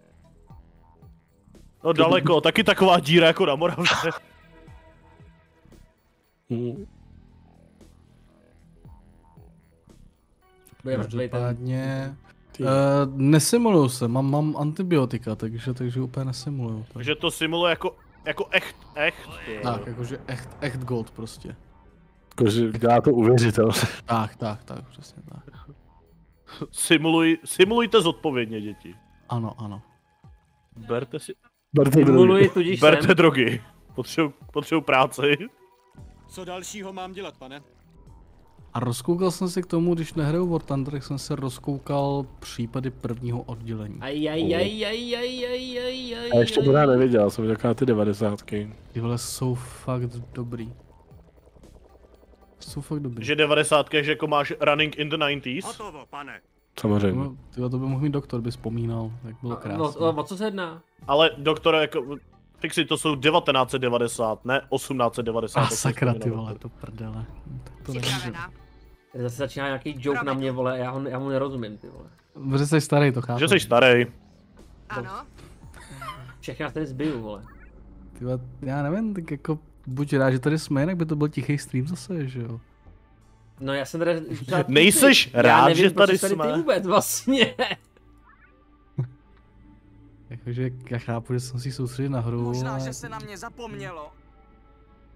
No daleko, taky taková díra jako na Moravce. Každopádně... Nesimuluju se, mám antibiotika, takže úplně nesimuluju. Takže to simuluje jako echt. Tak, jakože echt gold prostě. Jakože dělá to uvěřitelně. Tak, přesně tak. Simulujte zodpovědně, děti. Ano. Berte si... Simuluji tudíž Berte jsem. drogy. Potřebuji práci. Co dalšího mám dělat, pane? A rozkoukal jsem si k tomu, když nehraju War Thunder, tak jsem se rozkoukal případy prvního oddělení. A ještě to já nevěděl, jsem taková ty 90ky. Ty vole jsou fakt dobrý. Jsou fakt dobrý. Že 90, že jako máš running in the 90s. Hotovo, pane. Samozřejmě. No, tyhle, to by mohl mít doktor, by vzpomínal, tak bylo krásné. No, o co se jedná? Ale doktor jako... Fixi, to jsou 1990, ne 1890. A sakra ty vole, to prdele. Tak to nemůžu. Zase začíná nějaký joke na mě, vole, já mu nerozumím, ty vole. Protože jsi starý, to chápu. Že jsi starý. Ano. Všechny nás tady zbiju, vole. Ty vole, já nevím, tak jako buď rád, že tady jsme, jinak by to byl tichý stream zase, že jo. No já jsem tady... Nejseš rád, nevím, že proč tady jsi jsme? Ty vůbec vlastně. Jakože já chápu, že jsem si soustředil na hru. Možná, ale- že se na mě zapomnělo.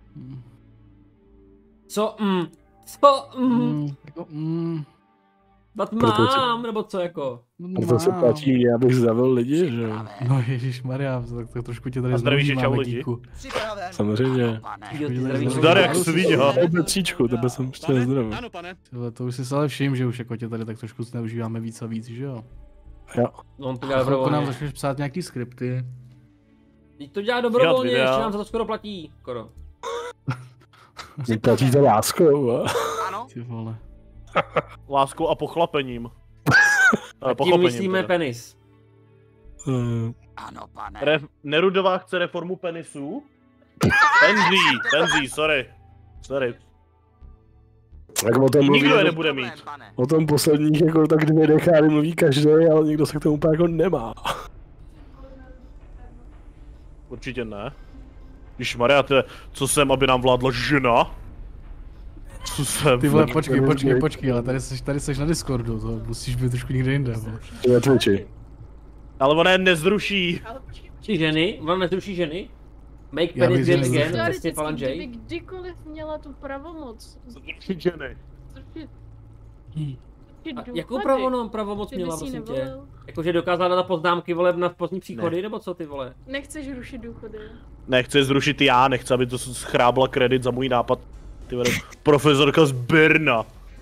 Co? Bat mám, nebo co jako? Proto se platí mě, abych zdravil lidi, že jo? No ježišmarja, tak trošku tě tady A zdravíš, že čau lidi. díku. Samozřejmě. Zdar jak svině, ha? Betříčku, tebe jsem ještě nezdravil. Ano, pane. Tyhle, to už si ale všim, že už jako tě tady tak trošku zneužíváme víc a víc, že jo? Jo. On to A dělá chvilku nám dobrovolně. začneš psát nějaký skripty. Teď to dělá dobrovolně, videa. ještě nám za to skoro platí. Skoro. Mě platí to láskou, a? Ano. Ty vole. Láskou a pochlapením. Tím myslíme penis. Ano, pane. Nerudová chce reformu penisů? Penzí, sorry. Tak o tom mluví, Nikdo je nebude mít. o tom posledních jako tak 2 dekády mluví každý, ale nikdo se k tomu úplně jako nemá. Určitě ne. Když Maria, co jsem, aby nám vládla žena? Co jsem? Ty vole, počkej, ale tady seš na Discordu, to musíš být trošku někde jinde, vole. Na Twitchi. Ale ona je nezruší. Či ženy? Ona nezruší ženy? Make Já penis bych great zrušil. again, přesně Teoreticky, Falange. kdyby kdykoliv měla tu pravomoc. Zruší ženy. Jakou pravomoc Kdyby měla, si ji prosím tě? nevolil. Jakože dokázala dát poznámky, vole, na pozdní příchody, nebo co ty vole? Nechceš rušit důchody. Nechci zrušit já, nechci, aby to schrábla kredit za můj nápad. Ty vole, profesorka z Brna.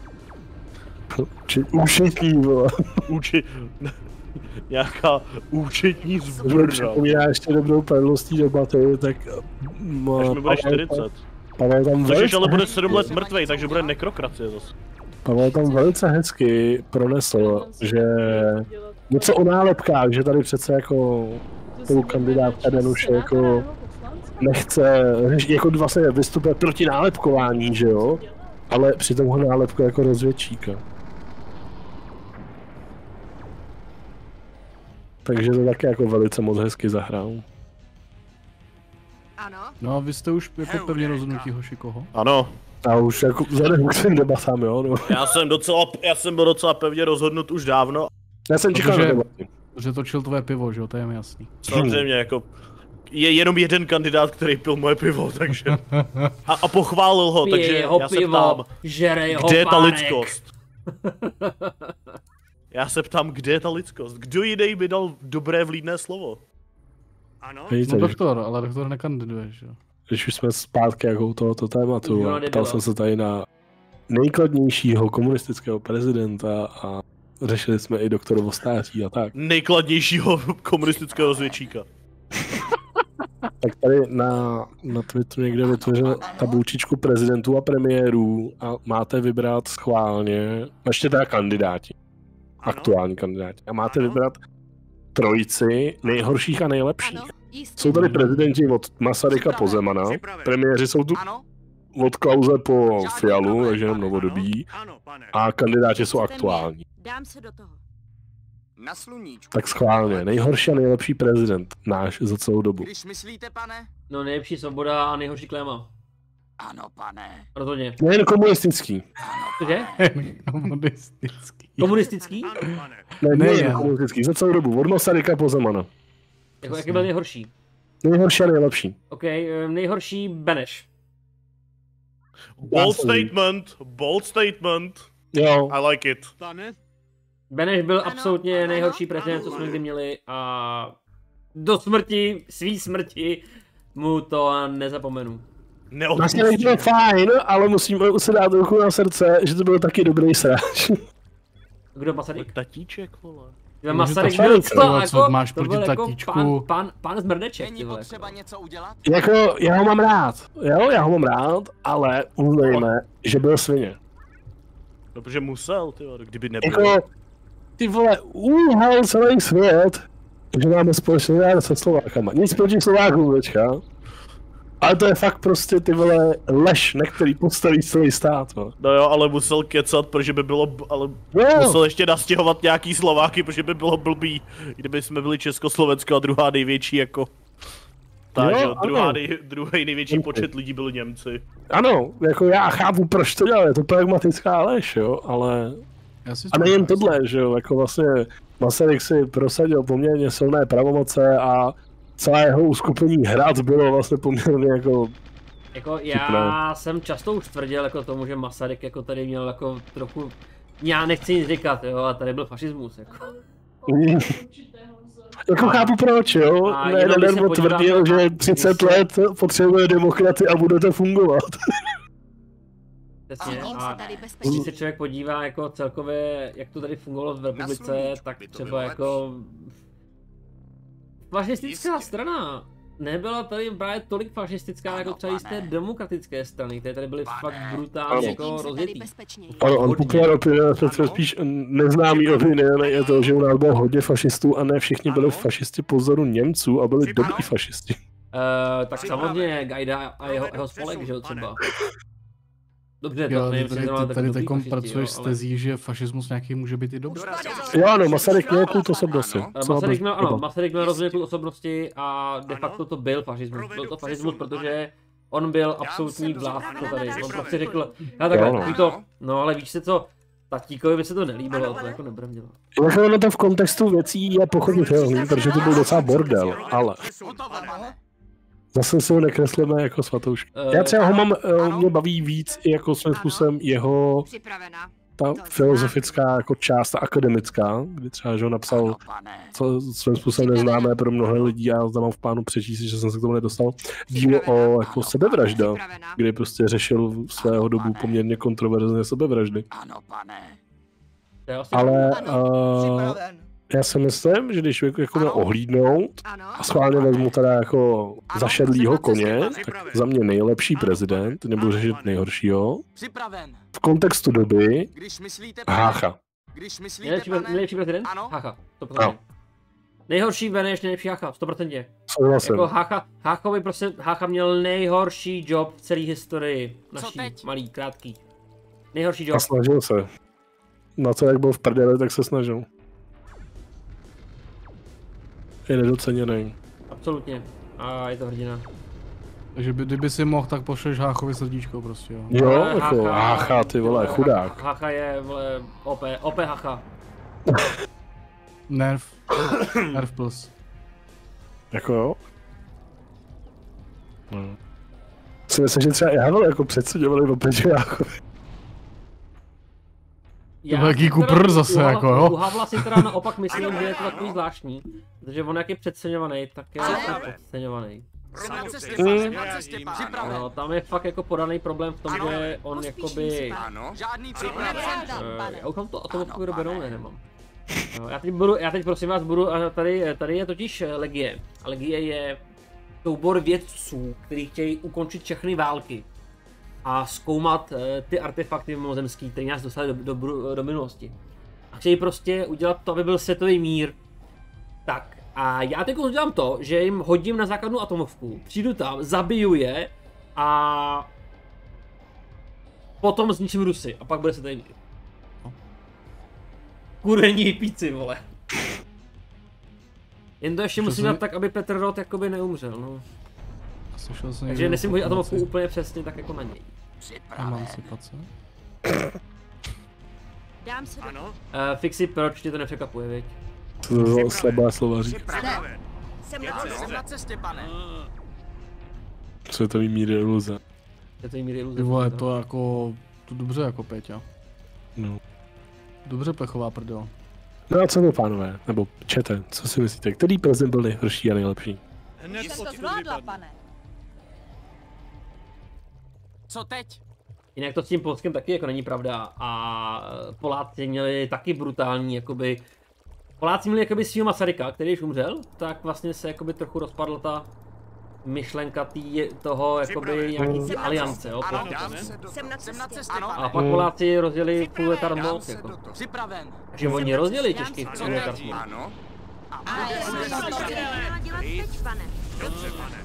Účetní, vole. Nějaká účetní z To mi Brna. připomíná ještě dobrou perlu z té debaty, tak... Až mi bude 40. Pavel tam Což ale bude 7 let mrtvej, takže bude nekrokracie zase. Pavel tam velice hezky pronesl, že něco o nálepkách, že tady přece jako tou kandidátka Danuše jako nechce, jako vlastně vystupuje proti nálepkování, že jo? Ale přitom ho nálepku jako rozvědčíka. Takže to také jako velice moc hezky zahrál. Ano. No a vy jste už jako pevně rozhodnutí, hoši, koho? Ano. A už jako vzhledem k svým debatám, jo? No. Já jsem byl docela pevně rozhodnut už dávno. Já jsem čekal na debaty. Že točil tvoje pivo, že jo, to je mi jasný. Samozřejmě, jako... Je jenom jeden kandidát, který pil moje pivo, takže... A pochválil ho, Pije takže jeho já se pivo, ptám, žere jeho kde je ta párek. lidskost? Já se ptám, kde je ta lidskost? Kdo jiný by dal dobré vlídné slovo? Ano. Víte, No doktor, ale doktor nekandiduje, že jo. Když už jsme zpátky jako u tohoto tématu, Jo, a ptal nebylo. jsem se tady na nejkladnějšího komunistického prezidenta a řešili jsme i doktorovo stáří a tak. Nejkladnějšího komunistického rozvědčíka. Tak tady na Twitteru někde vytvořil tabulčičku prezidentů a premiérů a máte vybrat schválně, ještě teda kandidáti, aktuální kandidáti, a máte vybrat trojici nejhorších a nejlepších. Jsou tady prezidenti od Masaryka po Zemana, premiéři jsou tu od Klause po Fialu, takže jenom novodobí, a kandidáti jsou aktuální. Dám se do toho. Na sluníčku. Tak schválně, nejhorší a nejlepší prezident náš za celou dobu. Když myslíte, pane? No nejlepší Svoboda a nejhorší Klema. Ano, pane. Rozhodně. Nejen komunistický. Cože? Komunistický. Komunistický? Ne, komunistický, za celou dobu, od Masaryka po Zemana. Jako, jaký byl nejhorší? Nejhorší a nejlepší. OK, nejhorší Beneš. Bold statement. Jo. I like it. Pane? Beneš byl absolutně nejhorší prezident, co jsme kdy měli a do smrti, svý smrti, mu to nezapomenu. Masaryk byl fajn, ale musím se dát ruku na srdce, že to byl taky dobrý sráč. Kdo Masaryk? Tatíček, vole. Masaryk byl co, jako, máš to proti byl jako tatíčku? pán z Mrdeček, ty Není vole. potřeba něco udělat? Jako, já ho mám rád, jo, já ho mám rád, ale uznejme, že byl svině. No, protože musel, ty vole, kdyby nebyl. Jako, ty vole, úhal celý svět, že máme společný národ se Slovákama. Nic proti Slovákům, teďka. Ale to je fakt prostě, ty vole, lež, na který postaví celý stát, no. No jo, ale musel kecat, protože by bylo, ale musel ještě nastěhovat nějaký Slováky, protože by bylo blbý, kdyby jsme byli Československo a druhá největší jako... Takže druhý největší počet lidí byl Němci. Ano, jako já chápu, proč to dělá, je to pragmatická lež, jo, ale... A nejen tohle, že jo, jako vlastně Masaryk si prosadil poměrně silné pravomoce a celé jeho uskupení Hrad bylo vlastně poměrně jako... Jako já jsem často už tvrdil jako tomu, že Masaryk jako tady měl jako trochu Já nechci nic říkat, jo, ale tady byl fašismus, jako. Jako chápu proč, jo? Nedarmo tvrdil, že 30 let potřebuje demokraty a bude to fungovat. Přesně, a když se člověk podívá jako celkově, jak to tady fungovalo v republice, tak třeba jako... Fašistická strana nebyla tady právě tolik fašistická jako třeba z té demokratické strany, které tady byly fakt brutálně jako rozjetý. Ale on poklad opět spíš neznámý opinion je to, že u nás bylo hodně fašistů a ne všichni byli fašisti po vzoru Němců a byli dobrý fašisti. Tak samozřejmě Gajda a jeho spolek, že jo, třeba. Dobře, jo, tady teďkom pracuješ s tezí, že fašismus nějaký může být i dobrý. Jo, ano, Masaryk měl kult osobnosti. Masaryk měl rozhodně kult osobnosti a de facto to byl fašismus. Byl to fašismus, protože on byl absolutní vládce tady. On prostě řekl, já takhle, no ale víš se co, tatíkovi by se to nelíbilo, to jako nebudem dělat. Jako na to v kontextu věcí je pochopitelný, protože to byl docela bordel, ale... Zase si ho nekreslíme jako svatoušky. Já třeba ho mám, mě baví víc i jako svým způsobem jeho ta filozofická jako část, ta akademická, kdy třeba že ho napsal, co svým způsobem neznámé pro mnohé lidí, já tam mám v plánu přečíst, že jsem se k tomu nedostal, dílo o jako sebevražda, kdy prostě řešil svého dobu poměrně kontroverzně sebevraždy. Ale já si myslím, že když jako měl ohlídnout a schválně vezmu teda jako zašedlýho koně, tak za mě nejlepší prezident, nebudu řešit nejhoršího, v kontextu doby Hácha. Nejlepší prezident? Hácha, 100%. Nejhorší Beneš, nejlepší Hácha, 100%. Jako Háchovi prostě, Hácha měl nejhorší job v celé historii naší, malý, krátký. Nejhorší job. A snažil se. Na co jak byl v prdeli, tak se snažil. Je nedoceněný. Absolutně. A je to hrdina. Takže kdyby si mohl, tak pošleš Háchovi srdíčko prostě, jo. Jo, jako Hácha, ty vole, chudák. Hácha je, vole, OP Hácha. Nerv plus. Jako jo? No. Si myslím, že třeba já byl jako předsuděvali opět Háchovi. To byl jaký kupr zase, jako jo? U Havla si teda naopak myslím, že je to takový zvláštní. Protože on jak je přeceňovaný, tak je podceňovaný. No, tam je fakt jako podaný problém v tom, že on jakoby... Já už mám to atomovku dobenou, ne, nemám. No, já teď prosím vás budu, tady je totiž Legie. A Legie je soubor vědců, kteří chtějí ukončit všechny války. A zkoumat ty artefakty mimozemský, které nás dostali do minulosti. A chtějí prostě udělat to, aby byl světový mír. Tak, a já teď udělám to, že jim hodím na základnu atomovku, přijdu tam, zabiju je a potom zničím Rusy a pak bude světový mír. Kurení píci, vole. Jen to ještě musím dát tak, aby Petr Roth jakoby neumřel, no. Takže nesmím hodit atomovku úplně přesně tak jako na něj. Emancipace? Dám se do... Fixi, proč tě to nepřekvapuje, viď? To slabá slova říká. Jsem na cestě, pane. Světový mír je iluze. Světový mír je iluze. Ty vole, to jako... To dobře jako Péťa. No. Dobře plechová prdel. No a co to, pánové? Nebo čete, co si myslíte? Který prezident byl nejhorší a nejlepší? Jsem to zvládla, pane. Co teď? Jinak to s tím Polskem taky jako není pravda a Poláci měli taky brutální jakoby... Poláci měli jakoby svýho Masaryka, který už umřel, tak vlastně se jakoby trochu rozpadla ta myšlenka toho jakoby nějaký aliance, jo. Jsem na cestě, A pak Poláci rozdělili Proletár moc, jako. Připraven. Takže oni rozdělili těžký Proletár moc. Ano. A já jsem to měla dělat teď, pane. Dobře, pane.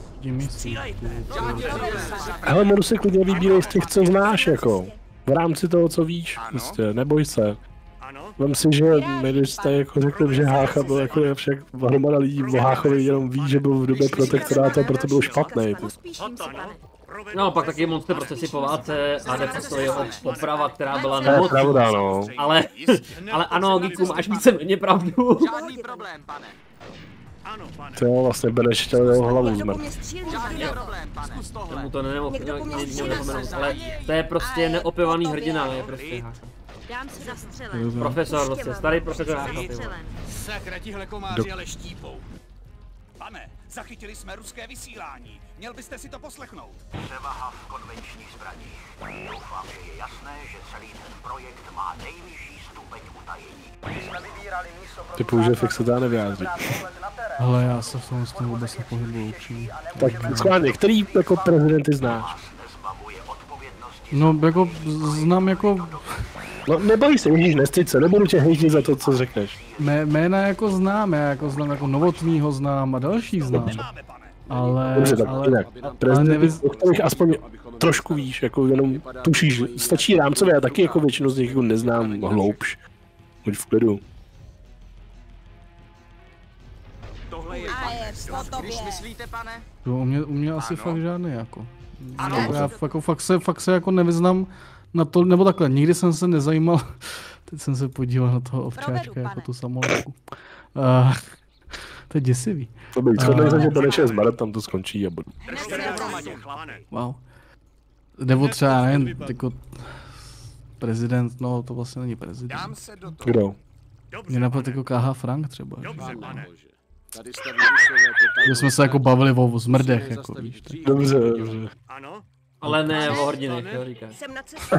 Ale modu si klidně vybírej z těch, co znáš, jako. V rámci toho, co víš, prostě, neboj se. Vem si, že my, když jste jako řekli, že Hácha byl jako však hromada lidí o Háchovi jenom ví, že byl v době protektorátu a proto byl špatný. No, pak taky monster procesy po válce a de facto jeho poprava, která byla nemocná. Pravda, no. Ale ano, Geeku, máš víceméně pravdu. Žádný problém, pane. To jo, vlastně Beneš chtěl jeho hlavu zmrt. Tomu to nemohl zapomenout, ale to je prostě neopěvaný hrdina, je prostě Hácha. Dám si zastřelen. Profesor, vlastně starý profesor. Sakra, tihle komáři ale štípou. Pane, zachytili jsme ruské vysílání. Měl byste si to poslechnout. Převaha v konvenčních zbraních. Doufám, že je jasné, že celý ten projekt má nejvyšší stupeň utajení. Jsme vybírali místo pro... Ty použije fakt se dá nevyjádřit. Hele, já se v tom s tím vůbec nepohybuju určitě. Tak schválně, který jako prezidenty znáš? No, jako znám jako... No neboj se, Ježíš, nestyd se, nebudu tě hejtit za to, co řekneš. Jména jako znám, já jako znám jako Novotnýho znám a další znám. Ale... Dobře, tak jinak. Prezidenty, o kterých aspoň trošku víš, jako jenom tušíš, stačí rámcově, já taky jako většinu z nich jako neznám hloubš. Buď v klidu. Tohle je když myslíte, pane? U mě asi fakt žádný jako. Já jako fakt se jako nevyznám na to, nebo takhle, nikdy jsem se nezajímal, teď jsem se podíval na toho ovčáčka jako tu samolepku. To je děsivý. To bych shodnej se, že Beneš je zmaret, tam to skončí a budu. Wow. Nebo třeba nejen jako prezident, no to vlastně není prezident. Kdo? Mě napadl jako K.H. Frank třeba. Dobře, pane. Tady že jsme se jako bavili o zmrdech, jako víš. Dobře. Ano? Ale ne o hrdinech, jo, říkáš. Jsem na cestě.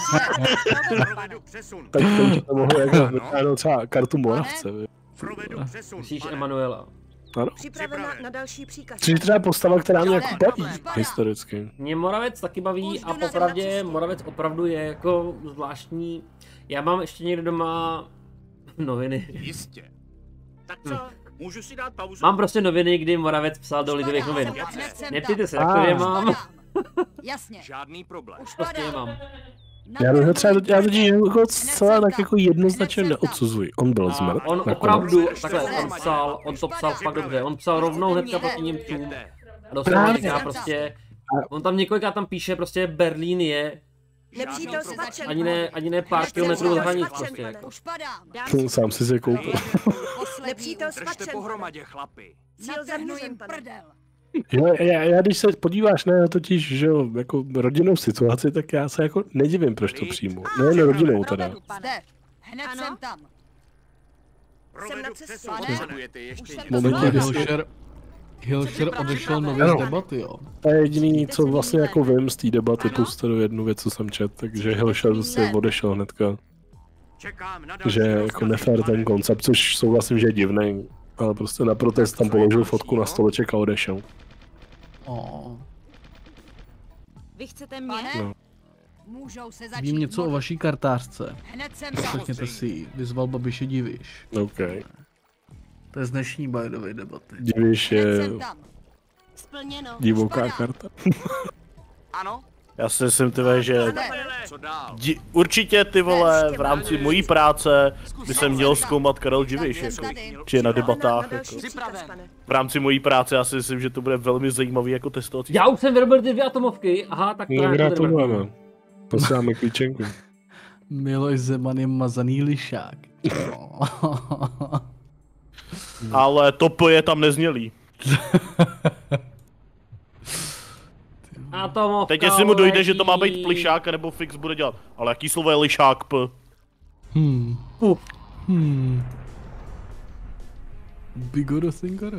Tak to to mohlo jako vytáhnout třeba kartu Moravce. Myslíš Emanuela? Ano. Připravena na další příkaz. Což je třeba postava, která mě jako baví historicky. Mě Moravec taky baví a popravdě Moravec opravdu je jako zvláštní. Já mám ještě někde doma noviny. Jistě. Tak co? Můžu si dát pauzu? Mám prostě noviny, kdy Moravec psal do Lidových novin. Neptejte se, jak to je mám. Jasně. Žádný problém. Prostě je mám. Já totiž jako zcela tak jako jednoznačně neodsuzuji. On byl zmrt. On opravdu, takhle, on to psal fakt dobře. On psal rovnou hnedka proti Němcům. A doslova říká prostě, on tam několikrát tam píše prostě Berlín je Nepřítel spatřen. ani ne pár kilometrů od hranic prostě jako. Sám si se koupil. Nepřítel spatřen. Držte pohromadě, chlapi. Cíl zaměřen, pane. Já když se podíváš na totiž, že jo, jako rodinnou situaci, tak já se jako nedivím, proč to přijmu. Nejen rodinou teda. Zde, hned jsem tam. Jsem na cestě. V momentě, kdy Hilšer odešel nově z debaty, jo. To je jediný, co vlastně jako vím z té debaty, plus to jednu věc, co jsem čet, takže Hilšer zase odešel hnedka. Že je jako nefér ten koncept, což souhlasím, že je divný. Ale prostě na protest tam položil fotku na stoleček a odešel. Vy chcete mě? No. Můžou se začít. Vím něco o vaší kartářce. Hned jsem Poslechněte si ji. Vyzval Babiše Diviš. OK. To je z dnešní bajdové debaty. Diviš je Splněno. divoká karta. Ano? Já si myslím, ty vole, že určitě ty vole v rámci mojí práce by se měl zkoumat Karel Diviš, jako, či je na debatách. Jako. V rámci mojí práce já si myslím, že to bude velmi zajímavý jako testovací. Já už jsem vyrobil ty 2 atomovky, aha, tak to je gratulujeme. Posíláme klíčenku. Miloš Zeman je mazaný lišák. Ale topoje tam neznělý. Atomovka, teď jestli mu dojde, že to má být plišák, nebo fix bude dělat. Ale jaký slovo je lišák, p? Bigoro Thinkara.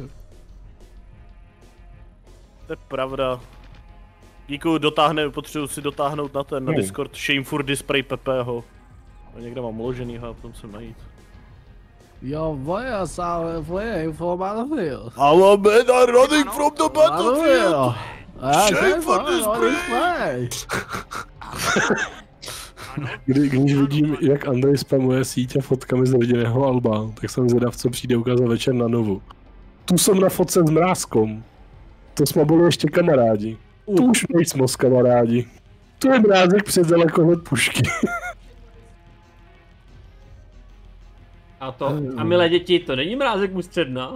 To je pravda. Díku, potřebuji si dotáhnout na ten, na Discord Shameful Display Pepeho. Někde mám uloženýho a potom se najít. Jo, voja, sále, voja, informativ. Ale men are running from the battlefield! Shameful Display! Když vidím, jak Andrej spamuje sítě fotkami z rodinného alba, tak jsem zvědav, co přijde ukázat večer na Novu. Tu jsem na fotce s Mrázkom. To jsme byli ještě kamarádi. Tu už nejsme s kamarádi. To je Mrázek před dalekohled pušky. A milé děti, to není Mrázek Ústředna?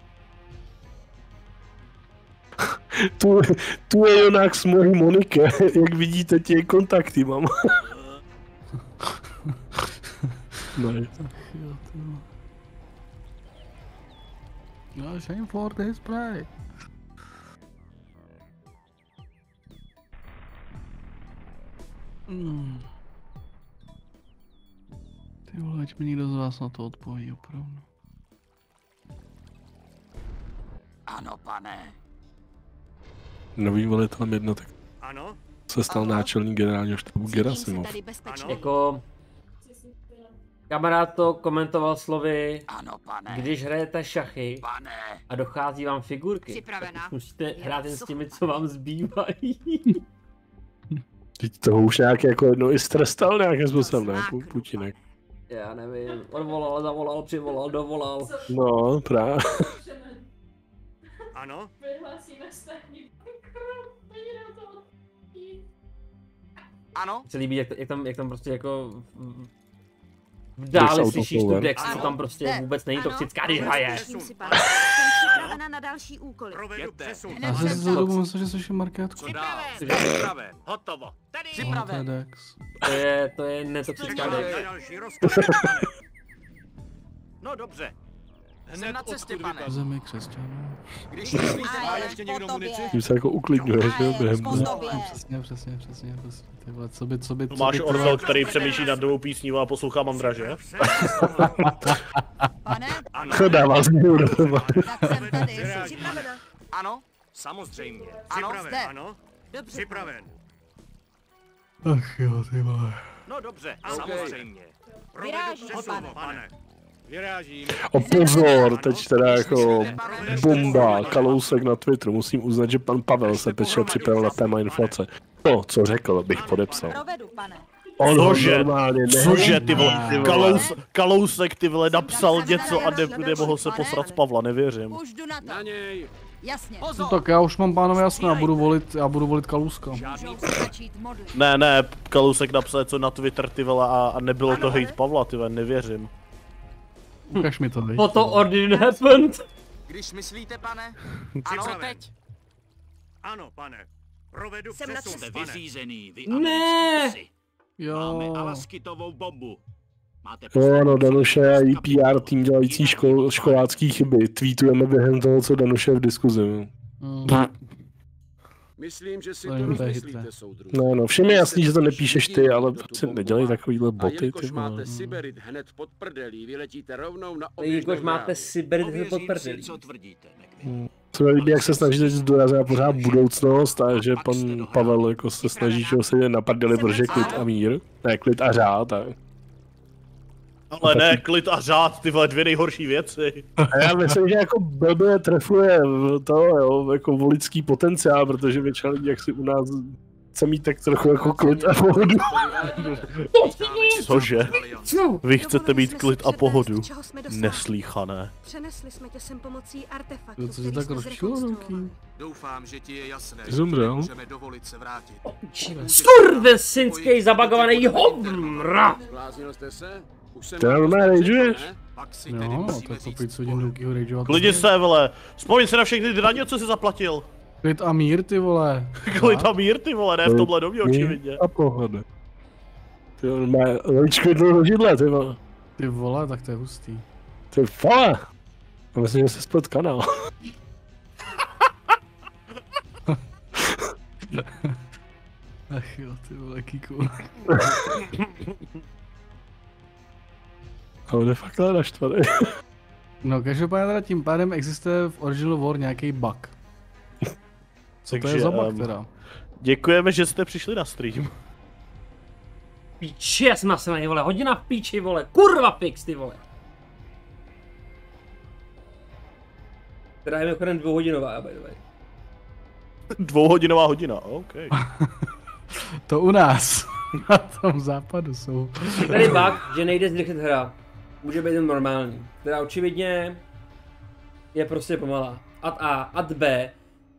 Tu je Jonák s mojí Monike, jak vidíte, ti kontakty mám. No, Shameful Display. ať mi někdo z vás na to odpoví opravdu. Ano, pane. Novým velitelem jednotek Ano? se stal náčelník generálního štábu Gerasimov. Jako... Kamarád to komentoval slovy, ano, pane. Když hrajete šachy a dochází vám figurky, Připravena. tak musíte hrát jen s těmi, co vám zbývají. Teď toho už nějak jako jednou i strestal nějakým způsobem, ne? Putinek. Já nevím, odvolal, zavolal, přivolal, dovolal. No, právě. Ano? Vyhlásíme státní bankrot, není na to odpověď. Ano? Se líbí, jak tam prostě jako... V dále slyšíš tu Dex, co tam prostě vůbec není toxická, když hraje. Jsem připravena na další úkoly. Provedu přesun. Já jsem si za dobu myslel, že slyším Markétku. Připraven. Hotovo. Tady. Připraven. To je netoxická Dex. Další rozkaz, pane. No dobře. Jsem na cestě, pane. Zemi křesťanů. Když myslíte, Má ještě někdo munici? Tím se jako uklidňuje, že jo, během dne. Přesně. Ty vole, co by... Máš Orvel, který přemýšlí nad druhou písní a poslouchá Mandra, že? Pane? Dává změnu do toho. Tak jsem tady. Připravena. Ano? Samozřejmě. Ano, Připraven, zde. ano? Dobře. Připraven. Ach jo, ty vole. No dobře, samozřejmě. Provedu Vyrážím, přesun, pane. pane. Vyrážím. O pozor, teď teda jako bomba, Kalousek na Twitteru. Musím uznat, že pan Pavel se pečel připravil na téma inflace. To, co řekl, bych podepsal. Provedu, pane. Cože, ty vole, Kalousek, ty vole, napsal něco a nemohl se posrat z Pavla, nevěřím. Už jdu na to. Na něj. Jasně. No tak já už mám, pánové, jasno, já budu volit Kalouska. Můžou se začít modlit. Ne, Kalousek napsal něco na Twitter, ty vole, a nebylo to hejt Pavla, ty vole, nevěřím. Ukaž mi to, dej. What already happened? Když myslíte, pane? Ano, teď. Ano, pane. Provedu Jsem na přesun, cestě. pane. Vyřízený, vy Ne! americký psi. Jo. Máme alaskitovou bombu. Máte No, Danuše a její PR tým dělající školácký chyby. Tweetujeme během toho, co Danuše je v diskuzi. Myslím, že si To to je rozmyslíte, soudruzi. No, všem je jasný, že to nepíšeš ty, ale prostě nedělej takovýhle A boty, ty jelikož vole. máte Siberit hned pod prdelí, vyletíte rovnou na Jelikož oběžnou máte dráhu. Siberit pod Ověřím si, prdelí. co tvrdíte, McMillan. Co mi líbí, jak se snažíte zdůraznit pořád budoucnost a že pan Pavel jako se snaží, že se na prdeli, protože klid a mír. Ne, klid a řád. Ale ne, klid a řád, ty vole, dvě nejhorší věci. A já myslím, že jako blbě trefuje to, jo, jako volický potenciál, protože většina lidí, jak si u nás chce mít tak trochu jako klid a pohodu. Cože? Vy chcete mít klid a pohodu? Čeho jsme dosáhli? Neslýchané. Přenesli jsme tě sem pomocí artefaktů, Co se který tak jsme rozčilo, zrekonstruovali. Doufám, že ti je jasné, Ty zemřel. můžeme dovolit se vrátit. Skurvesinský zabagovaný hovra! Zbláznil jste se? Už jsem To vám normálně poslal, rageuješ? ne? Pak si tedy Jo, musíme tak to říct pojď co hodin důkýho rageovat. Klidně se, vole. Vzpomeň se na všechny daně, co jsi zaplatil. Klid a mír, ty vole. Klid a mír, ty vole, ne v tomhle domě, očividně. A pohoda. Ty normálně, lovičko jednou do židle, ty vole. Ty vole, tak to je hustý. Ty vole! Já myslím, že jsi splet kanál. Ach jo, ty vole, Kiku. Ale de facto naštvaný. No, každopádně teda tím pádem existuje v Original War nějaký bug. Co to je za bug teda? Děkujeme, že jste přišli na stream. Píči, já jsem nasraný, vole, hodina v píči, vole, kurva fix, ty vole. Která je mimochodem 2hodinová, by the way. 2hodinová hodina, OK. To u nás, na tom západu jsou. Tady bug, že nejde zrychlit hra. Může být jen normální. Která očividně je prostě pomalá. Ad A, ad B.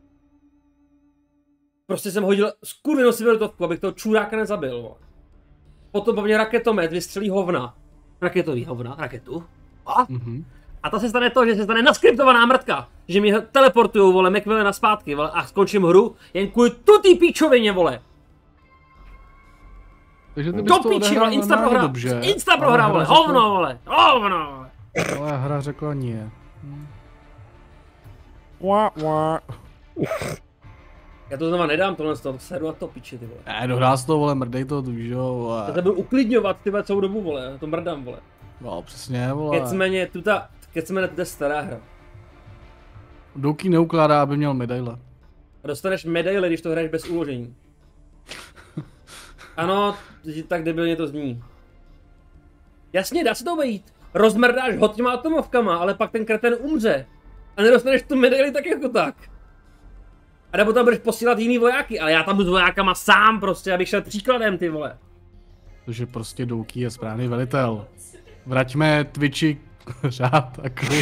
Prostě jsem hodil skurvenou Siberitovku, abych toho čuráka nezabil, vole. Potom po mně raketomet vystřelí hovna. Raketový hovna, raketu. A to se stane to, že se stane naskriptovaná mrtka. Že mi teleportujou, vole, McMillana zpátky, vole, a skončím hru jen kvůli tutý píčovině, vole. Takže ty bys Do to píči, odehrál vole, insta prohra, dobře. insta prohra, vole, hovno, vole, hovno, vole. Ale hra řekla nie. Já to znova nedám, tohle z toho, sedu a to píči, ty vole. Dohrál to, vole, mrdej to, víš jo. Já to budu uklidňovat, ty vole, celou dobu, vole, já to mrdám, vole. No, přesně, vole. Kecmene, tuta stará hra. Douki neukládá, aby měl medaile. A dostaneš medaile, když to hraješ bez uložení. Ano, tak debilně to zní. Jasně, dá se to vejít. Rozmrdáš ho těma atomovkama, ale pak ten kreten umře. A nedostaneš tu medaili tak jako tak. A nebo tam budeš posílat jiný vojáky, ale já tam budu s vojákama sám prostě, abych šel příkladem, ty vole. Takže prostě Douki je správný velitel. Vraťme Twitchi řád a klid.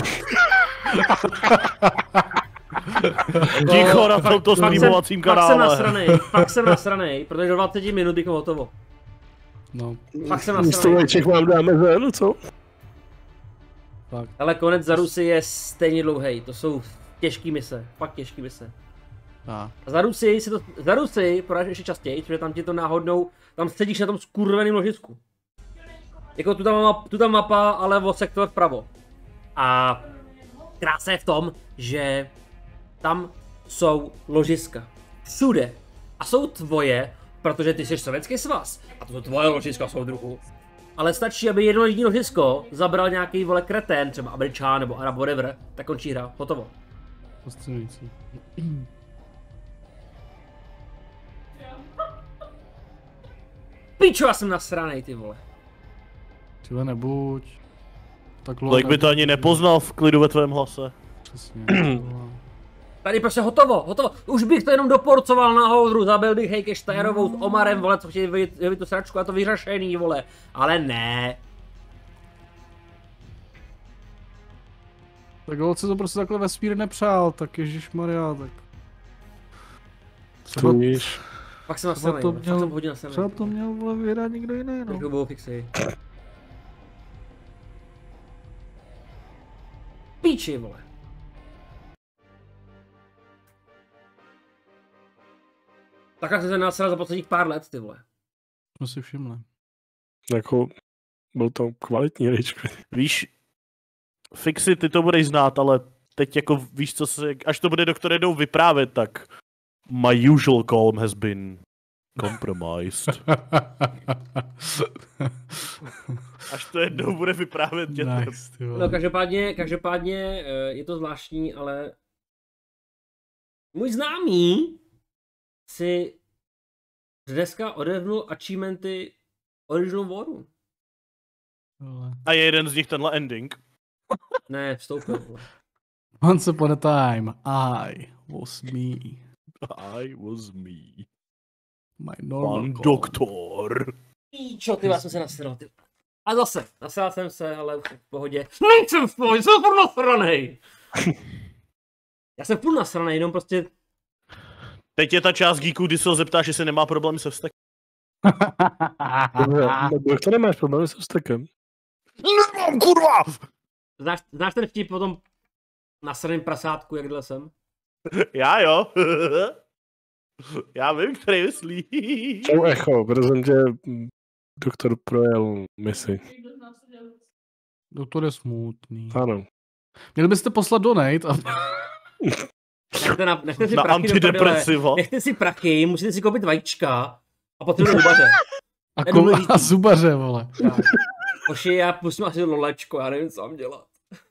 Ticho na tomto streamovacím kanále. Fakt jsem nasranej, protože do 20 minut bychom hotovo. No. Fakt jsem nasranej. Místo vám dáme ven, co? Fakt. Ale konec za Rusy je stejně dlouhý, to jsou těžký mise, fakt těžký mise. A za Rusy porážíš ještě častěji, protože tam ti to náhodnou, tam sedíš na tom skurveném ložisku. Jako tu tam mapa, ale o sektor vpravo. A krása je v tom, že tam jsou ložiska. Všude. A jsou tvoje, protože ty jsi Sovětský svaz. A to jsou tvoje ložiska, soudruhu. Ale stačí, aby jedno jediné ložisko zabral nějaký vole kretén, třeba Američan nebo Arab, whatever, tak končí hra. Hotovo. Fascinující. Pičo, já jsem nasranej, ty vole. Tyhle nebuď. Tak by to ani nepoznal v klidu ve tvém hlase. Přesně. Tady prostě hotovo. Už bych to jenom doporcoval na houdru, zabil bych Heike Štajerovou s Omarem, vole, co chtějí vyjít tu sračku a to vyřešený, vole. Ale ne. Tak holce to prostě takhle vesmír nepřál, tak ježišmarja, tak... Co víš? Fakt jsem nasranej, fakt jsem hodně nasranej. Třeba to měl vole vyhrát někdo jiný, no. Trochu budou fixy. Píči, vole. Takhle jsem se nasral za posledních pár let, ty vole. Jsme si všimli. Jako, byl to kvalitní rage. Víš, Fixy, ty to budeš znát, ale teď jako víš, co se, až to bude doktor jednou vyprávět, tak my usual calm has been compromised. Až to jednou bude vyprávět dětem. Nice, no každopádně je to zvláštní, ale můj známý si dneska odevnul achievementy Original Waru. A je jeden z nich tenhle ending? Ne, vstoupil. Once upon a time, I was me. I was me. My normal Pan doktor. Píčo, ty, já jsem se nasral, ty. A zase, nasral jsem se, ale v pohodě. Nejsem v pohodě, jsem furt nasranej. Já jsem furt nasranej, jenom prostě... Teď je ta část geeků, kdy se ho zeptáš, jestli nemá problém se vztekem. Jak to nemáš problém se vztekem? Nemám, kurva! Znáš ten vtip o tom nasraným prasátku, jak jsem? Já jo. Já vím, který myslí. Čau Echo, prezentě doktor projel misi. Doktor je smutný. Ano. Měli byste poslat donate a... Nechte si na prachy antidepresiva. Nechte si prachy, musíte si koupit vajíčka a potřebuji zubaře. A zubaře, vole. Hoši, já pustím asi lolečko, já nevím, co mám dělat.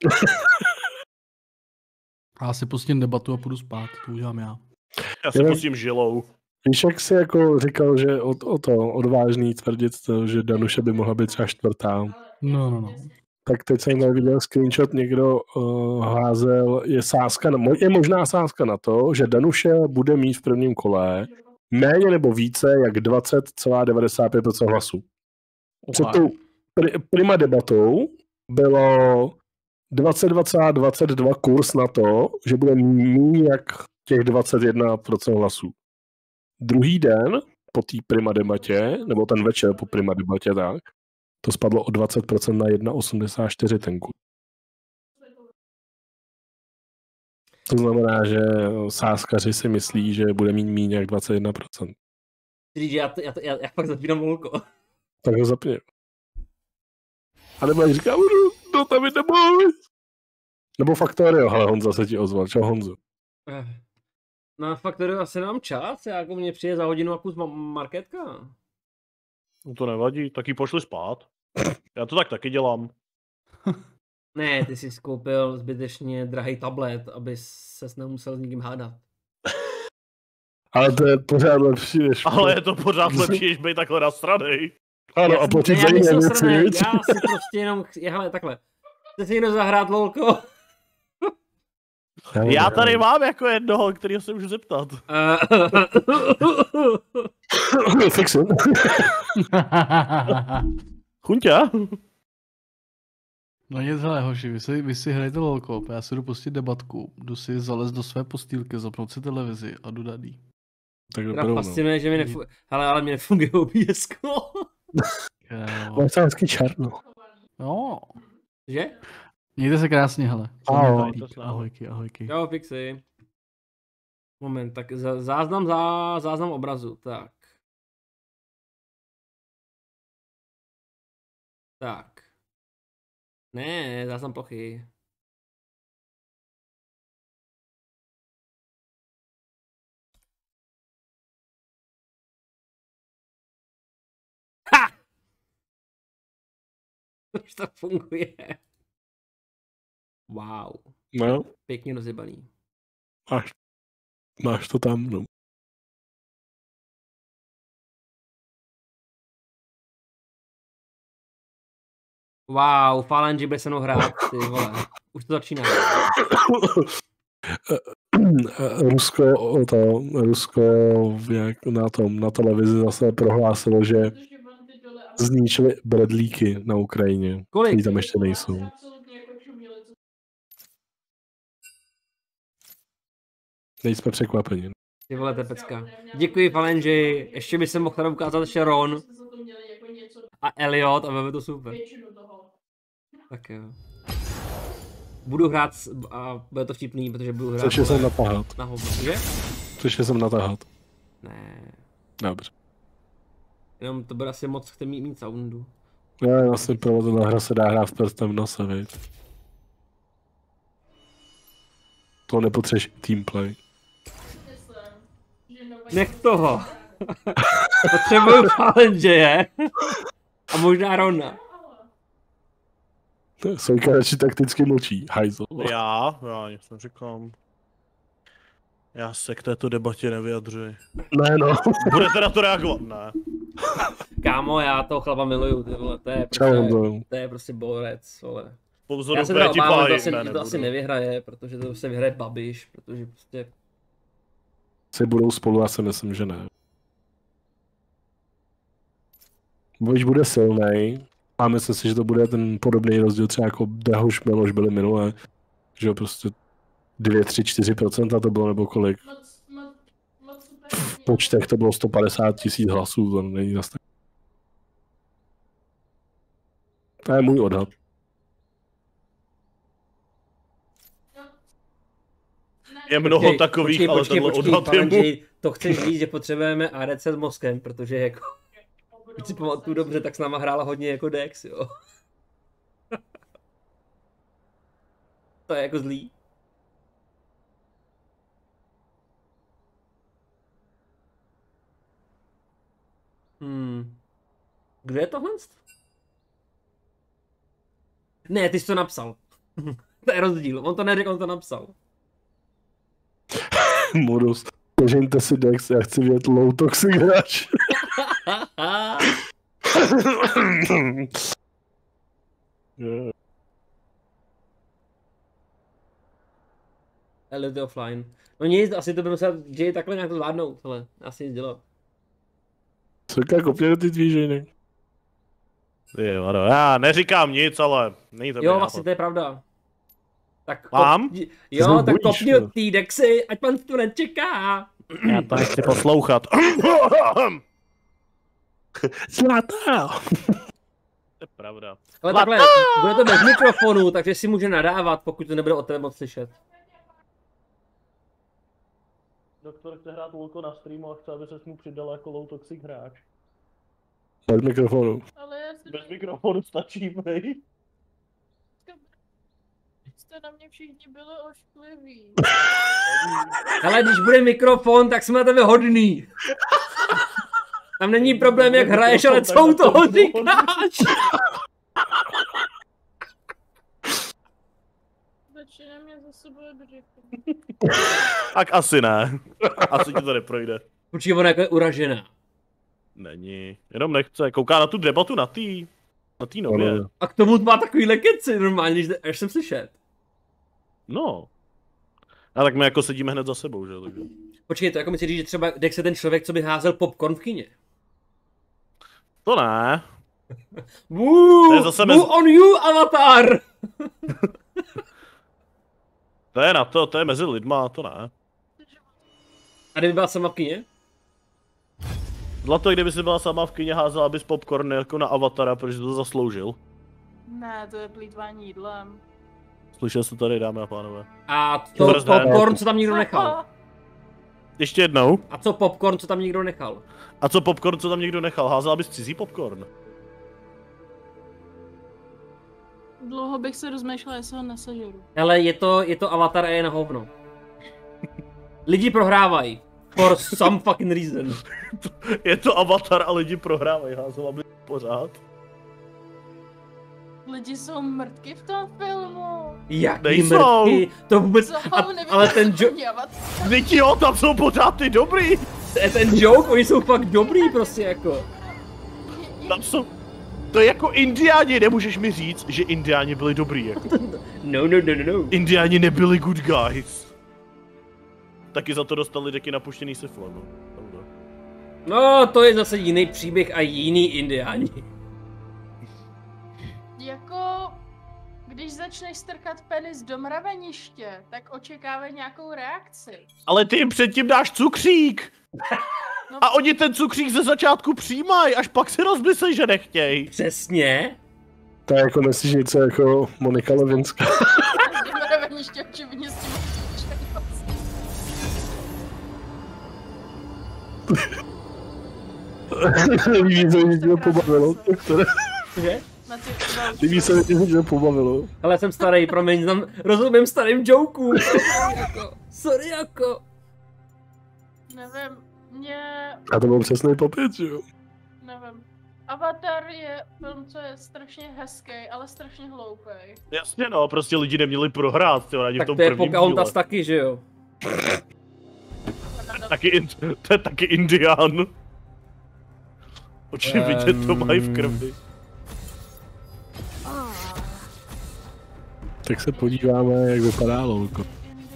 Já si pustím debatu a půjdu spát, to udělám já. Já si pustím žilou. Víš, jak jsi jako říkal, že odvážný tvrdit to, že Danuše by mohla být třeba čtvrtá. No. Tak teď jsem tady viděl screenshot, někdo házel, je možná sázka na to, že Danuše bude mít v prvním kole méně nebo více jak 20,95% hlasů. Co tou prima debatou bylo 22,22 kurz na to, že bude méně jak těch 21% hlasů. Druhý den po té prima debatě, nebo ten večer po prima debatě, tak, to spadlo o 20% na 1,84 ten kurz. To znamená, že sázkaři si myslí, že bude mít méně jak 21%. Já fakt zapínám volko. Tak ho zapni. A nebo jak říkám, no tam jde boj. Nebo Faktorio, ale Honza se ti ozval. Čau Honzu. Na Faktorio asi nemám čas, jako mě přijde za hodinu a kus marketka. No to nevadí, tak ji pošli spát. Já to tak taky dělám. Ne, ty jsi skoupil zbytečně drahý tablet, aby ses nemusel s nikým hádat. Ale to je pořád lepší, než... Ale je to pořád lepší, než být takhle nasranej. Ano, a platit za jiné věci. Já si prostě jenom, hele, takhle. Chce si někdo zahrát lolko? Já tady mám jako jednoho, kterýho se můžu zeptat. Fixin. Chunťa? No nic, hele hoši, vy si hrajte lolko, já si jdu pustit debatku, jdu si zalez do své postýlky, zapnout si televizi a jdu daný. Tak teda fascinuje, že mi nefunguje, hele, ale mi nefunguje OBS-ko. Máš to hezky černo. No. Že? Mějte se krásně, hele. Ahojky, ahojky. Čau, Fixi. Moment, tak záznam obrazu, tak. Tak. Ne, záznam plochy. Ha! Už to funguje. Wow. No. Pěkně rozjebaný. Máš to tam, no. Wow, Phalange bude se mnou hrát, ty vole. Už to začíná. Rusko jak na televizi zase prohlásilo, že zničili bradlíky na Ukrajině. Kolik? Který tam ještě nejsou. Nejsme překvapeni. Ty vole, tepecka. Děkuji, Phalange. Ještě by se mohl tady ukázat Sharon a Elliot a bylo by to super. Tak jo. Budu hrát a bude to vtipný, protože budu hrát... Což jsem natáhat. Na hovno, že? Což jsem natáhat. Ne. Dobře. Jenom to bude asi moc chce mít soundu. Ne, vlastně pro hra se dá hrát v prstem v nose, viď. To nepotřebuješ teamplay. Nech toho. Potřebuju Phalange, je? A možná Rona. Sojka radši takticky mlčí, hajzl. Já nic neříkám. Já se k této debatě nevyjadřuji. Ne no. Budete na to reagovat? Ne. Kámo, já toho chlapa miluju, ty vole, to je prostě borec, vole. Já se teda obávám, že to asi nevyhraje, protože to se vyhraje Babiš, protože prostě... Se budou spolu, já si myslím, že ne. Babiš bude silnej. A myslím si, že to bude ten podobný rozdíl třeba jako Drahoš Miloš byly minulé. Že jo, prostě 2-3-4% to bylo nebo kolik. V počtech to bylo 150 000 hlasů, to není zase tak. To je můj odhad. Je mnoho takových, ale tenhle odhad je můj. To chceš říct, že potřebujeme ADC s mozkem, protože jako... Když si pamatuju dobře, tak s náma hrála hodně jako Dex, jo. To je jako zlý. Kdo je tohle? Ne, ty jsi to napsal. To je rozdíl, on to neřekl, on to napsal. Modus. Požeňte si Dex, já chci vidět low toxic hráč. Elite offline. No nic, asi to by musel Jay takhle nějak to zvládnout, hele, asi nic dělat. Sojka, kopně do ty dvížiny. Jo, já neříkám nic, ale není to jo, vlastně to je pravda. Tak mám? Jo, tak kopni od té Dexy, ať pan tu nečeká. Já to nechci poslouchat. Zlatá. To je pravda. Ale takhle, bude to bez mikrofonu, takže si může nadávat, pokud to nebude od tebe moc slyšet. Doktor chce hrát lolko na streamu a chce, aby se mu přidal jako low toxic hráč. Bez mikrofonu. Bez mikrofonu stačí, prej. Jste na mě všichni byli oškliví. Ale když bude mikrofon, tak jsme na tebe hodný. Tam není problém, jak hraješ, ale co u toho říkáš? Že na mě zase bude břicho. Tak asi ne. Asi ti to neprojde. Určitě ona jako je uražená. Není. Jenom nechce. Kouká na tu debatu na tý nově. A k tomu má takovýhle keci normálně, až jsem slyšet. No. A tak my jako sedíme hned za sebou, že? Takže... Počkej, to jako mi si říct, že třeba Dex je ten člověk, co by házel popcorn v kině. To ne. Woo on you, Avatar! To je na to je mezi lidma, to ne. A kdyby byla sama v kině? Zlato, kdyby si byla sama v kině, házela bys popcorn jako na Avatara, protože to zasloužil. Ne, to je plýtvání jídlem. Slyšel jsi tady, dámy a pánové. A to popcorn, co tam nikdo nechal? Ještě jednou. A co popcorn, co tam nikdo nechal? A co popcorn, co tam někdo nechal? Házela bys cizí popcorn? Dlouho bych se rozmýšlela, jestli ho nesežeru. Hele, je to Avatar a je na hovno. Lidi prohrávají. For some fucking reason. Je to Avatar a lidi prohrávají, házela bys pořád. Lidi jsou mrtky v tom filmu. Jaký mrtky? To vůbec... ale ten joke... Vždyť jo, tam jsou pořád ty dobrý. Ten joke, oni jsou fakt dobrý prostě jako. Tam jsou... To je jako Indiáni, nemůžeš mi říct, že Indiáni byli dobrý jako. No. Indiáni nebyli good guys. Taky za to dostali taky napuštěný syflem. No, to je zase jiný příběh a jiný Indiáni. Jako, když začneš strkat penis do mraveniště, tak očekávej nějakou reakci. Ale ty jim předtím dáš cukřík! No. A oni ten cukřík ze začátku přijímají, až pak si rozmyslí, že nechtějí. Přesně. To je jako myslíš něco jako Monika Levinská. Do mraveniště očividně s tím Líbí se mi, že to pobavilo. Že? Líbí se mi, že to pobavilo. Ale jsem starý, promiň, rozumím starým jokům. Sorry jako. Nevím, A to byl přesný popět, že jo? Nevím. Avatar je film, co je strašně hezký, ale strašně hloupý. Jasně no, prostě lidi neměli prohrát, tyjo, ani v tom to je prvním Pocahontas díle. taky, že jo? To je taky Indián. Očividně to mají v krvi. Tak se podíváme, jak vypadá lolko.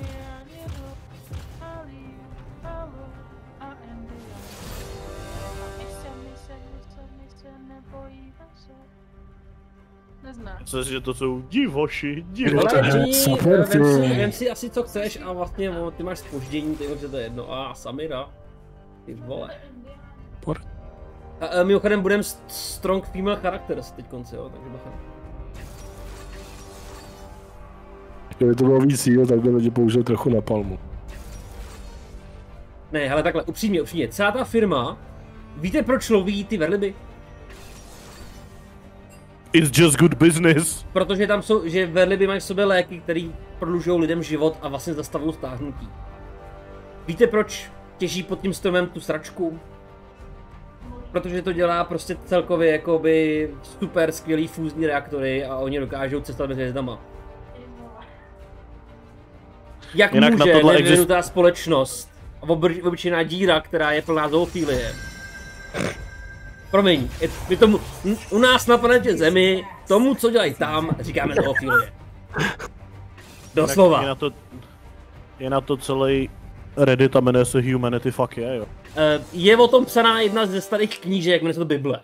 Neznám. Myslím si, že to jsou divoši. Vem si asi co chceš a vlastně ty máš zpoždění, že to je jedno. A Samira. Ty vole. A mimochodem budeme strong female characters teď konci, jo, takže bacha. Kdyby to bylo víc jíl, tak by lidi použil trochu na palmu. Ne, hele takhle, upřímně, celá ta firma, víte proč loví ty verliby? It's just good business. Protože tam jsou, že verliby mají v sobě léky, které prodlužují lidem život a vlastně zastavují stárnutí. Víte proč těží pod tím stromem tu sračku? Protože to dělá prostě celkově jakoby super skvělý fúzní reaktory a oni dokážou cestovat mezi hvězdama. Jak jinak může nevyvinutá společnost a obyčejná díra, která je plná zoofilie. Promiň, my tomu, u nás na planetě Zemi, tomu, co dělají tam, říkáme zoofilie. Doslova. Je na to celý Reddit a jmenuje se Humanity Fuck je, jo. Je o tom psaná jedna ze starých knížek, jmenuje se to Bible.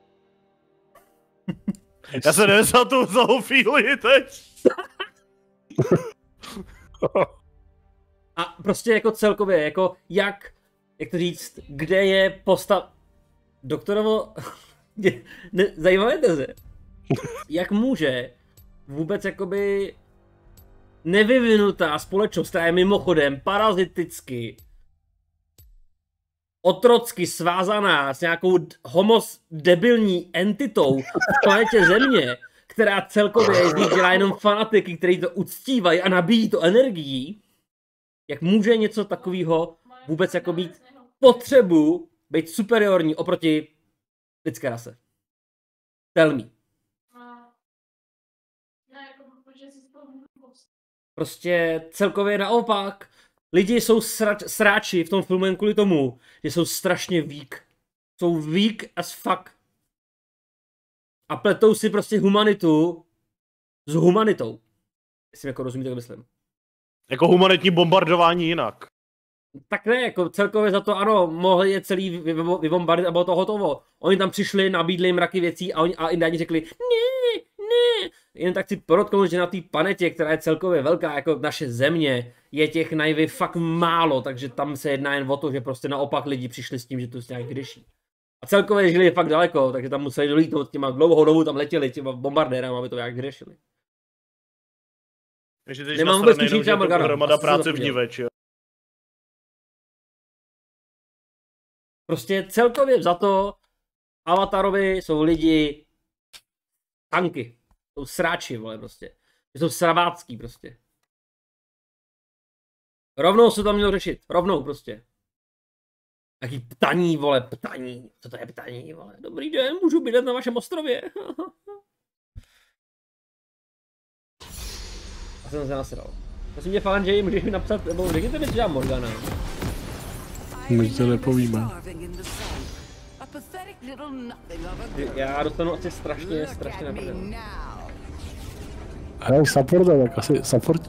Já se nemyslel tu zoofílii teď. A prostě jako celkově, jako jak to říct, kde je Doktorovo, zajímavé teze. Jak může vůbec jakoby nevyvinutá společnost, která je mimochodem paraziticky, otrocky svázaná s nějakou debilní entitou v planetě Země, která celkově z nich dělá jenom fanatiky, kteří to uctívají a nabíjí to energií, jak může něco takového vůbec jako mít potřebu být superiorní oproti lidské rase? Tell me. Prostě celkově naopak. Lidi jsou sráči v tom filmu jen kvůli tomu, že jsou strašně weak. Jsou weak as fuck. A pletou si prostě humanitu s humanitou. Jestli jako rozumíte, jak myslím. Jako humanitní bombardování jinak. Tak ne, jako celkově za to ano, mohli je celý vybombardit a bylo to hotovo. Oni tam přišli, nabídli jim mraky věcí a Indiáni řekli ne. Jen tak si podotknout, že na té planetě, která je celkově velká jako naše země, je těch najvy fakt málo, takže tam se jedná jen o to, že prostě naopak lidi přišli s tím, že to se nějak vyřeší. A celkově žili fakt daleko, takže tam museli dolítnout těma dlouhou dobu, tam letěli těma bombardérama, aby to nějak vyřešili. Nemám vůbec tušení, třeba Morgana. Hromada práce vníveč, jo. Prostě celkově za to Avatarovi jsou lidi tanky. Jsou sráči, vole, prostě. Jsou sravácký, prostě. Rovnou se to mělo řešit. Rovnou, prostě. Jaký ptaní, vole, ptaní. Co to je ptaní, vole? Dobrý den, můžu bydlet na vašem ostrově. A jsem se nasedal. Prosím tě, Falange, můžeš mi napsat, nebo řekněte mi, co dělá Morgana. My to nepovíme. Já dostanu asi strašně naprdel. Hraju supporta, tak asi support.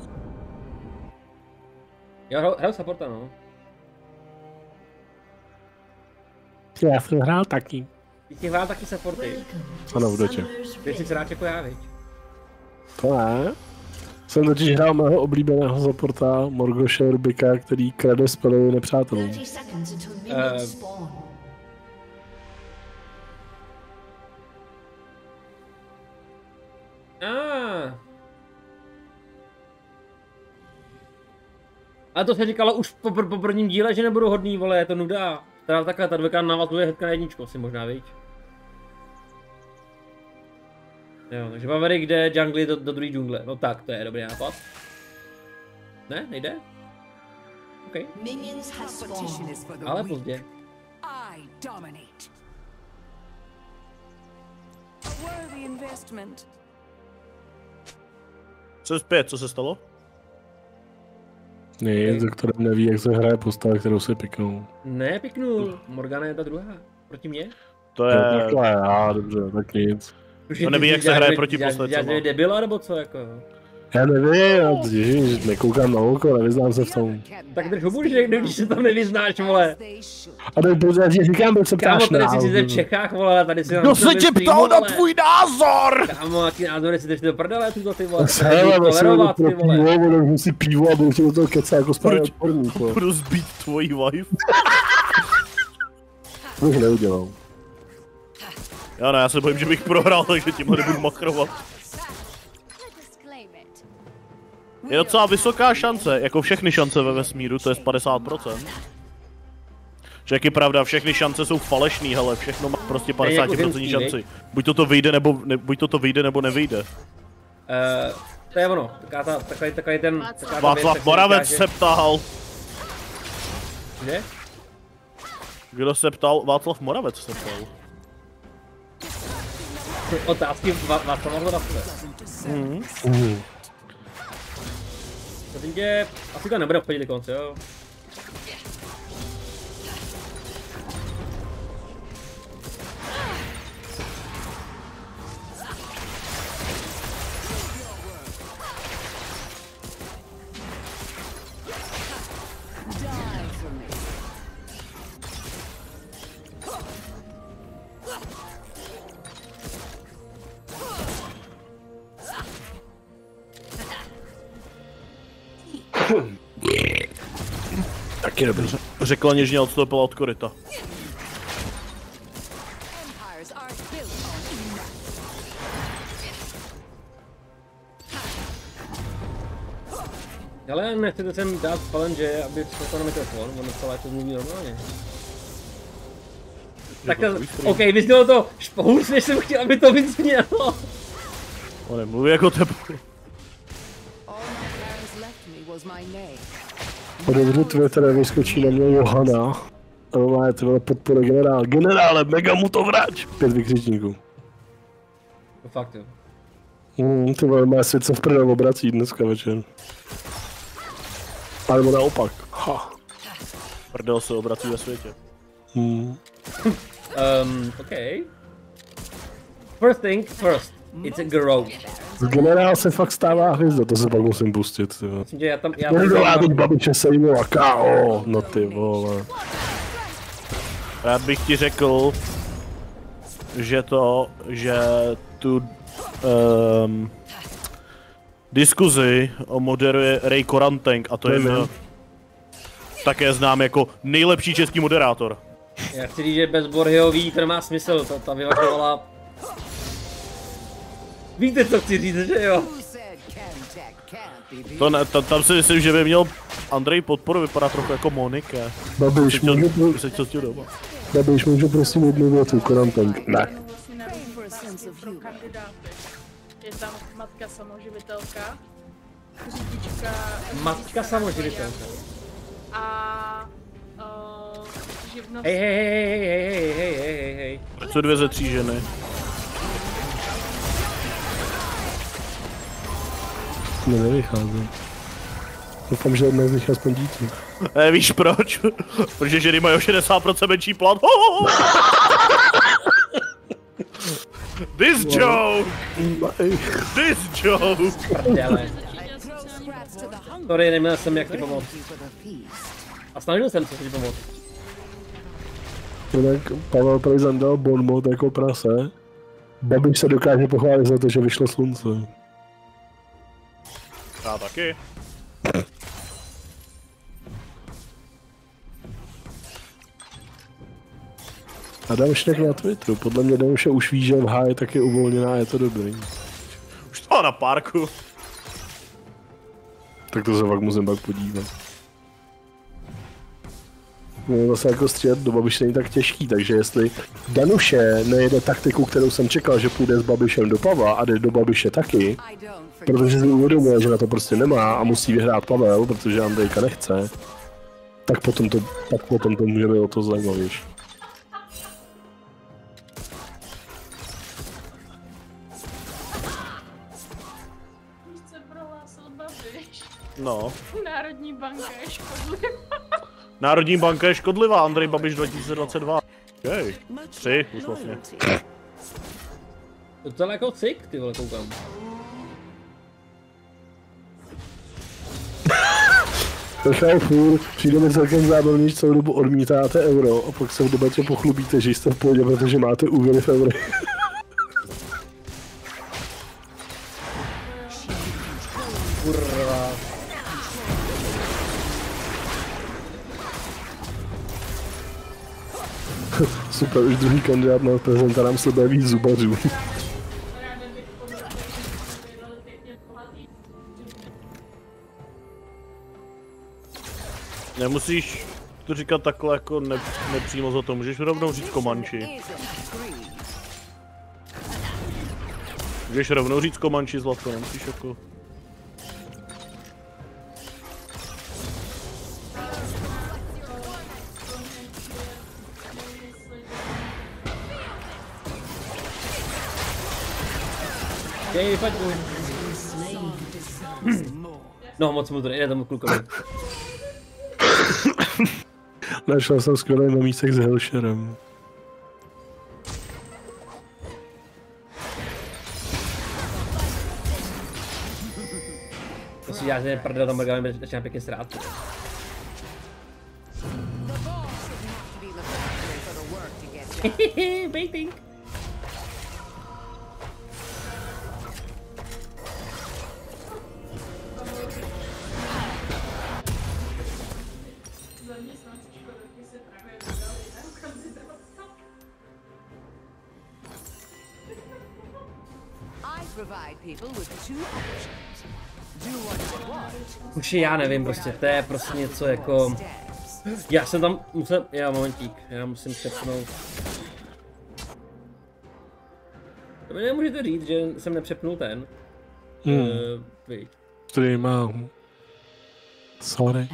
Já hraju supporta, no. Já jsem hrál taky. Ty jsi hrál taky supporty. Ano, v dotě. Ty jsi hráč jako já, viď? To ne. Jsem totiž hrál mého oblíbeného supporta Morgoshe Rubika, který krade spely nepřátelům. Ale to se říkalo už po prvním díle, že nebudu hodný, vole, je to nuda. Teda takhle, ta dvojka navazuje hnedka na jedničku, asi možná, viď? Jo, takže Maverick jde jungly do druhé džungle. No tak, to je dobrý nápad. Ne, nejde? OK. Ale pozdě. Co zpět, co se stalo? Nic, doktor neví, jak se hraje postava, kterou se piknul. Ne, piknul. Morgana je ta druhá. Proti mně? To je... takhle, dobře, tak nic. To neví, jak se hraje proti posledcům. Já debila, nebo co, jako? Já nevím, nekoukám na oko, nevyznám se v tom. Tak drž hubu, že když se tam nevyznáš, vole. A tak protože já říkám, proč se ptáš na. Kámo, tady jsi v Čechách, vole, tady si kdo se tě ptal na tvůj názor? Kámo, jaký názor, si jdeš do prdele, tuto ty vole. Tolerovat, ty vole. Budu si pivo a budu si do toho kecat jako správně odporník, vole. Budu zbít tvojí wife. To bych neudělal. Já ne, já se bojím, že bych prohrál, takže tímhle nebudu machrovat. Je docela vysoká šance, jako všechny šance ve vesmíru, to je 50%. Že jak je pravda, všechny šance jsou falešný, hele, všechno má prostě 50% šanci. Buď to vyjde nebo nevyjde. To je ono, takový ten... Václav Moravec se ptal. Kde? Kdo se ptal? Václav Moravec se ptal. Otázky Václava Moravce. Prosím tě, asi to nebude obchodit konce, jo? Taky dobrý. Řekla něžně, odstoupila od koryta. Ale nechcete sem dát Falange, aby šlo na mikrofon, on celé jako mluví normálně. Tak OK, vyznělo to hůř, než jsem chtěl, aby to vyznělo. On nemluví jako tebe. Dobře, Twitter vyskočí na mě Johana. A má ty vole podpora generál. Generále, mega mu to vrať! 5 vykřičníků. To fakt jo. Ty vole, má svět se v prdel obrací dneska večer. Alebo naopak. Ha. Prdel se obrací ve světě. Okay. First thing first, it's a grow. Generál se fakt stává hvězda, to se pak musím pustit, ty vole. Myslím, že já tam teď Babiše sejmul a KO, no ty vole. Rád bych ti řekl, že tu diskuzi moderuje Ray Koranteng a to je také znám jako nejlepší český moderátor. Já chci říct, že bez Borhyho vítr má smysl, ta vyvažovala... Víte, co chci říct, že jo? Tam si myslím, že by měl Andrej podporu, vypadá trochu jako Monika. Babiš, můžu prosím jednu větu, Koranteng? Ne. Je tam matka samoživitelka, řídička... Matka samoživitelka. A... živnost... Hej. Co 2 ze 3 ženy? Nevychází. Doufám, že jedna z nich aspoň dítě. Víš proč? Protože ženy mají o 60% menší plat. This joke! This joke! Prdele. Sorry, neměl jsem jak ti pomoct. A snažil jsem se ti pomoct. Jinak Pavel prej zandal bonmot jako prase. Babiš se dokáže pochválit za to, že vyšlo slunce. Já taky. A Danušek na Twitteru, podle mě Danuše už ví, že MH je taky uvolněná, je to dobrý. Už to na parku. Tak to se fakt musím pak podívat. No zase jako střílet do Babiše není tak těžký, takže jestli Danuše nejede taktiku, kterou jsem čekal, že půjde s Babišem do Pavla a jde do Babiše taky, protože si uvědomuje, že na to prostě nemá a musí vyhrát Pavel, protože Andrejka nechce, tak potom to může být o to zajímavější. No. Národní banka je škodlivá. Národní banka je škodlivá, Andrej Babiš 2022. Okej, 3 už vlastně. To je jako cik, ty vole, koukám. Michal furt, přijde mi celkem zábavný, že celou dobu odmítáte euro a pak se v debatě pochlubíte, že jste v pohodě, protože máte úvěry v euro. Kurva. Super, už druhý kandidát na prezidenta nám slibuje víc zubařů. Nemusíš to říkat takhle jako nepřímo za to, můžeš rovnou říct Komanči. Můžeš rovnou říct Komanči, Zlatko, nemusíš jako... No, moc mu to nejde tomu klukovi. Našel jsem skvělý mamísek s Hellsharem. To si děláš, že prdel tam brgáme, začíná pěkně srát. Baiting. Už já nevím, prostě to je prostě něco jako... Já jsem tam musel... Momentík, já musím přepnout. To mi nemůžete říct, že jsem nepřepnul ten. Který mám. Sorry.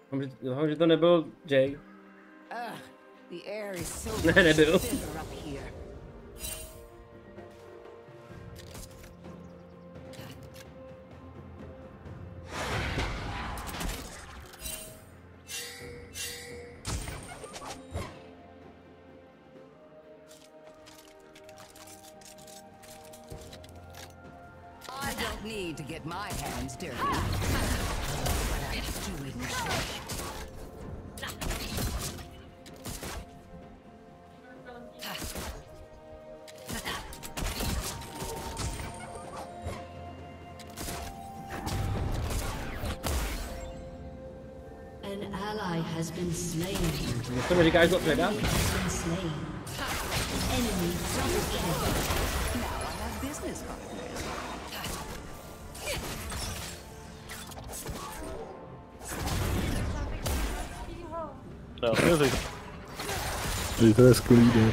Doufám, že to nebyl Jay. Ne, nebyl. Need to get my hands dirty. But I'm doing right. An ally has been slain. Co mi říkáš, co předá? Enemy double kill. Now I have business partners. No, neři. To je skvělý den.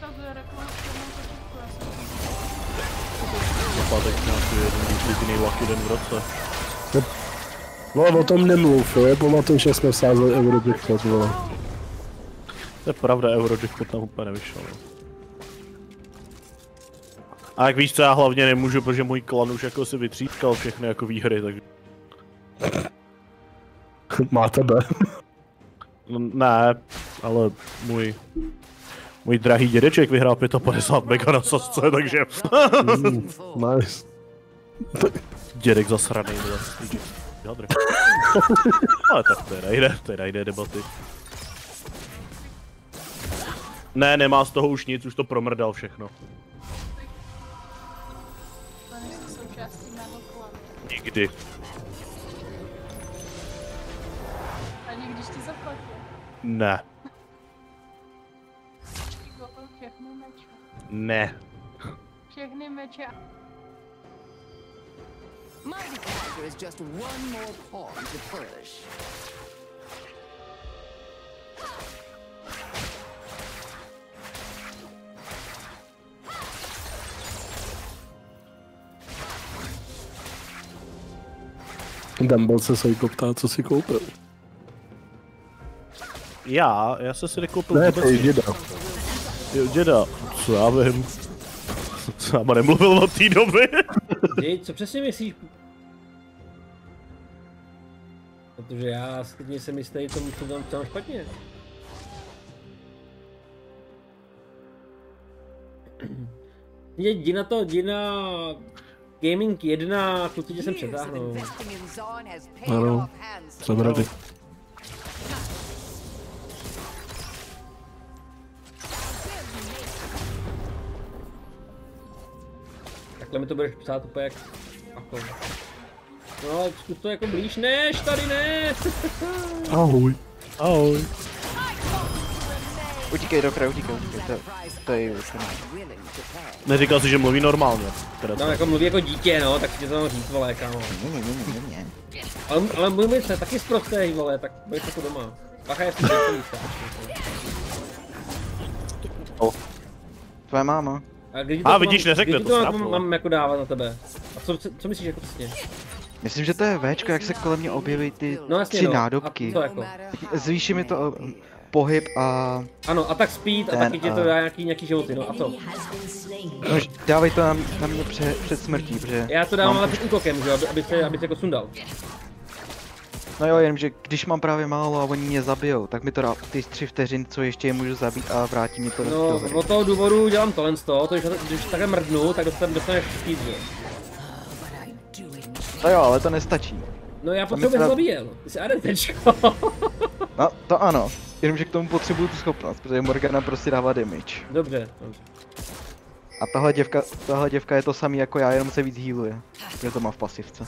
Pátek nějaký jediný lucky den v roce. No, o tom nemluv, jo, pamatuju, že jsme sázeli Eurojackpot, vole. To je pravda, Eurojackpot tam úplně nevyšel. A jak víš co, já hlavně nemůžu, protože můj klan už jako si vytřískal všechny jako výhry, takže... Má tebe. Ne, ale můj drahý dědeček vyhrál 55 mega na sasce, takže... Nice. Dědek zasranej, vole. Ale tak to je najde debaty. Ne, nemá z toho už nic, už to promrdal všechno. Nikdy. Ani když ti zaplatí. Ne. Všechny meče. Ne. Všechny meče. My character is just one more pawn to polish. Dumble se Sojko ptá, co si koupil. Já jsem si nekoupil ne, vůbec. to je děda. Jo, děda, co já vím. Sama nemluvil od té doby. Děj, co přesně myslíš? Protože já stejně jsem jistý tomu, co tam špatně. Jdi na Gaming 1, kluci jsem přetáhnou. Ano, jsem rád. Takhle mi to budeš psát úplně jak... Ako. No, zkus to jako blíž, než tady ne! Ahoj. Ahoj. Utíkej do kraje, utíkej, to je Neříkal jsi, že mluví normálně. No, jako mluví jako dítě, no, tak si tě to mám říct, vole, kámo. Ne. Ale mluví se taky zprostej, vole, tak budeš jako doma. Bacha je vždycky místa. Tvoje máma. A vidíš, neřekne to srap, mám jako dávat na tebe. A co myslíš jako přesně? Myslím, že to je Včko, jak se kolem mě objeví ty no, jasně, 3 nádobky. Jako? Zvýší mi to pohyb a... Ano, a tak speed a taky ti to dá nějaký životy, no a co? No, dávej to na mě před smrtí, protože... Já to dávám ale před útokem, že aby se jako sundal. No jo, jenomže když mám právě málo a oni mě zabijou, tak mi to dá ty 3 vteřin, co ještě je můžu zabít a vrátí mi to do hry. No, od toho důvodu dělám tohle z toho, když takhle mrdnu, tak dostaneš speed, že? No jo, ale to nestačí. No já potřebuji zabíjel, ty jsi ADTčko. No, to ano, jenomže k tomu potřebuju tu schopnost, protože Morgana prostě dává damage. Dobře. A tahle děvka je to samý jako já, jenom se víc healuje, protože to má v pasivce.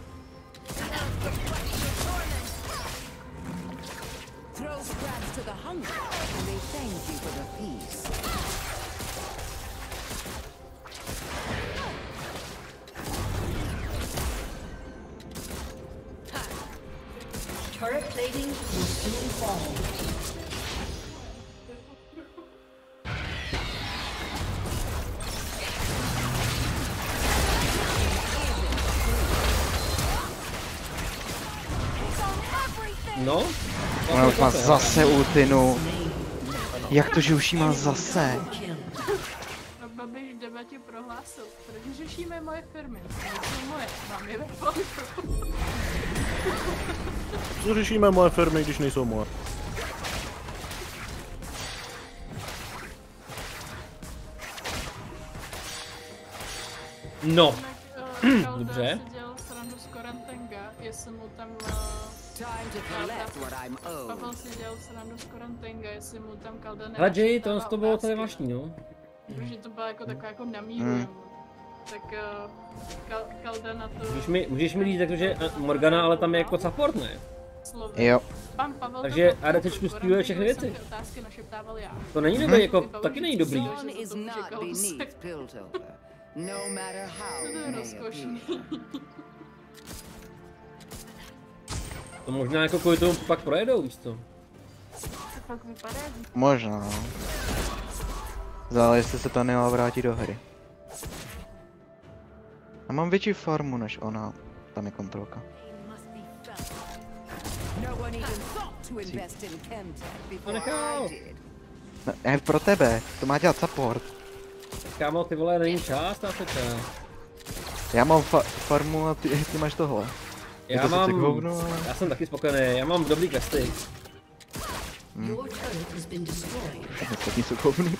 Turret plating will soon fall. No, Ona už má zase ultinu. Jak to, že už jí má zase? No Babiš v debatě prohlásil, proč řešíme moje firmy? Nejsou moje, mám je ve fondu. Co řešíme moje firmy, když nejsou moje? No. Dobře. Si dělal srandu z Korantenga, jestli mu tam... Pavel si dělal srandu z Korantenga, jestli mu tam Kalda nenačítala. Ale Jay, to bylo tady vážný, no. Že to bylo jako taková jako namíru jemu. Tak Kalda na to... Můžeš mi říct, takže Morgana, ale tam je jako support, ne? Jo. Pan Pavel takže ADCčku zpívuje všechny věci. To není dobrý, jako taky není dobrý. To možná jako kvůli tomu pak projedou, víš co? Možná. Zále, jestli se ta Nila vrátí do hry. Já mám větší farmu než ona. Tam je kontrolka. To nechal. Ne, pro tebe, to má dělat support. Kámo, ty vole, není čas, ta se čas. Já mám farmu a ty máš tohle. Já jsem taky spokojený, já mám dobrý questy. Ostatní jsou hovnu.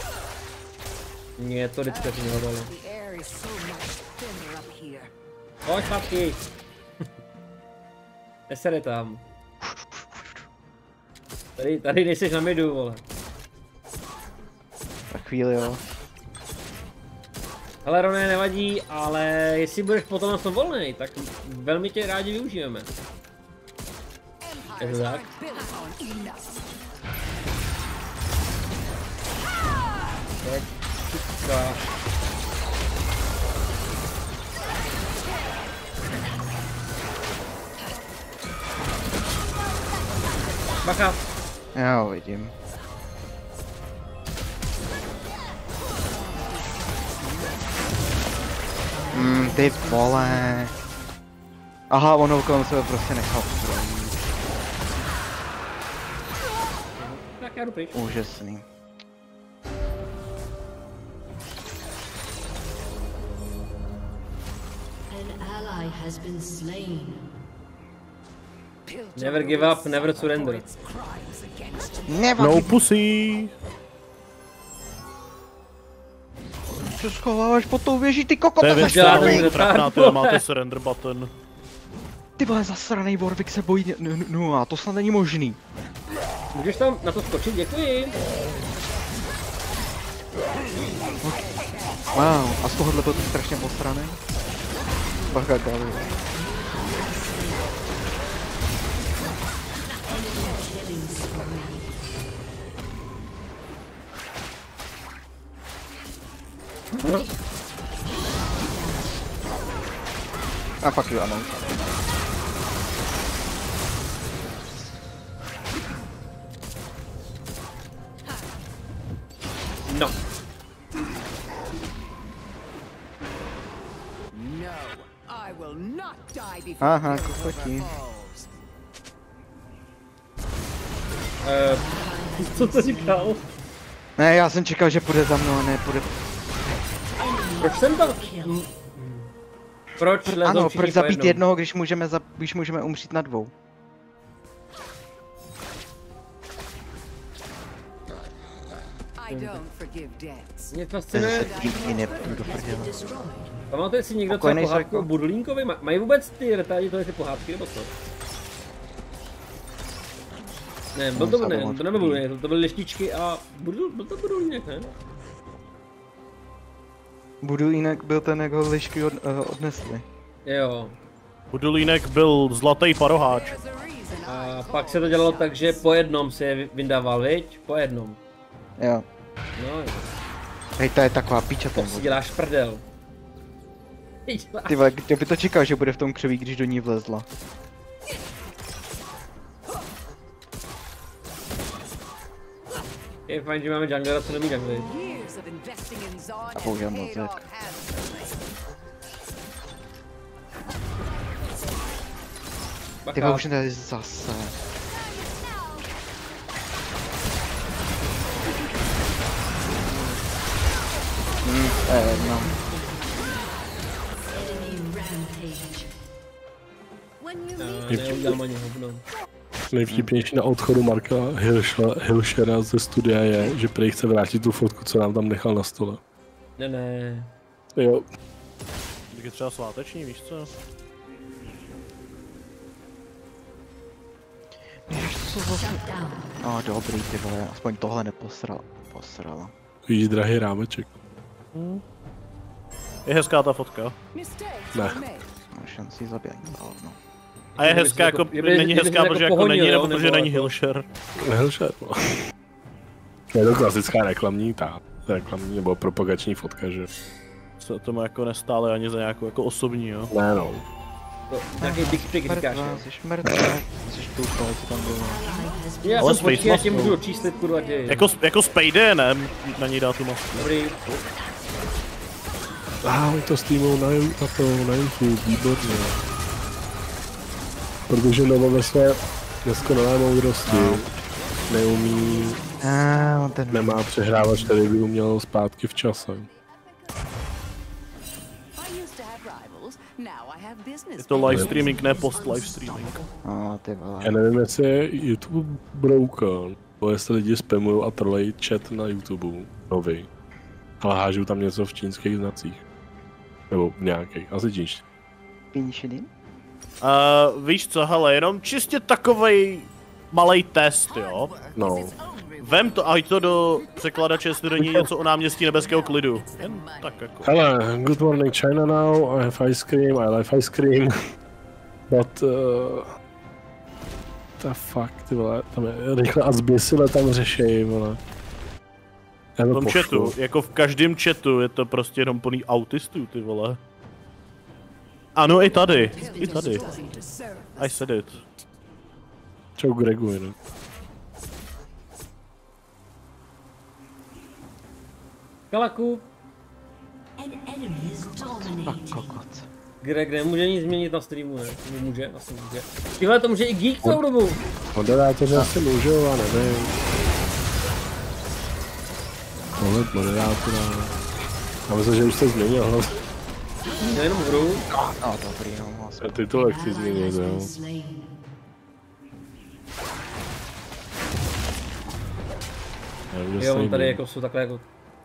Mně to vždycky taky nehodalo. Pojď, chlapky. Nesede tam. Tady nejseš na midu, vole. Na chvíli, jo. Hele, Roné, nevadí, ale jestli budeš potom na tom volnej, tak velmi tě rádi využijeme. Je to tak? Tak, čutka. Bacha. Já ho vidím. Ty vole. Aha, ono kolem sebe prostě nechal projít. Tak já jdu pryč. Úžasný. An ally has been slain. Never give up, never surrender. No pussy. Co schováváš pod tou věží, ty kokot? To je věc, kterou trapná, máte surrender button. Ty vole, zasranej Warwick se bojí, no a to snad není možný. Můžeš tam na to skočit, děkuji. Wow, a z tohohle byl to strašně posraný. Bacha, kávu. A fuck you, ano. No. Aha, kokotí. Co to říkal? Ne, já jsem čekal, že půjde za mnou a ne půjde... Proč jsem tam... Proč lezou ano, všichni proč zabít pojednou? jednoho, když můžeme umřít na dvou? Mě fascinuje... Pamatuje si někdo třeba pohádku o Budulínkovi? Mají vůbec ty retádi tohle ty pohádky, nebo co? Ne, to nebyl Budulínek, to byly Lištičky a... Byl to Budulínek, ne? Budulínek byl ten, jak ho lišky odnesli. Jo. Budulínek byl zlatý paroháč. A pak se to dělalo tak, že po jednom se je vyndával, viď? Po jednom. Jo. No jo. Hej, to je taková píča ten. To si děláš prdel. Ty vole, kdo by to čekal, že bude v tom křoví, když do ní vlezla. Je fajn, že máme junglera, co nemí jungly. A používám mozek. Ty už tady zase. No. Neudělám ani hovno. Nejvtipnější na odchodu Marka Hilšera ze studia je, že prý chce vrátit tu fotku, co nám tam nechal na stole. Ne. Jo. Tak je třeba sváteční, víš co? Co zase? No dobrý, ty vole, aspoň tohle posrala. Víš, drahý rámeček. Je hezká ta fotka? Ne. Má šanci zabít no. A je hezká jako, není hezká, protože jako není, nebo protože není Hilšer. Hilšer, no. Je to klasická reklamní nebo propagační fotka, že? Se tomu jako nestále ani za nějakou jako osobní, jo? Ne no. Nějaký dick pic říkáš, jo? Jsi mrtvá, jsi štůka, co tam bylo. Já jsem počkej, já tě můžu očíslit, kurva děj. Jako Spade, ne? Na ní dá tu masku. Dobrý. Oni to streamou na YouTube, výborně. Protože Nova ve své neskonalé moudrosti neumí, nemá přehrávač, který by uměl zpátky v čase. Je to live streaming, ne post live streaming. Já nevím, jestli je YouTube broken, nebo jestli lidi spamujou a trolejí chat na YouTube nový. Ale hážou tam něco v čínských znacích. Nebo v nějakých, asi čínští. Víš co, hele, jenom čistě takovej malej test, jo? No. Vem to a hoď to do překladače, jestli není něco o náměstí nebeského klidu. Jen tak jako. Hele, good morning China now, I have ice cream, I love ice cream. But, the fuck, ty vole, tam je rychle a zběsile tam řešej, vole. V tom chatu, jako v každém chatu je to prostě jenom plný autistů, ty vole. Ano, i tady. I said it. Čau Gregu, jenom. Kalaku. Greg nemůže nic změnit na streamu, ne? Může, asi může. Tyhle to může i Geek celou dobu. Moderátoři asi můžou, a nevím. Pohled moderátora. Já myslím, že už se změnil. Já jenom hru. No, dobrý, no. A ty to chci změnit, jo. Jo, on tady jako jsou takhle jako...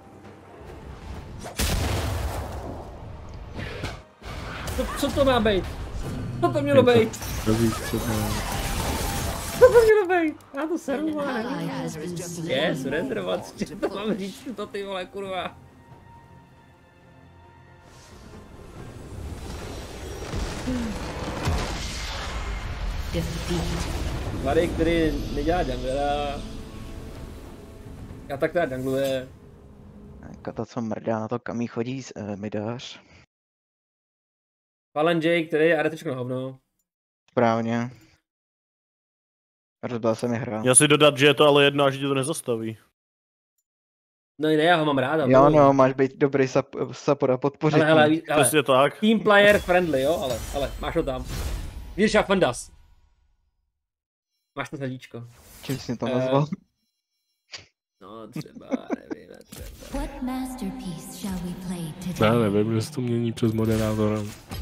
Co to má být? Co to mělo být? Co to mělo být? Já to seru, ale nevím. Surrenderovat, co to mám říct, to ty vole, kurva. Vary, který nedělá junglera. Já tak teda jungluje. Jako to, co mrdá na to, kam jí chodí midář. Fallen Jake, který je aretičko na hovno. Správně. Rozbil se mi hra. Já si dodat, že je to ale jedno, až ti to nezastaví. No ne, já ho mám rád. Jo, no, máš být dobrý support a podpořit. Ale, přesně tak. Team player friendly, jo, ale máš ho tam. Víš, jak Fandas. Máš to srdíčko. Čím jsi to nazval? No třeba, nevím, třeba. What masterpiece shall we play today? Já nevím, že se to mění přes moderátora.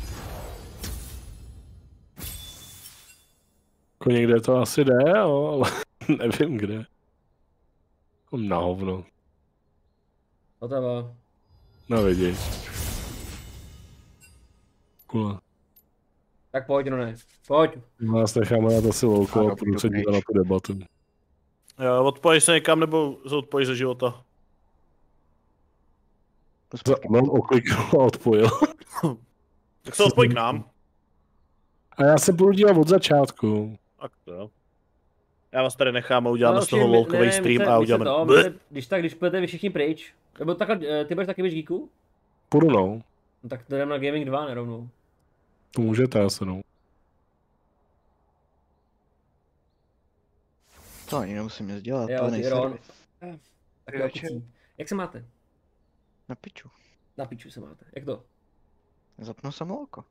Jako někde to asi jde, jo, ale nevím kde. Na hovno. Hotovo. No vidíš. Kula. Tak pojď, no ne. Pojď. Vás necháme na to si louko a půjdu se dívat na tu debatu. Jo, odpojíš se někam nebo se odpojíš ze života? Mám okliknul a odpojil. Tak se odpoj k nám. A já se budu dívat od začátku. Tak to jo. Já vás tady nechám a uděláme z toho lolkový stream a uděláme... Když půjdete vy všichni pryč. Nebo takhle, ty budeš taky běž Geeku? Půjdu no. No tak to jdeme na Gaming 2 nerovnou. To můžete asi no. To ani nemusím nic dělat, jo, to nejsem. Jak se máte? Na piču. Na piču se máte, jak to? Zapnu jsem lolko.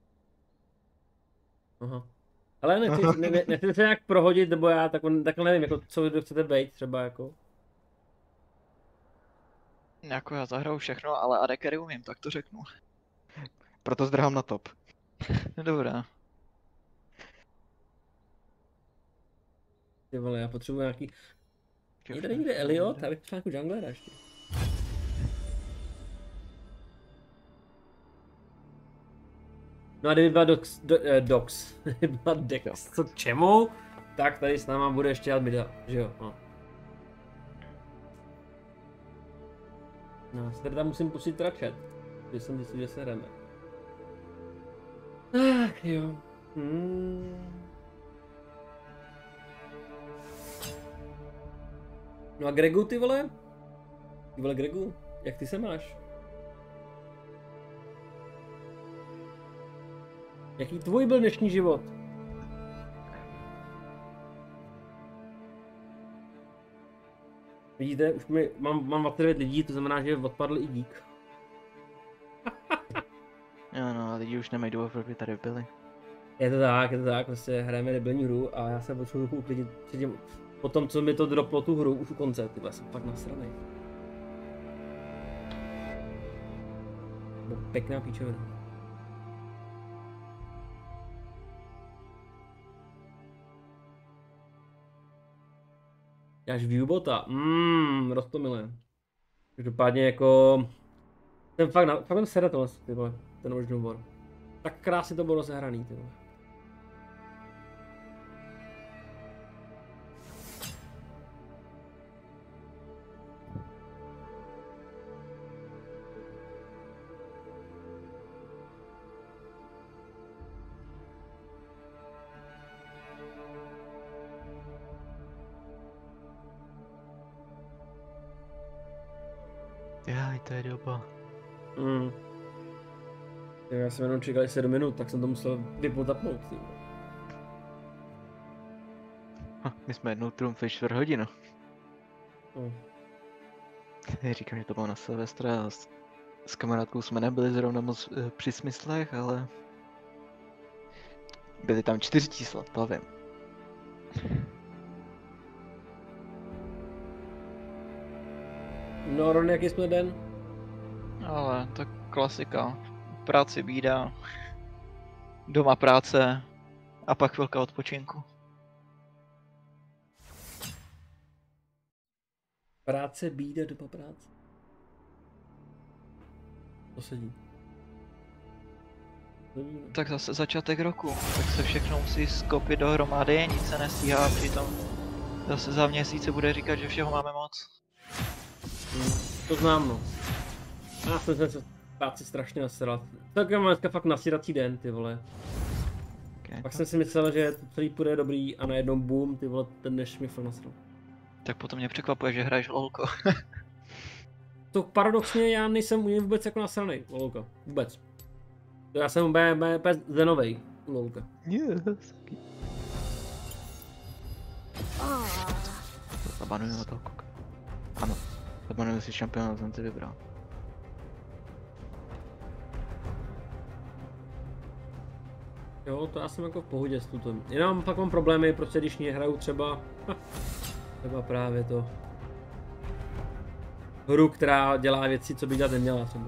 Aha. Ale nechci se nějak prohodit, nebo já takhle nevím, jako, co vy chcete být třeba jako. Jako já zahraju všechno, ale AD carry umím, tak to řeknu. Proto zdrhám na top. Dobrá. Ty vole, já potřebuji nějaký... Je tady někde Elliot? Já bych potřeboval nějakou junglera ještě. No a kdyby byla byla Dex, co k čemu? Tak tady s náma bude ještě ját mida, že jo? No. No, se tady tam musím pustit tračet, když jsem zjistil, že se jdeme. Ach jo. No a Gregu, ty vole? Ty vole Gregu, jak ty se máš? Jaký tvůj byl dnešní život? Vidíte, už mám 29 lidí, to znamená, že odpadl i dík. Jo no, lidi už nemají důvod, proč by tady byli. Je to tak, prostě hrajeme debilní hru a já se potřebuji uklidit předtím, po tom, co mi to droplo tu hru už u konce, tyhle, jsem fakt nasranej. Pěkná píčovina. Až viewbota, roztomilé. Každopádně jako... Jsem fakt jsem sedatel, ty vole, ten Ocean War. Tak krásně to bylo rozehraný, ty vole. Jaj, to je doba. Já jsem jenom čekal 7 minut, tak jsem to musel vypnout a pnout. My jsme jednou trumfli 4 hodinu. Říkám, že to bylo na Silvestra a s kamarádkou jsme nebyli zrovna moc při smyslech, ale... Byly tam 4 čísla, to vím. No, Ron, jaký jsme den? Ale tak klasika. Práci bída, doma práce a pak chvilka odpočinku. Práce bída, doma práce. To sedí. Tak zase začátek roku, tak se všechno musí skopit dohromady, nic se nestíhá, přitom zase za měsíce bude říkat, že všeho máme moc. To znám, no. Já jsem se práci strašně nasral. Tak mám dneska fakt nasírací den, ty vole. Okay. Pak jsem si myslel, že to celý půjde dobrý a najednou boom, ty vole, ten dneš mi fakt nasral. Tak potom mě překvapuje, že hraješ LOLko. To paradoxně já nejsem u něj vůbec jako nasranej, LOLko. Vůbec. To já jsem úplně zenovej u LOLka. Yes. Zabanuju na toho koka. Ano. Zabanuju si šampiona, jsem si vybral. Jo, to já jsem jako v pohodě s tuto. Jenom pak mám problémy, prostě když hraju třeba právě to hru, která dělá věci, co by dělat neměla třeba.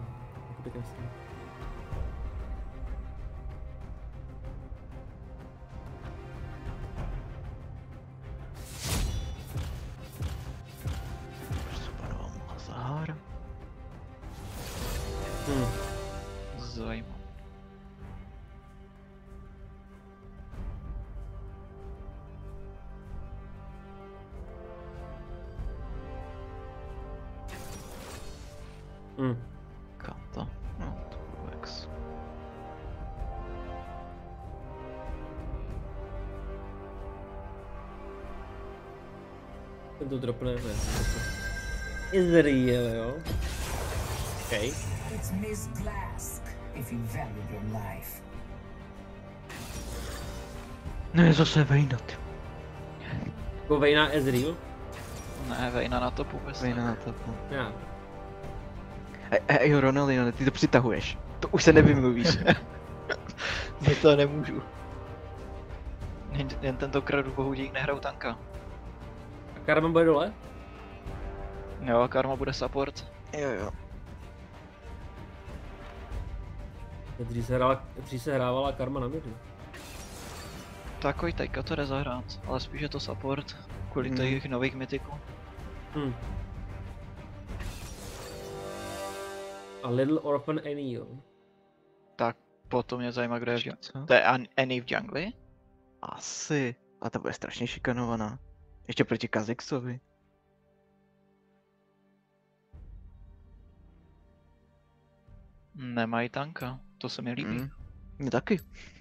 Zajímavé. Kata. No, to byl Vex. Ten to dropne, Izrael, jo? Okay. It's Miss Glask, if you value your life. Ne, zase Vayna, ty. Jako Vayna Ezreal? Ne, Vayna na topu vůbec. Vayna na topu. Já. Jo, Ronaldinho, ty to přitahuješ. To už se nevymluvíš. Za to nemůžu. Jen tentokrát bohudík nehraju tanka. A Karma bude dole? Jo, Karma bude support. Jo. Dřív se hrávala karma na midu. Takový teďka to jde zahrát, ale spíš je to support, kvůli těch nových mytiků. A Little Orphan Annie, jo. Tak potom mě zajímá, kdo je v jungle. To je Annie v jungli? Asi. A ta bude strašně šikanovaná. Ještě proti Kha'Zixovi. Nemají tanka, to se mi líbí. Mně taky.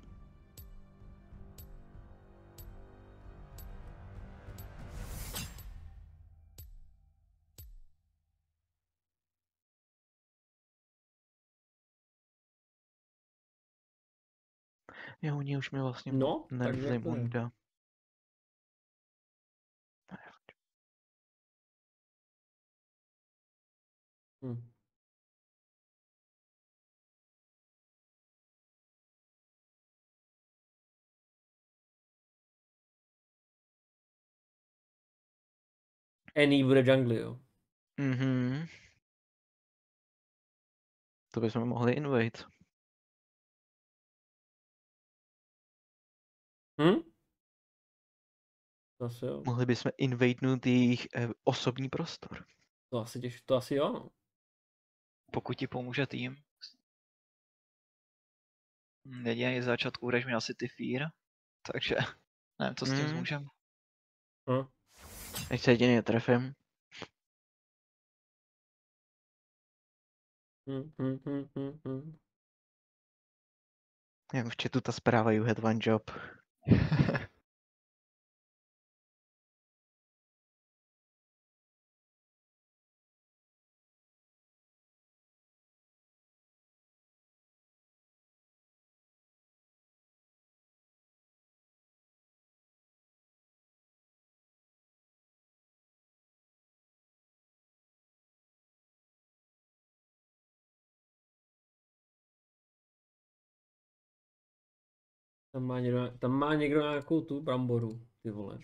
Jo, oni už mi vlastně nevzali Munda. Annie bude jungli, jo. To bychom mohli invade. Asi jo. Mohli bychom invadenout jejich osobní prostor. To asi jo, no. Pokud ti pomůže tým. Jediný z začátku budeš mít asi ty Fear, takže nevím, co s tím zmůžem. Ještě jediný trefím. Jak v chatu ta zpráva you had one job. Tam má někdo nějakou tu bramboru, ty vole.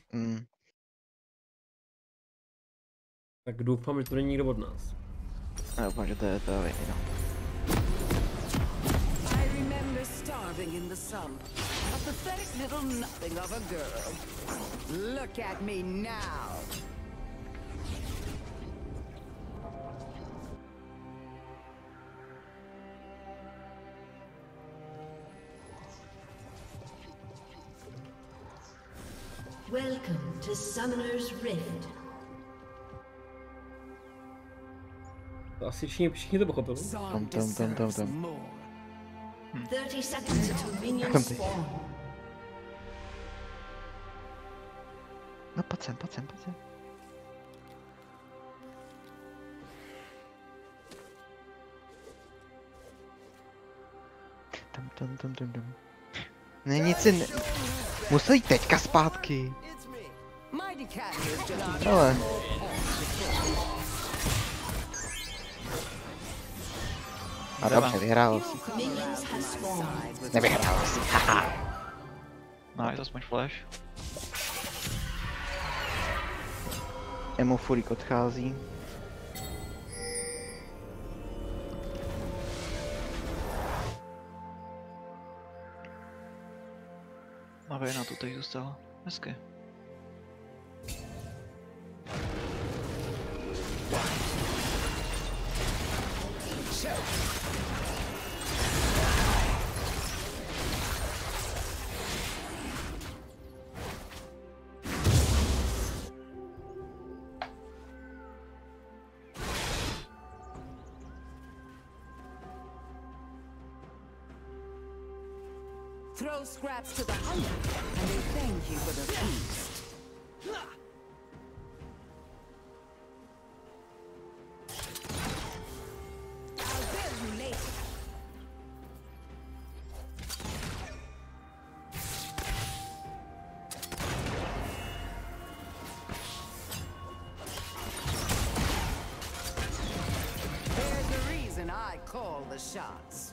Tak doufám, že to není nikdo od nás. Já doufám, že to je to no. I remember starving in the sun. A pathetic little nothing of a girl. Look at me now. Welcome to Summoner's Rift. To asi všichni to pochopili. Tam. 30 seconds until minions spawn. No pojď sem. Tam. Ne, nic si ne... Musel jít teďka zpátky. Ale... A dobře, vyhrál si. Nevyhrál si, haha. No, je to aspoň flash. Emo Furik odchází. A Vejna tu teď zůstala. Hezky. Throw scraps to the hungry, and they thank you for the feast. I'll bill you later. There's a reason I call the shots.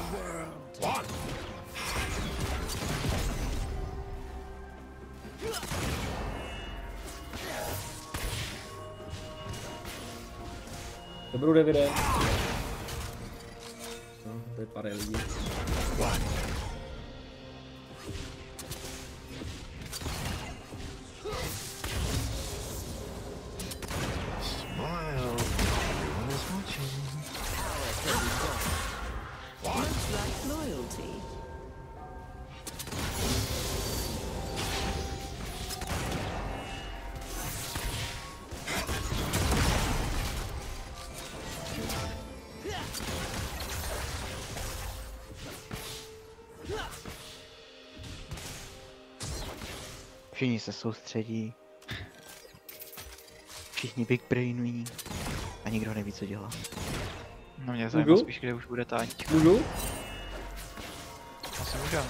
Dobrou Davide. No, to je pár lidí. Všichni se soustředí. Všichni big brainují. A nikdo neví, co dělá. No mě zajímá spíš, kde už bude táť. Můžu? Asi můžeme.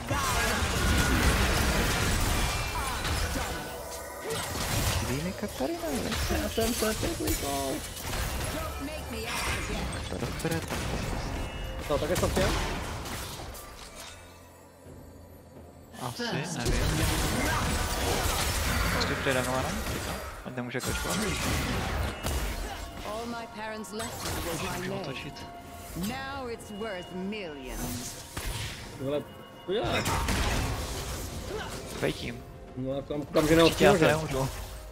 Chybí mi Katarina, já jsem se klikal. To také jsem chtěl? Asi, nevím. Jsi předanovaná? Ať nemůže kočkovat. All my parents left me was my Můžu name. otočit. Now it's worth millions. Tohle, to děláš. Fejtím. No a tam že neho já to nemůžu.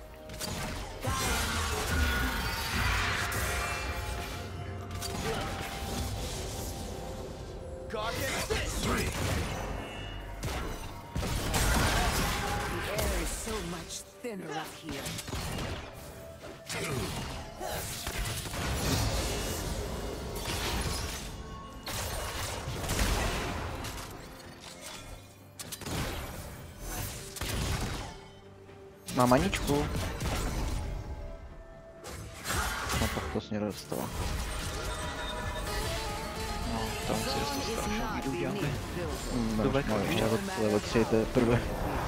So much thinner up here. Mám Aničku. No tak to směr dostala. No, tam si dostal strašnou bídu dělali. No, level 3 to je prvé.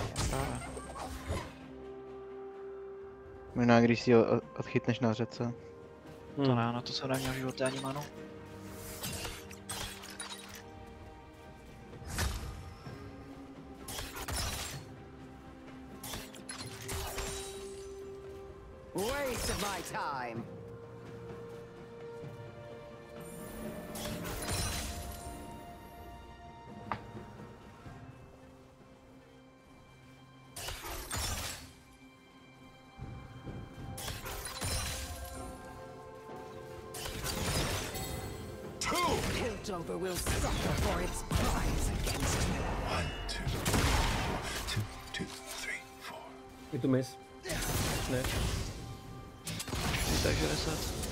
Možná když si ho odchytneš na řece. To ne, na to jsem neměl v životě ani manu. Waste of my time. Piltover will suffer for its crimes against me. 1, 2, 3, 4. Je tu mis. Ne. Takže 10.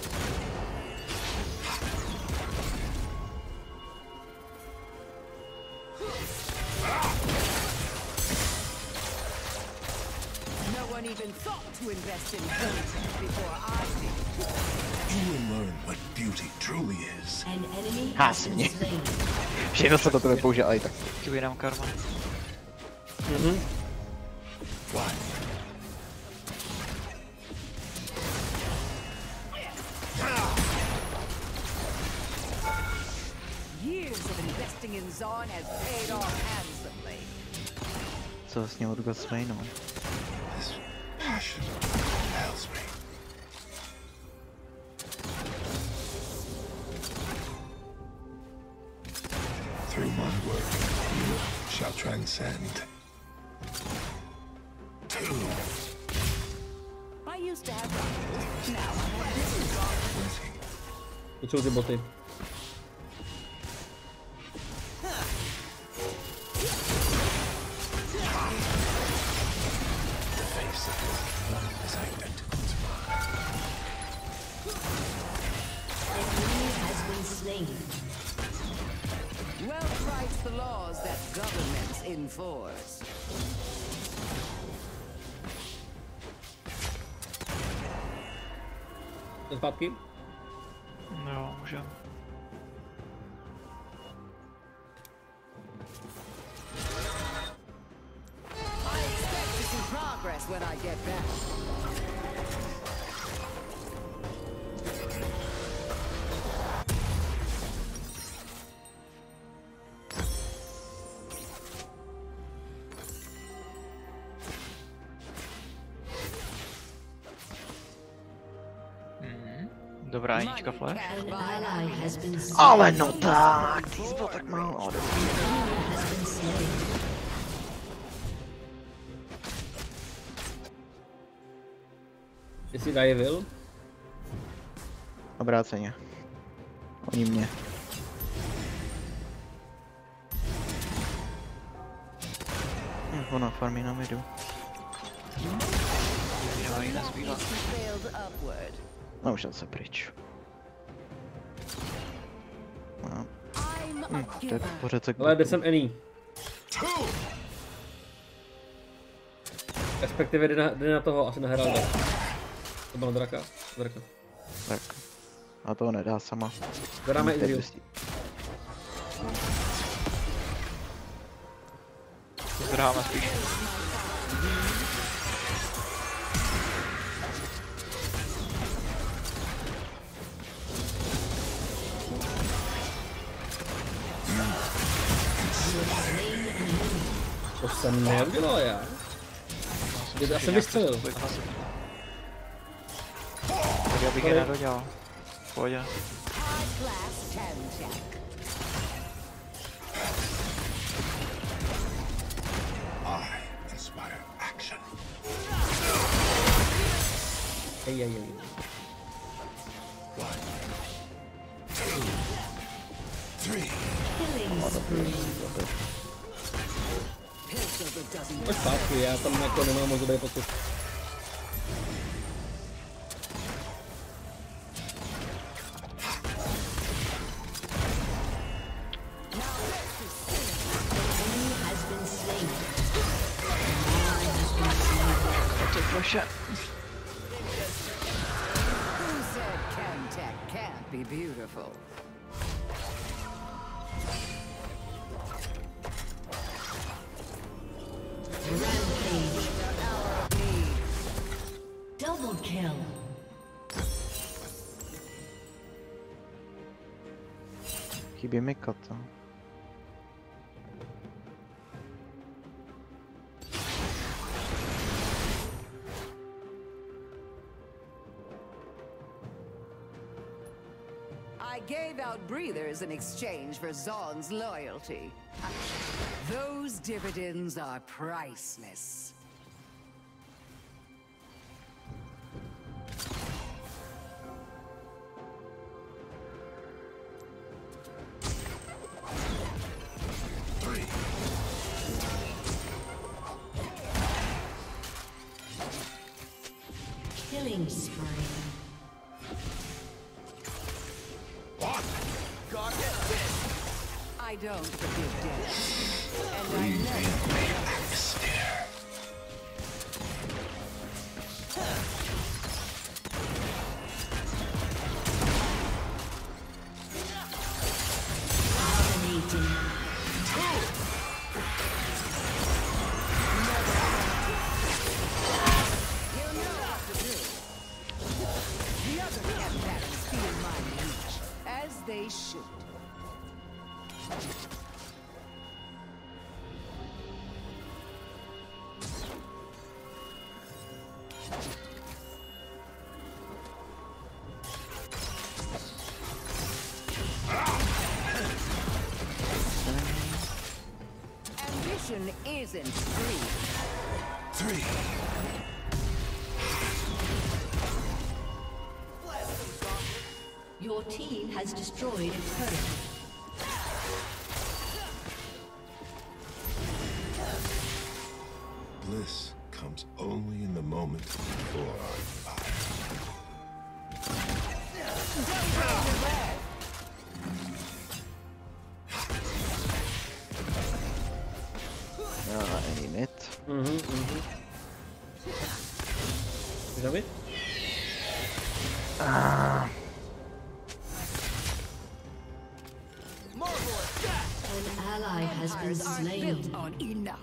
No one even thought to invest in content before I did. You will learn what beauty truly is. An enemy has been slain. Všechno se to tebe použije, ale i tak. Chybí nám karma. Years of investing in Zon has paid off handsomely. Co vlastně od Godsmainu? This passion compels me. Through my work, you shall transcend. 2. I used to have one. Now I have this one. To jsou ty boty. Well writes the laws that governments enforce. Zpátky? No, můžem. I expect to see progress when I get back. Dobrá Anička flash. Ale no tak, ty jsi byl tak málo. Jestli dají vil? Obráceně. Oni mě. Ona farmí na midu. No už se pryč. No. Tak pořád se... Ale jde sem Annie. Respektive jde na toho, asi na Heralda. To bylo draka? Draka. A toho nedá sama. Zadáme Izriel. Zdáme spíš. To jsem neudělal já. Já jsem vystřelil. Tak já bych je nedodělal. Pojď. Ej. Pojď zpátky, já tam jako nemám moc dobrý pocit. Be beautiful. Rampage. Double kill. Chybí mi kata. I gave out breathers in exchange for Zon's loyalty. Those dividends are priceless. Killing spree. I don't forgive death. And I never... The other captains feel my reach, as they should. Ambition isn't free. Your team has destroyed a turret. Bliss comes only in the moment before our fire. Any net. Is that it? An ally has been slain. On enough.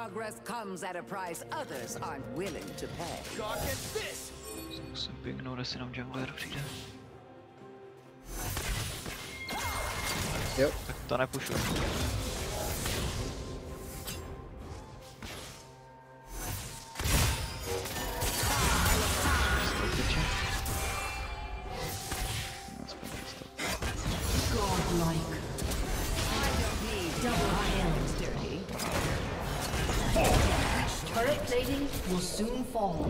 Progress comes at a price others aren't willing to pay. Zkusím pingnout, jestli nám jungler přijde. Jo. Tak to nepušuji. Godlike. Double kill, dirty. Turret plating will soon fall.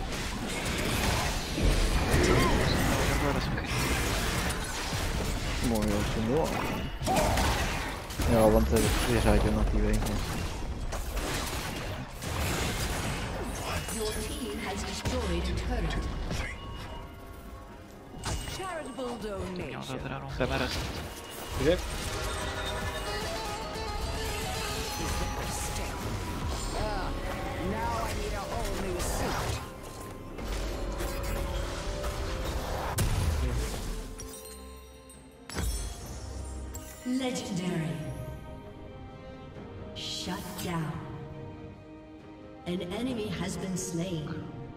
Můj to bylo. Jo, on se vyřádil na té vejně. Your team has destroyed a turret. A charitable donation. Jdeme rest. Kde? Now I need a whole new suit. Legendary. Shut down. An enemy has been slain.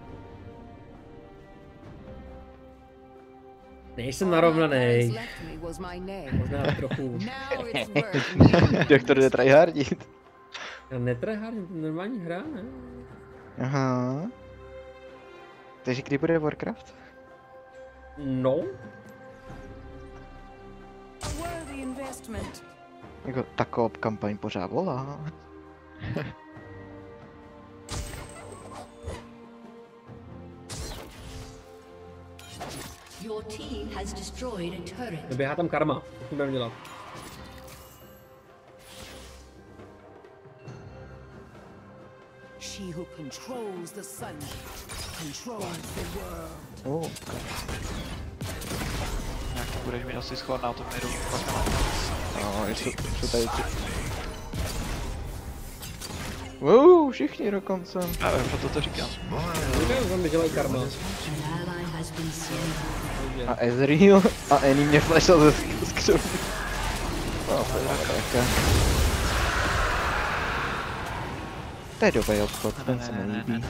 Nejsem narovnanej. Left me was my name. Možná trochu. Now it's worth Doktor jde tryhardit. Já netryhardím, normální hra, ne? Aha. Takže kdy bude Warcraft? No. a worthy investment. Jako ta co-op kampaň pořád volá. Your team has destroyed a turret. Doběhá tam karma, co budeme dělat? She who controls the sun controls the world. Oh. Nějak to budeš mít asi schovat na tom miru. No, jsou tady ty. Všichni dokonce. Já vím, proto to říkám. Zombie dělají karma. A Ezreal a Annie mě flashal ze skřoví. No, to je taká. To je dobrý obchod, ten se mi líbí.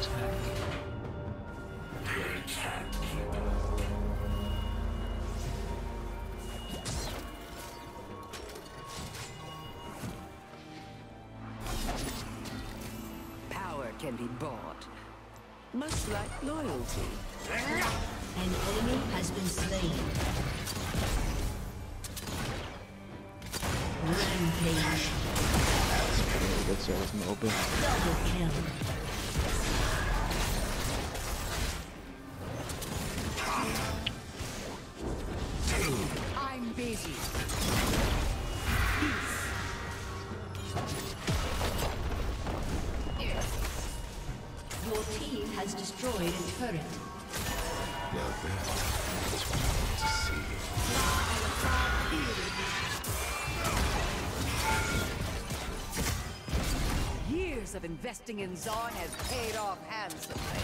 Power can be bought, much like loyalty. An enemy has been slain. Rampage. Věc, já vezmu obě. Double kill. I'm busy. Your team has destroyed a turret. Now that's what I want to see. Years of investing in Zon has paid off handsomely.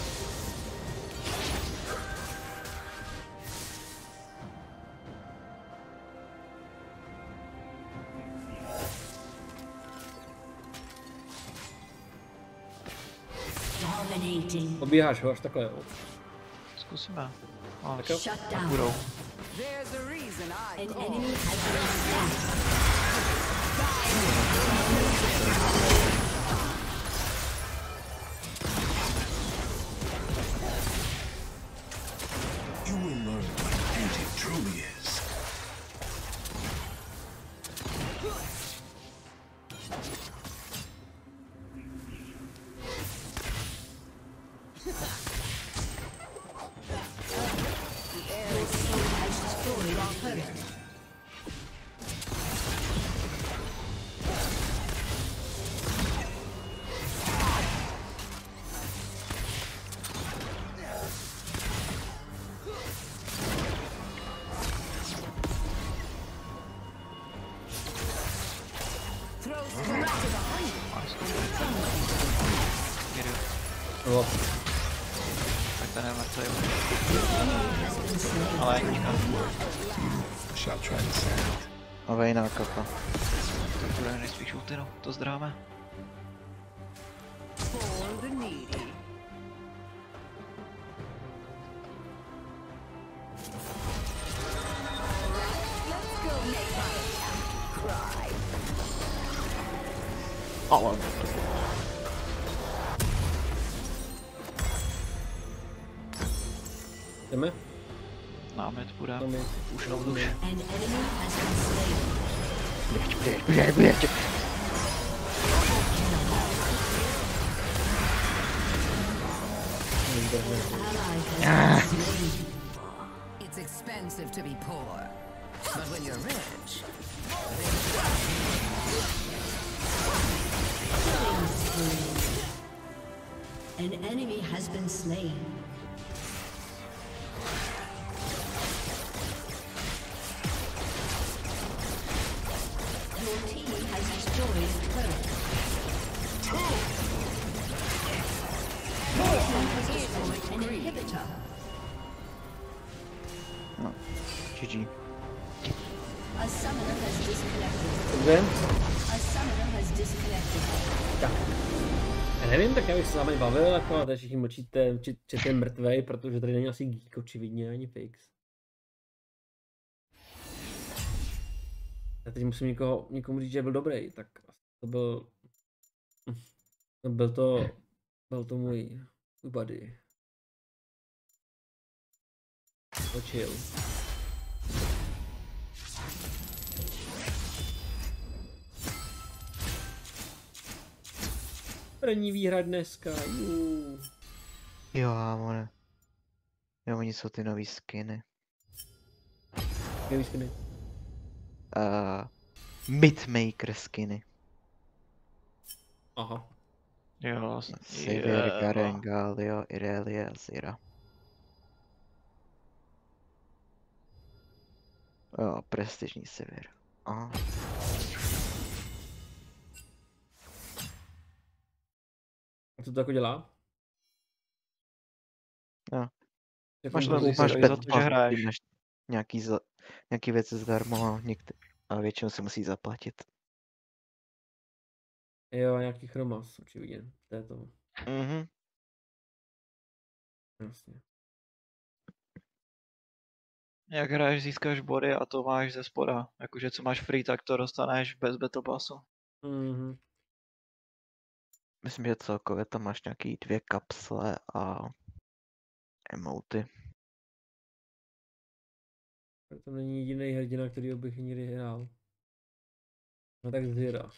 Dominating. Obíháš ho až takhle, jo. Zkusíme. No, tak jo. Shut tak down. budou. There's a reason I An call. enemy has been slain. You will learn what beauty truly is. Jo. Tak ten je mrtvý. Ale jakočka. Shall try the sand. A vejná kapa. Tak budeme nejspíš ultinu, to zdráme. For the needy. Let's go make my cat cry. Ale... Jdeme? Námet bude. Už na vzduš. Běž. It's expensive to be poor, but when you're rich, An enemy has been slain. Your team has destroyed a turret. Your team has destroyed an inhibitor. No, GG. A summoner has disconnected. Dobře. A summoner has disconnected. Tak. Já nevím, tak já bych se s vámi bavil, jako, ale všichni mlčíte, čete mrtvej, protože tady není asi geek, očividně, ani fix. Já teď musím někomu říct, že byl dobrý, tak to byl to můj buddy. Chill. První výhra dneska, Jo, amore. Jo, oni jsou ty nový skiny. Nový skiny? Mythmaker skiny. Aha. Jo, Sever, Garen, Galio, Irelia, Zira. Jo, prestižní Sever. Aha. A co to jako dělá? Jo. Máš za to, že hraješ. Máš nějaký věci zdarma a většinou si musí zaplatit. Jo, nějaký chromas, určitě. To je to. Mhm. Jasně. Jak hraješ, získáš body a to máš ze spoda. Jakože co máš free, tak to dostaneš bez Battle Passu. Mhm. Myslím, že celkově tam máš nějaký 2 kapsle a emoty. To není jediný hrdina, kterýho bych nikdy hrál. No tak Zira.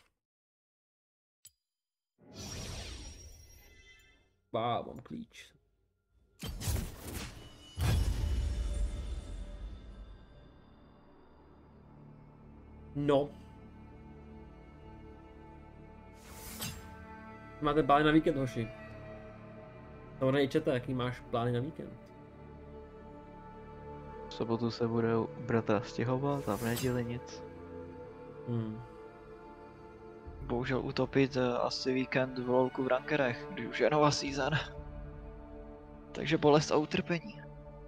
Mám klíč. No. Máte plány na víkend, hoši? Samozřejmě čete, jaký máš plány na víkend? V sobotu se bude bratra stěhovat a v neděli nic. Bohužel utopit asi víkend v lolku v rankerech, když už je nová season. Takže bolest a utrpení.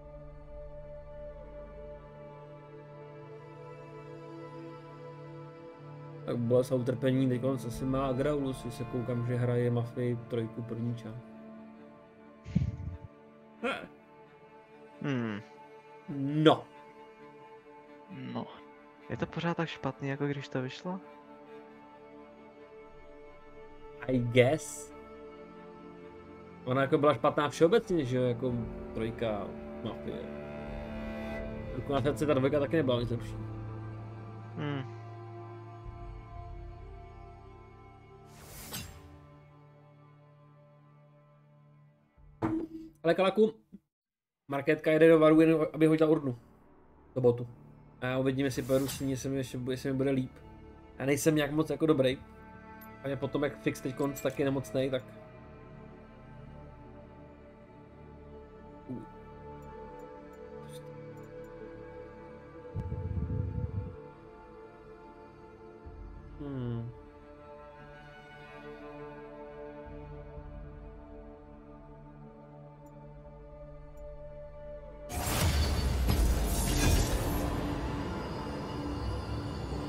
Tak bolest a utrpení, teď asi má Graulus, když se koukám, že hraje Mafii 3 první část. No. No. Je to pořád tak špatný, jako když to vyšlo? I guess. Ona jako byla špatná všeobecně, že jo, jako 3 Mafie. Ruku na srdce ta 2 taky nebyla nic lepší. Ale Kalaku, marketka jede do Varu, jen aby hodila urnu. Do botu. A já uvidím, jestli pojedu s ní, jestli mi bude líp. Já nejsem nějak moc jako dobrý. A mě potom, jak Fix teď konc taky nemocnej, tak...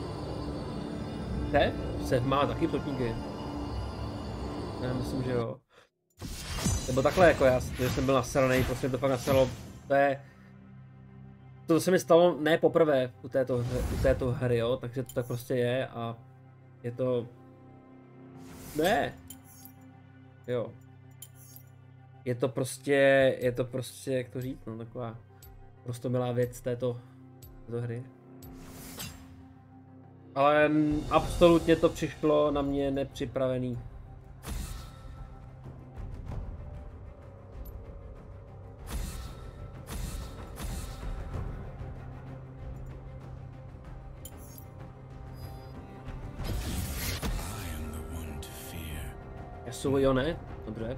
Seth má taky plotníky. Já myslím, že jo. Nebo takhle, jako já, že jsem byl nasranej, prostě to fakt nasralo, to se mi stalo ne poprvé u této hry, jo, takže to tak prostě je a je to, ne, jo, je to prostě, jak to říct, no, taková prostomilá věc této hry. Ale absolutně to přišlo na mě nepřipravený. Yasuo, jo, ne? Dobře.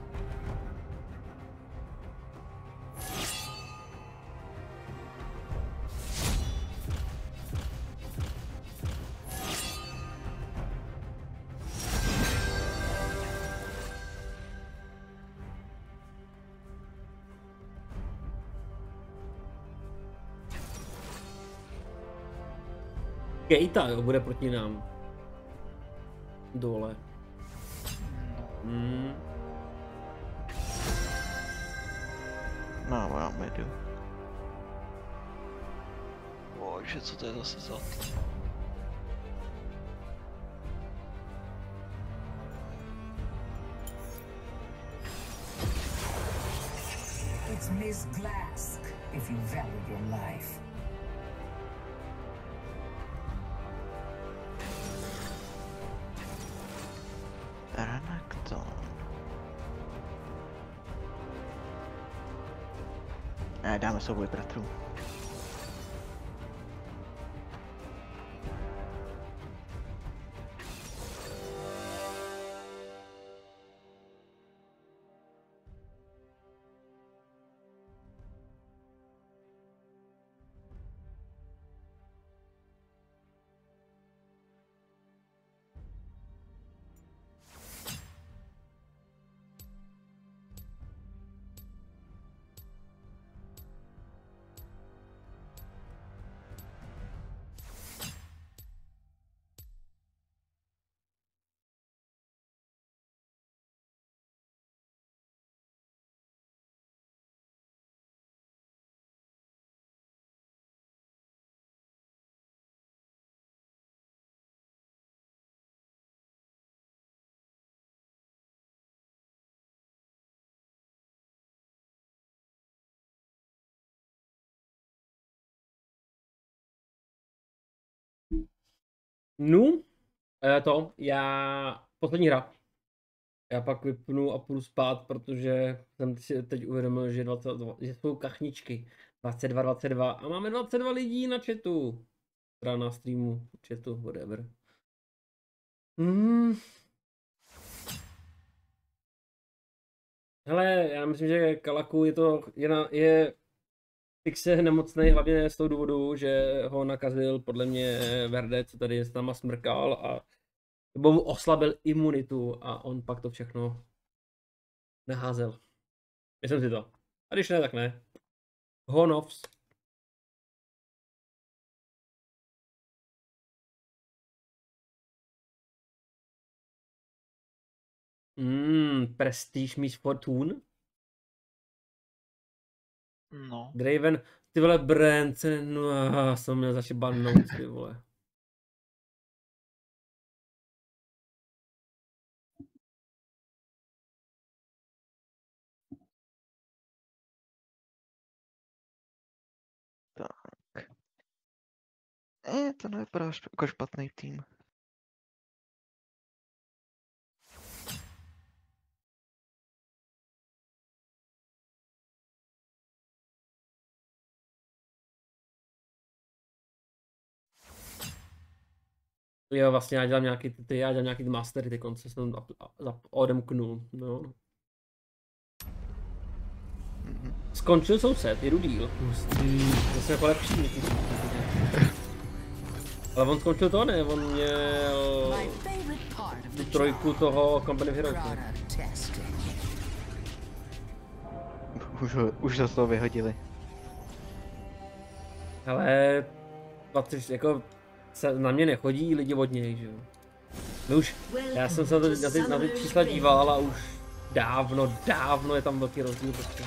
Keita, jo, bude proti nám. Dole. No, já jdu. Bože, co to je zase za... It's Miss Glask, if you value your life. Renekton. Ne, dáme souboj bratrů. No, já poslední hra. Já pak vypnu a půjdu spát, protože jsem si teď uvědomil, že jsou kachničky. 22 a máme 22 lidí na chatu. Teda na streamu, chatu, whatever. Hele, já myslím, že Kalaku je Fixe nemocnej hlavně z toho důvodu, že ho nakazil podle mě Verde, co tady s náma smrkal a nebo mu oslabil imunitu a on pak to všechno naházel. Myslím si to. A když ne, tak ne. Honovs. Prestige Miss Fortune. No. Draven, ty vole Brance, no já jsem měl začít bannout, ty vole. Tak. To nevypadá jako špatný tým. Jo, vlastně já dělám nějaký mastery, ty konce jsem odemknul, no. Skončil soused, jedu díl. To jsem jako lepší. Ale on skončil to, ne? On měl tu trojku toho Company of Heroes. Už za toho vyhodili. Ale jako na mě nechodí lidi od něj, že jo. No už, já jsem se na ty čísla díval a už Dávno je tam velký rozdíl prostě.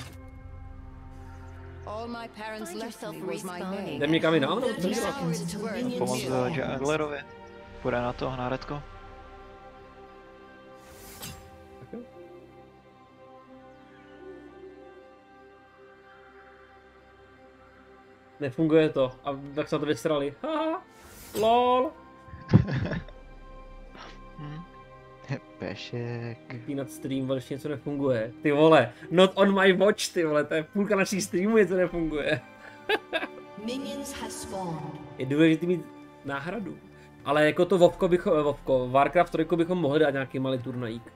Jdem někam jinam, nebo co dělat? Pomoc Junglerovi. Půjde na to, na redko. Nefunguje to. A tak se na to vysrali. Haha. LOL. Pešek. Vypínat stream, když něco nefunguje. Ty vole, not on my watch, ty vole, to je půlka naší streamu, něco nefunguje. Je důležité mít náhradu. Ale jako to Warcraft 3 bychom mohli dát nějaký malý turnajík.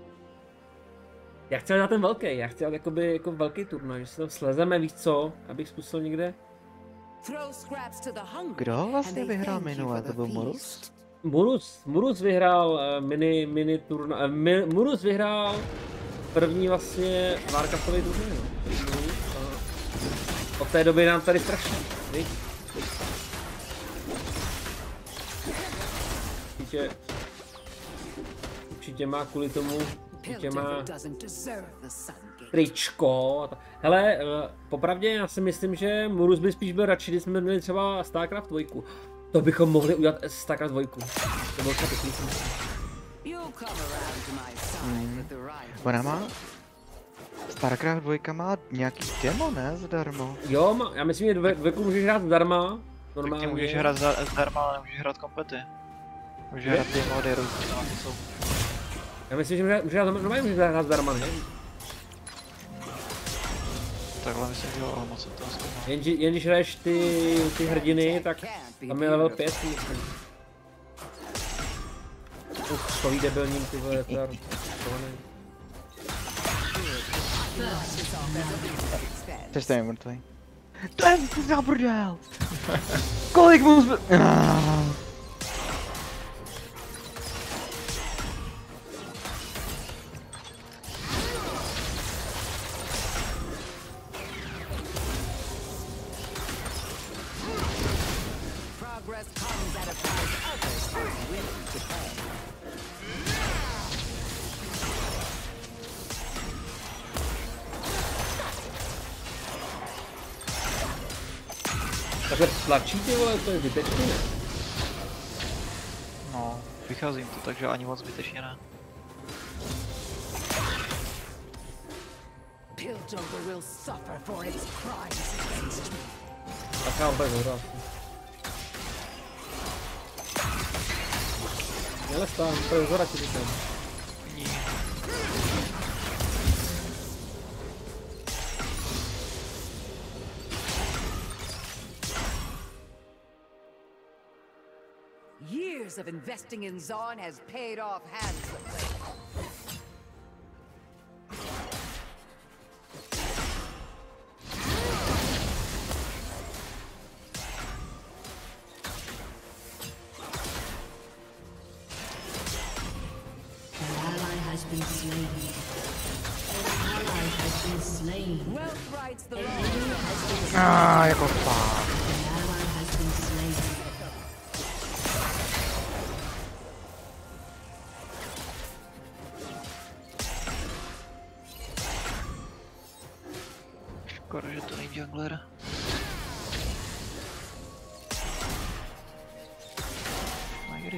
Já chci dát ten velký, já chci dát jako velký turnaj, že si tam slezeme, víš co, abych zkusil někde. Kdo vlastně vyhrál minule, to byl Murus? Murus vyhrál mini turnaj, Murus vyhrál první vlastně Warcraftový turnaj. Od té doby nám tady straší, víš? Určitě má kvůli tomu, určitě má tričko. Hele, popravdě já si myslím, že Murus by spíš byl radši, když jsme měli třeba StarCraft 2. To bychom mohli udělat StarCraft 2. To byl třeba pěkný. Ona má... StarCraft 2 má nějaký demo, ne? Zadarmo. Jo, já myslím, že dvojku můžeš hrát zdarma. Normálně. Tak ty můžeš hrát zdarma, ale nemůžeš hrát komplety. Můžeš hrát ty mody různě, co jsou. Já myslím, že můžeš hrát zdarma, ne? Takhle myslím, že jo, ale moc to zkoumá. Jen když hraješ ty hrdiny, tak tam je level 5, myslím. To vyjde debilním ty vole, to Přestaň mrtvý. To je za bordel! Kolik mu zbyl... Takhle tlačí ty vole, to je zbytečný, ne? No, vycházím to, takže ani moc zbytečně ne. Tak já úplně zhrát. Měle stám, to je zhora ti říkám. Years of investing in Zaun has paid off handsomely. Jako fakt. Škoda, že to není jungler. Majdy.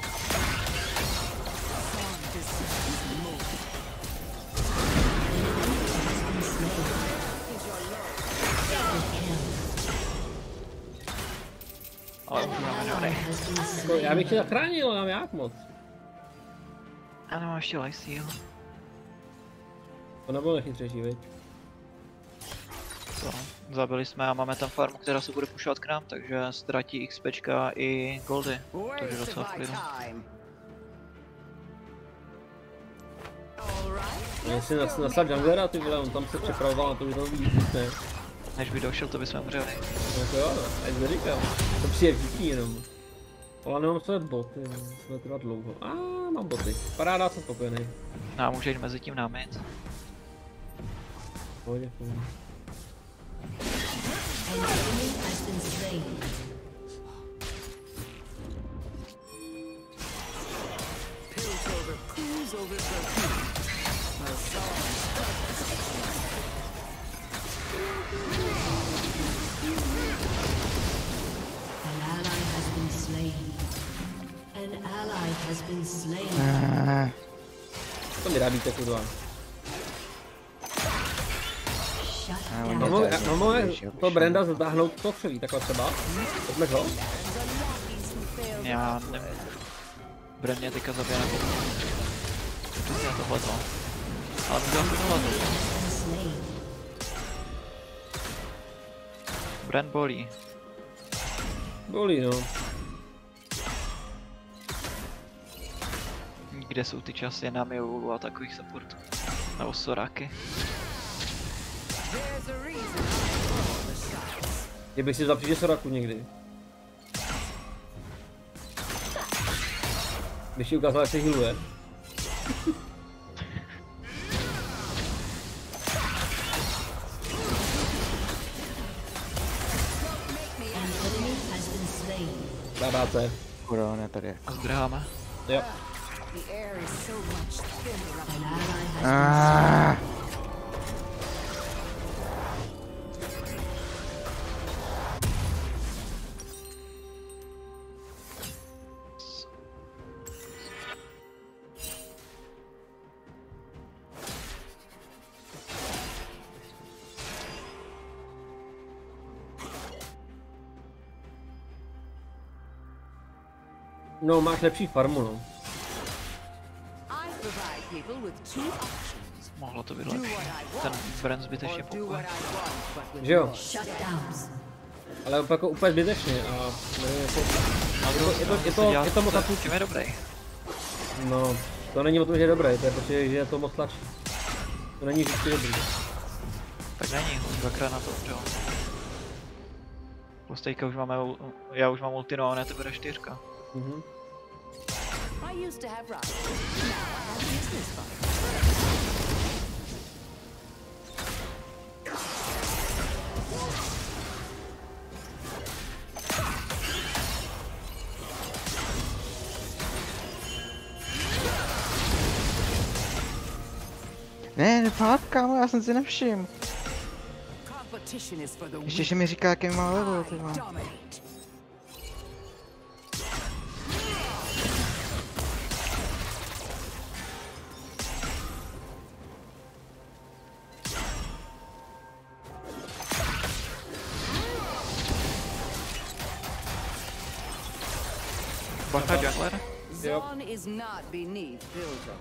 Ale už máme dobrý. Já bych tě zachránil, ale jak moc. Já nemám ještě life steal. To nebylo nechytřejší, viď? Co? Zabili jsme a máme tam farmu, která se bude pušovat k nám, takže ztratí XPčka i goldy. Takže docela v klidu. Jestli nasad junglera, ty vole, on tam se připravoval na to, že to víc, ne? Než by došel, to bychom umřeli. No to jo, ať neříkám. To přijde vždycky jenom. Ale nemám své boty, to trvá dlouho. Mám boty. Paráda, jsem spokojený. No, může jít mezi tím námit. Pohodě, pohodě. zabíte kurva. To Brenda zatáhnout to křoví, takhle třeba. Pojďme ho. Já nevím. Brand mě teďka zabije nebo... Přesně tohleto. Ale můžu to tohleto. Brand bolí. Bolí, no. Kde jsou ty časy na Miolu a takových supportů? Nebo Soraky? Kdybych si vzal příště Soraku někdy. Když ti ukázal, jak se healuje. Babáce. Kurva, ne tady. A zdrháme. Jo. No, máš lepší farmu, no. Mohlo to být lepší. Ten Brand zbytečně pokuje. Že jo? Ale jako úplně zbytečně a nevím, je to moc tlačí. Čím je dobrý? No, to není o tom, že je dobrý, to je prostě, že je to moc tlačí. To není vždycky dobrý. Tak není, dvakrát na to, jo. Plus teďka už máme, já už mám ulti, no a ne, to bude 4. Ne, fakt, kámo, já jsem si nevšiml. Ještě, že mi říká, jaký má level, ty má. Bacha jungler? Zon is not beneath Pilgrim.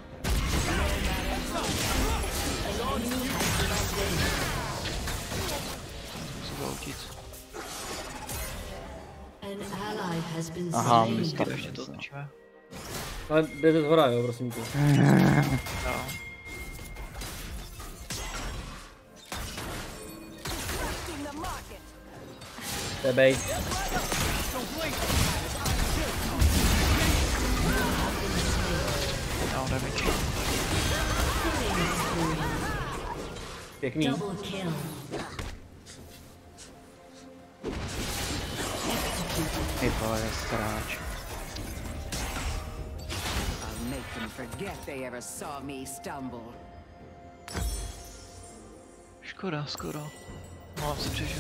Aha, dneska ještě to otočíme. Ale jde z hora, jo, prosím tě. Jo. Tebej. No, damage. Pěkný. Ty vole, sráč. I'll make them forget they ever saw me stumble. Škoda, skoro. No, si přežil.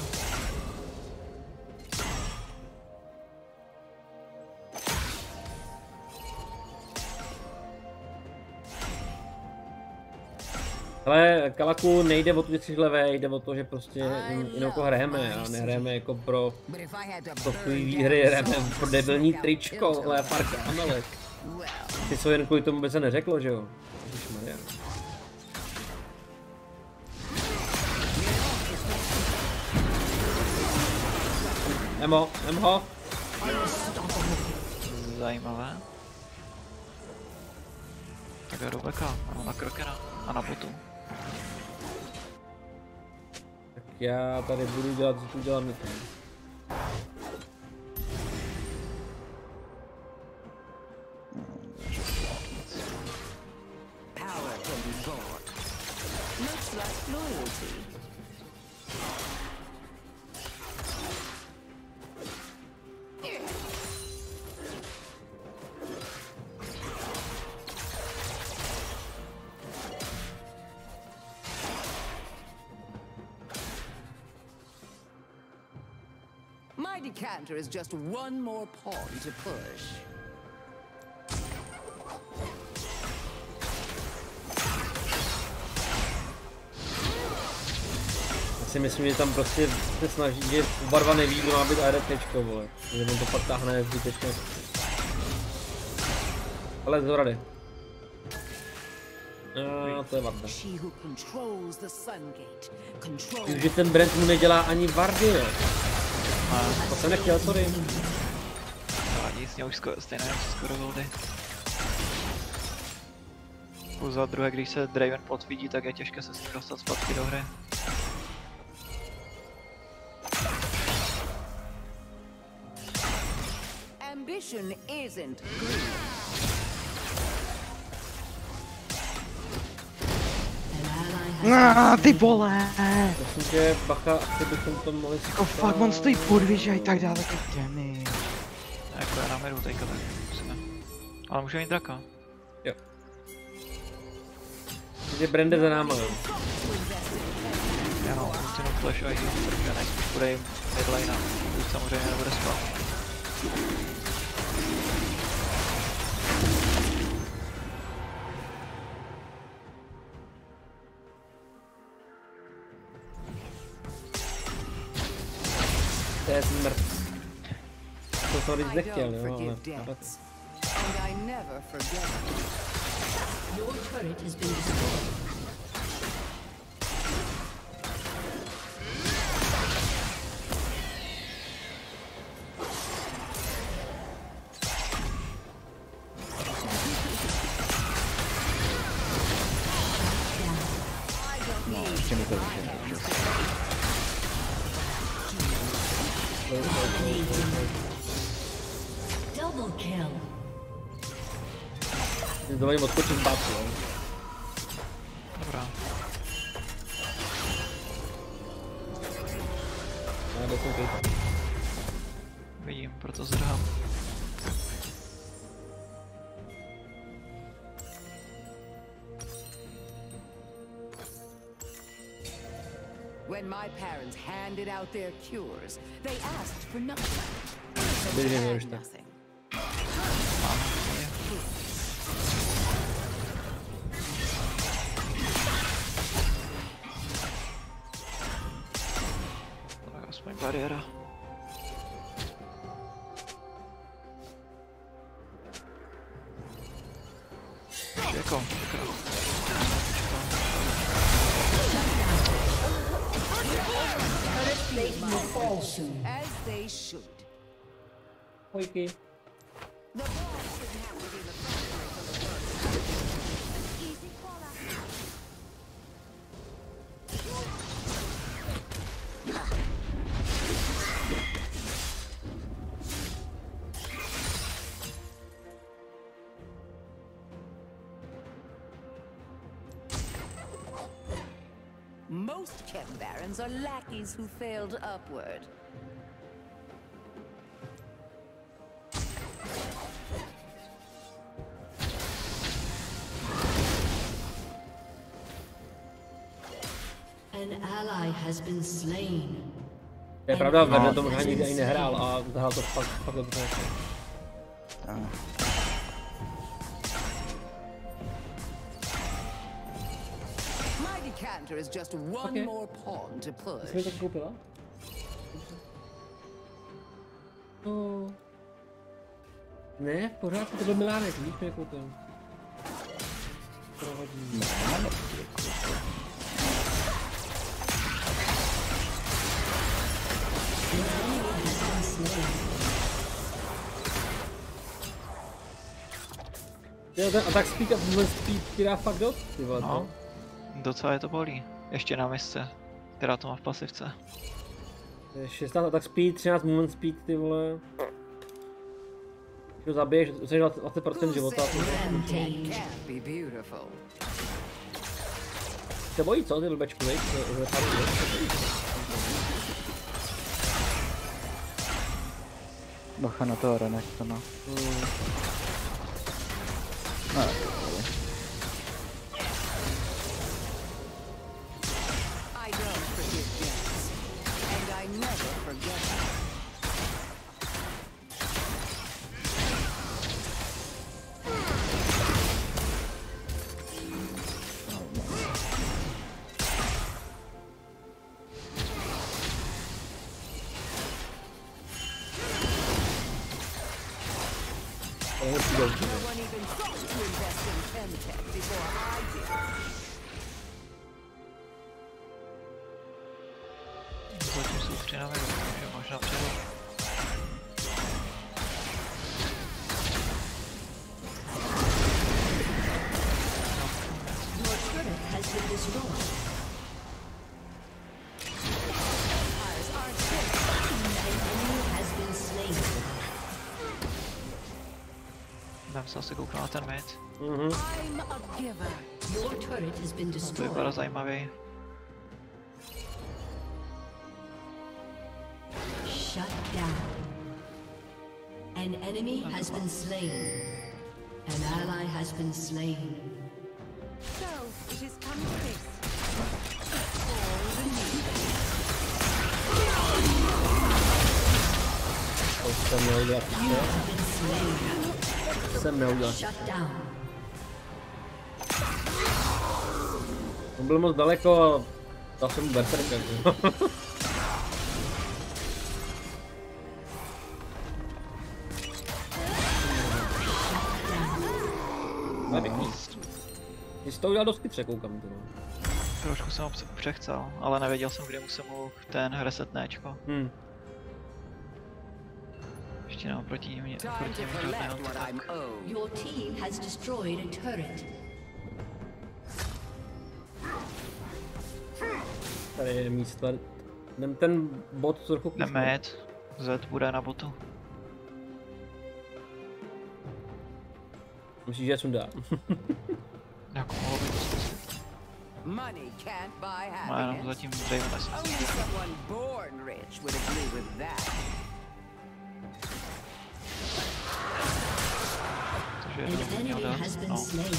Ale Kalaku nejde o to, že jsi levej, jde o to, že prostě jinou hrajeme a nehrajeme jako pro takový výhry, hrajeme pro debilní tričko, ale pár kamelek. Ty co jen kvůli tomu by se neřeklo, že jo? Ježišmarja. Emo. Zajímavé. Tak je do beka, ano, na Krokena a na botu. Tak já tady budu dělat, co tu dělám někam. Power can be bought. Looks like loyalty. My decanter is just one more pawn to push. si myslím, že tam prostě se snaží, že oba dva neví, kdo má být ADCčko, vole. Že on to pak táhne zbytečně. Ale Zorady. To je varda. Že ten Brand mu nedělá ani vardy, jo. To jsem nechtěl, sorry. Vadí, s něj už stejné skoro voldy. Za druhé, když se Draven plot vidí, tak je těžké se s ním dostat zpátky do hry. Ambition isn't greed. Ty vole! Myslím, že bacha, asi bychom to mohli jako fakt, on stojí podvěže a tak dále, tak těmi. Jako já nameru teďka, tak musíme. Ale můžeme mít draka. Jo. Je Brande za náma, jo. Já mám jenom flash a jdu, protože než bude jim midlane a už samozřejmě nebude spát. To je smrt. To jsem říct nechtěl, jo, ale... Your turret has been destroyed. No, ještě mi to vyšlo. Double kill. Dovolím odskočit zpátky, jo. Dobrá. Já jdu kejta. Vidím, proto zdrhám. When my parents handed out their cures, they asked for nothing. Běžím, jo, už tak. Tak aspoň bariéra. Jako, As they should. Ojky. Most Chem Barons are lackeys who failed upward. An ally has been slain. To je pravda, Verne to možná nikdy ani nehrál a zahrál to fakt dobře. My decanter is just one more pawn to push. Jsi mi to koupila? No. Ne, pořád to byl Milánek, víš, mi je koupil. Provadí. Jo, ten Attack Speed a Movement Speed ti dá fakt dost, ty vole. No, docela je to bolí. Ještě na misce, která to má v pasivce. 16 Attack Speed, 13 Movement Speed, ty vole. Když ho zabiješ, jsi 20% života. Se bojí, co, ty blbečku, víš? Bacha na to, Renek, to má. No, I don't forgive debts, and I never forget them. Zatím jsou 3 na vědu, takže možná přijdu. Dám se asi kouknout na ten mid. To vypadá zajímavý. Shut down. An enemy has been slain. An ally has been slain. So, it is come to this. Jsem neudělal. On byl moc daleko a dal jsem mu berserka. Ty jsi to udělal dost chytře, koukám to. Trošku jsem ho přechcel, ale nevěděl jsem, kde mu se mohl ten resetnéčko. Ještě nemám proti ním žádného. Your team has destroyed a turret. Tady je místo. Ten bot trochu píšme. Jdeme jet. Z bude na botu. Myslíš, že sundá? Jako mohlo by to zkusit. Money can't buy No jenom zatím Draven asi. Only someone born rich would agree with that. Takže jenom měl dát. No.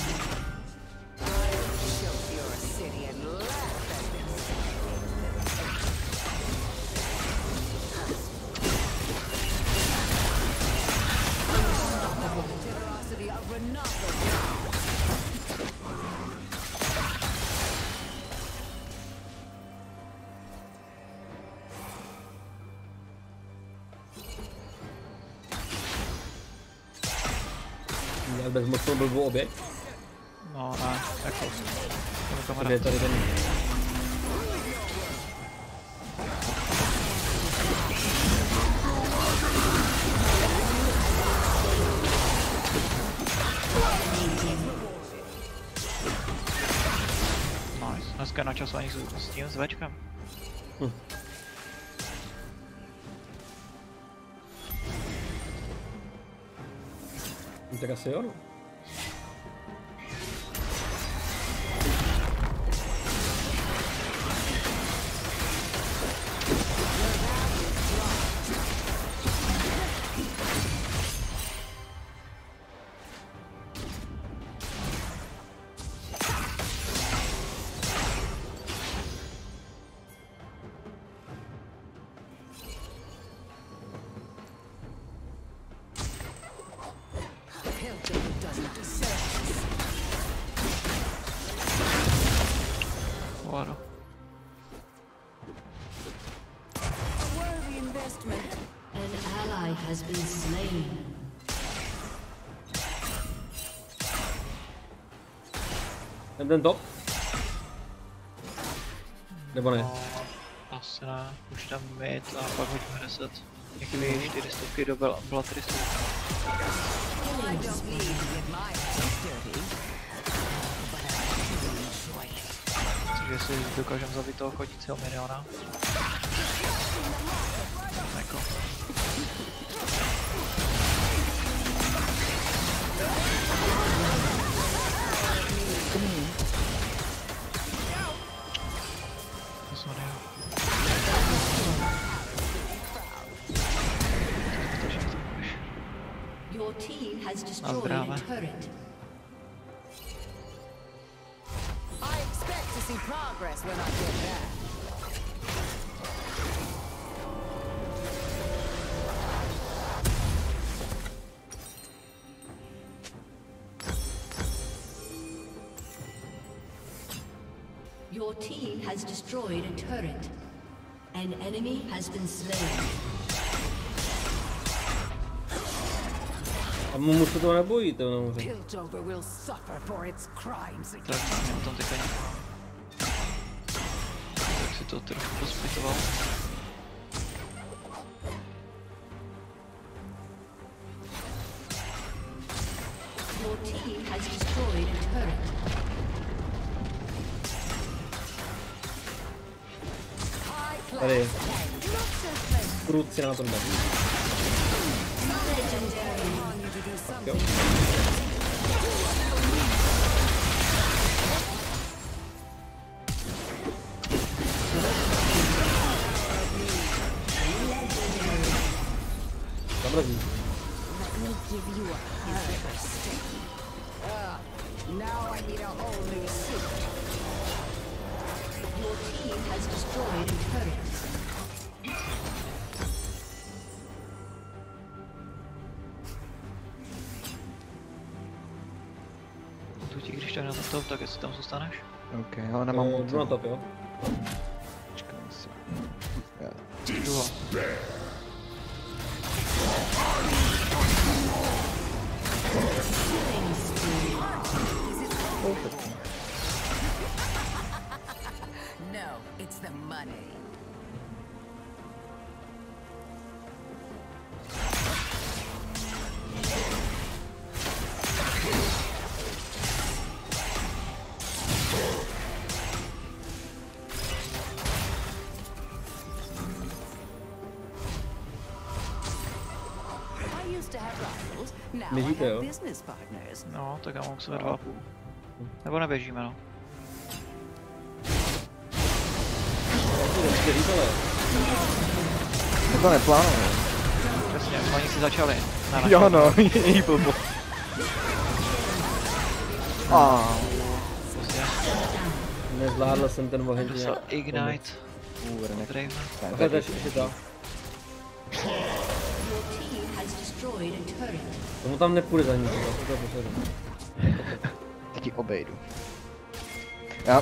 Jak bezmocnou blbou oběť? No ne, jako Tady je tady ten... Nice, dneska je načasovaný s tím zvečkem. Tak asi jo, no. Ten top? Nebo ne? No, asi ne, už tam mid a pak hodíme reset. Někdy 400 do byla 300. Takže si dokážeme zabít toho chodícího miniona. Jako. Your team has destroyed a turret. I expect to see progress when I get back. Your team has destroyed a turret. An enemy has been slain. A mu se to nebojí, to nemůže. Piltover will suffer for its crimes again. Tak mě o tom teďka nějak. Tak si to trošku posplitoval. Your team has destroyed a turret. Tady je. Krůtci na tom baví. Tak jo. Zamrzí. Now I need a whole new suit. Your team has destroyed a turret. Tu ti, když tak na top, tak jestli tam zůstaneš? OK, ale nemám moc. Jdu na top, jo? Počkej si. Jdu. No, it's the money. I used to have rivals. Now I Běžíte, jo? have business partners. No, tak já mám k sobě 2,5. Nebo neběžíme, no. Já to neplánuju. Přesně, oni si začali. Jo no, její blbo. Nezvládl jsem ten oheň. Dostal Ignite. Dobrý. Takhle to ještě to. Tomu tam nepůjde za ní, to posledu. Teď ti obejdu. Já.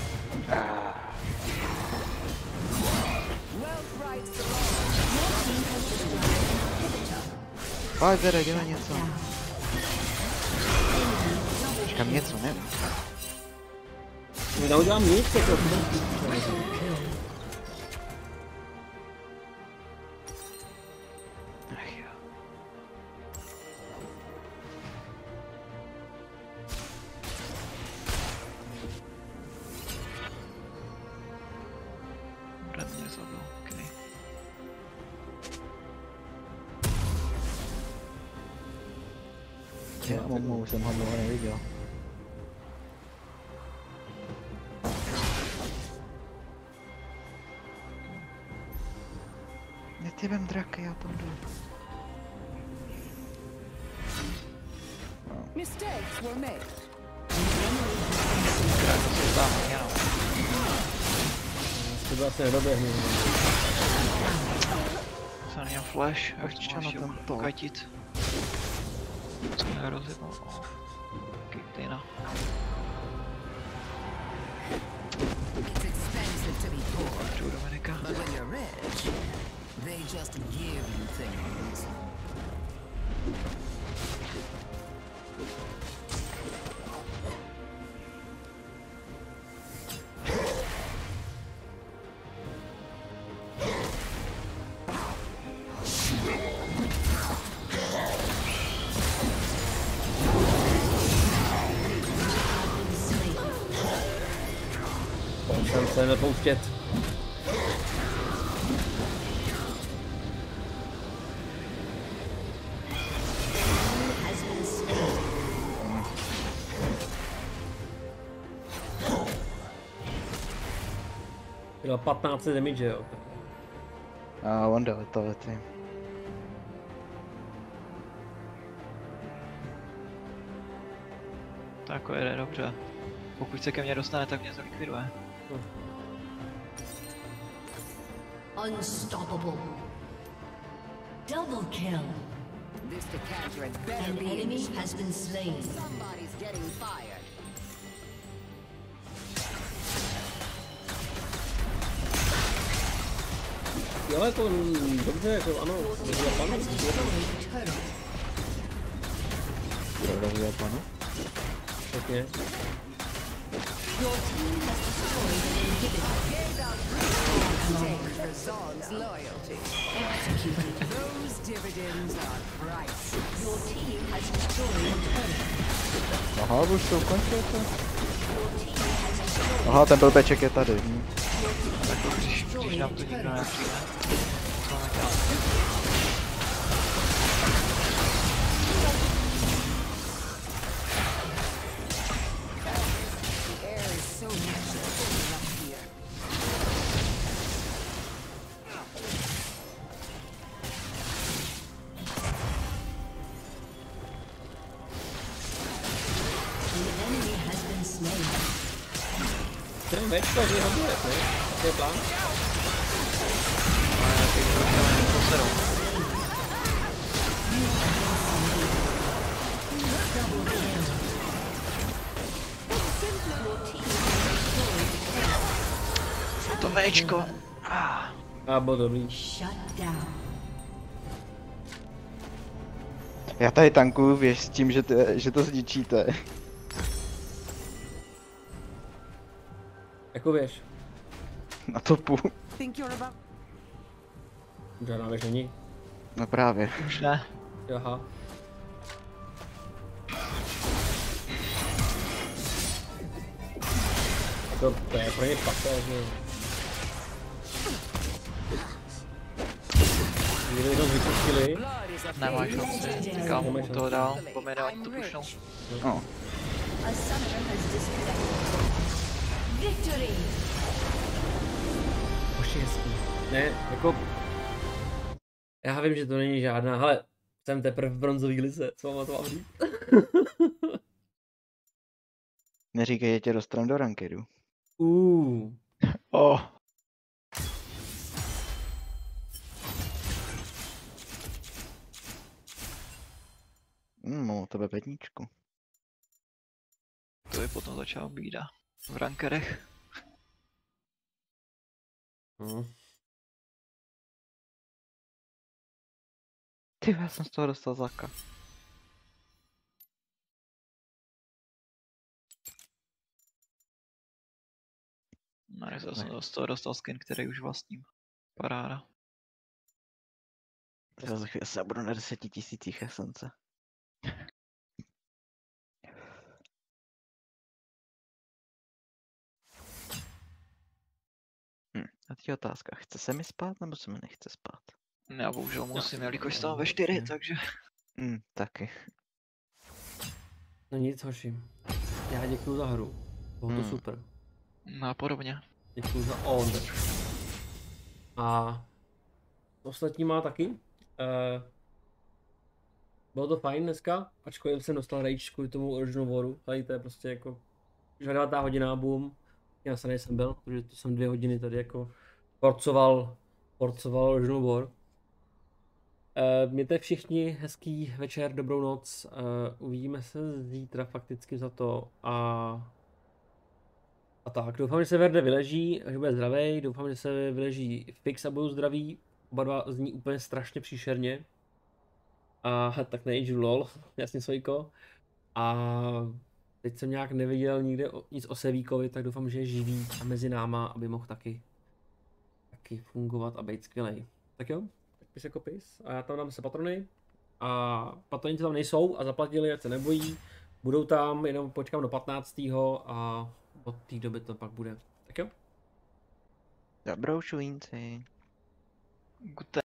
Pojď, Zere, dělej něco. Říkám něco, ne? Já udělám nic, tak to Už jsem ho dlouho neviděl. Ne, ty vem draky, já tam jdu. Mistakes were made. To vlastně nedoběhnu. Jsem měl flash, a chtěl na ten to kajtit. Co mě rozjebal? Kejtina. It's expensive to be poor. Čau Dominika. But when you're rich, they just give you things. Jsem se nepouštět. Bylo 15 damage, jo. A on jde tohle ty. Tak jde dobře. Pokud se ke mně dostane, tak mě zlikviduje. Unstoppable. Double kill. This decanter had better An be enemy has been slain. Somebody's getting fired. Jo, jako dobře, jako ano, Prorazuje panu. Pěkně. Aha, už to ukončil to. Aha, ten blbeček je tady. Tak to když nám to nikdo nepřijde. Ten večko, že ho bude, ne? To je plán? Ale teď to poserou. To Včko. A bylo dobrý. Já tady tankuju, věř s tím, že to zničíte. Jako věš? Na topu. Žádná věž není. No právě. Už ne. Aha. To je pro ně paté, že jo. Kdyby jenom vypustili. Nemáš šanci, říkám mu toho dál, po mě dál to pušnul. No. Bože, hezký. Ne, jako... Já vím, že to není žádná, ale jsem teprve v bronzový lize, co mám na to mám říct? Neříkej, že tě dostanu do rankedu. Oh. Mám o tebe petničku. To je potom začala bída. V rankerech. Ty, já jsem z toho dostal zaka. No, já jsem z toho dostal skin, který už vlastním. Paráda. Za chvíli se budu na 10 000 esence. A teď otázka, chce se mi spát, nebo se mi nechce spát? Já bohužel musím, jelikož stávám ve 4, takže... Taky. No nic, hoši. Já děkuju za hru. Bylo to super. No podobně. Děkuju za order. A ostatní má taky. Bylo to fajn dneska, ačkoliv jsem dostal rage kvůli tomu Original Waru. Tady to je prostě jako... Už 9. hodina, boom. Já se nejsem byl, protože to jsem 2 hodiny tady jako porcoval Original War. Mějte všichni hezký večer, dobrou noc. Uvidíme se zítra fakticky za to a tak. Doufám, že se Verde vyleží, že bude zdravý. Doufám, že se vyleží Fix a budou zdraví. Oba dva zní úplně strašně příšerně. A tak nejdu lol, jasně Sojko. A teď jsem nějak neviděl nikde nic o Sevíkovi, tak doufám, že je živý a mezi náma, aby mohl taky fungovat a být skvělej. Tak jo, tak pis jako pis. A já tam dám se patrony. A patroni tam nejsou a zaplatili, ať se nebojí. Budou tam, jenom počkám do 15. a od té doby to pak bude. Tak jo. Dobrou šuínci. Gute.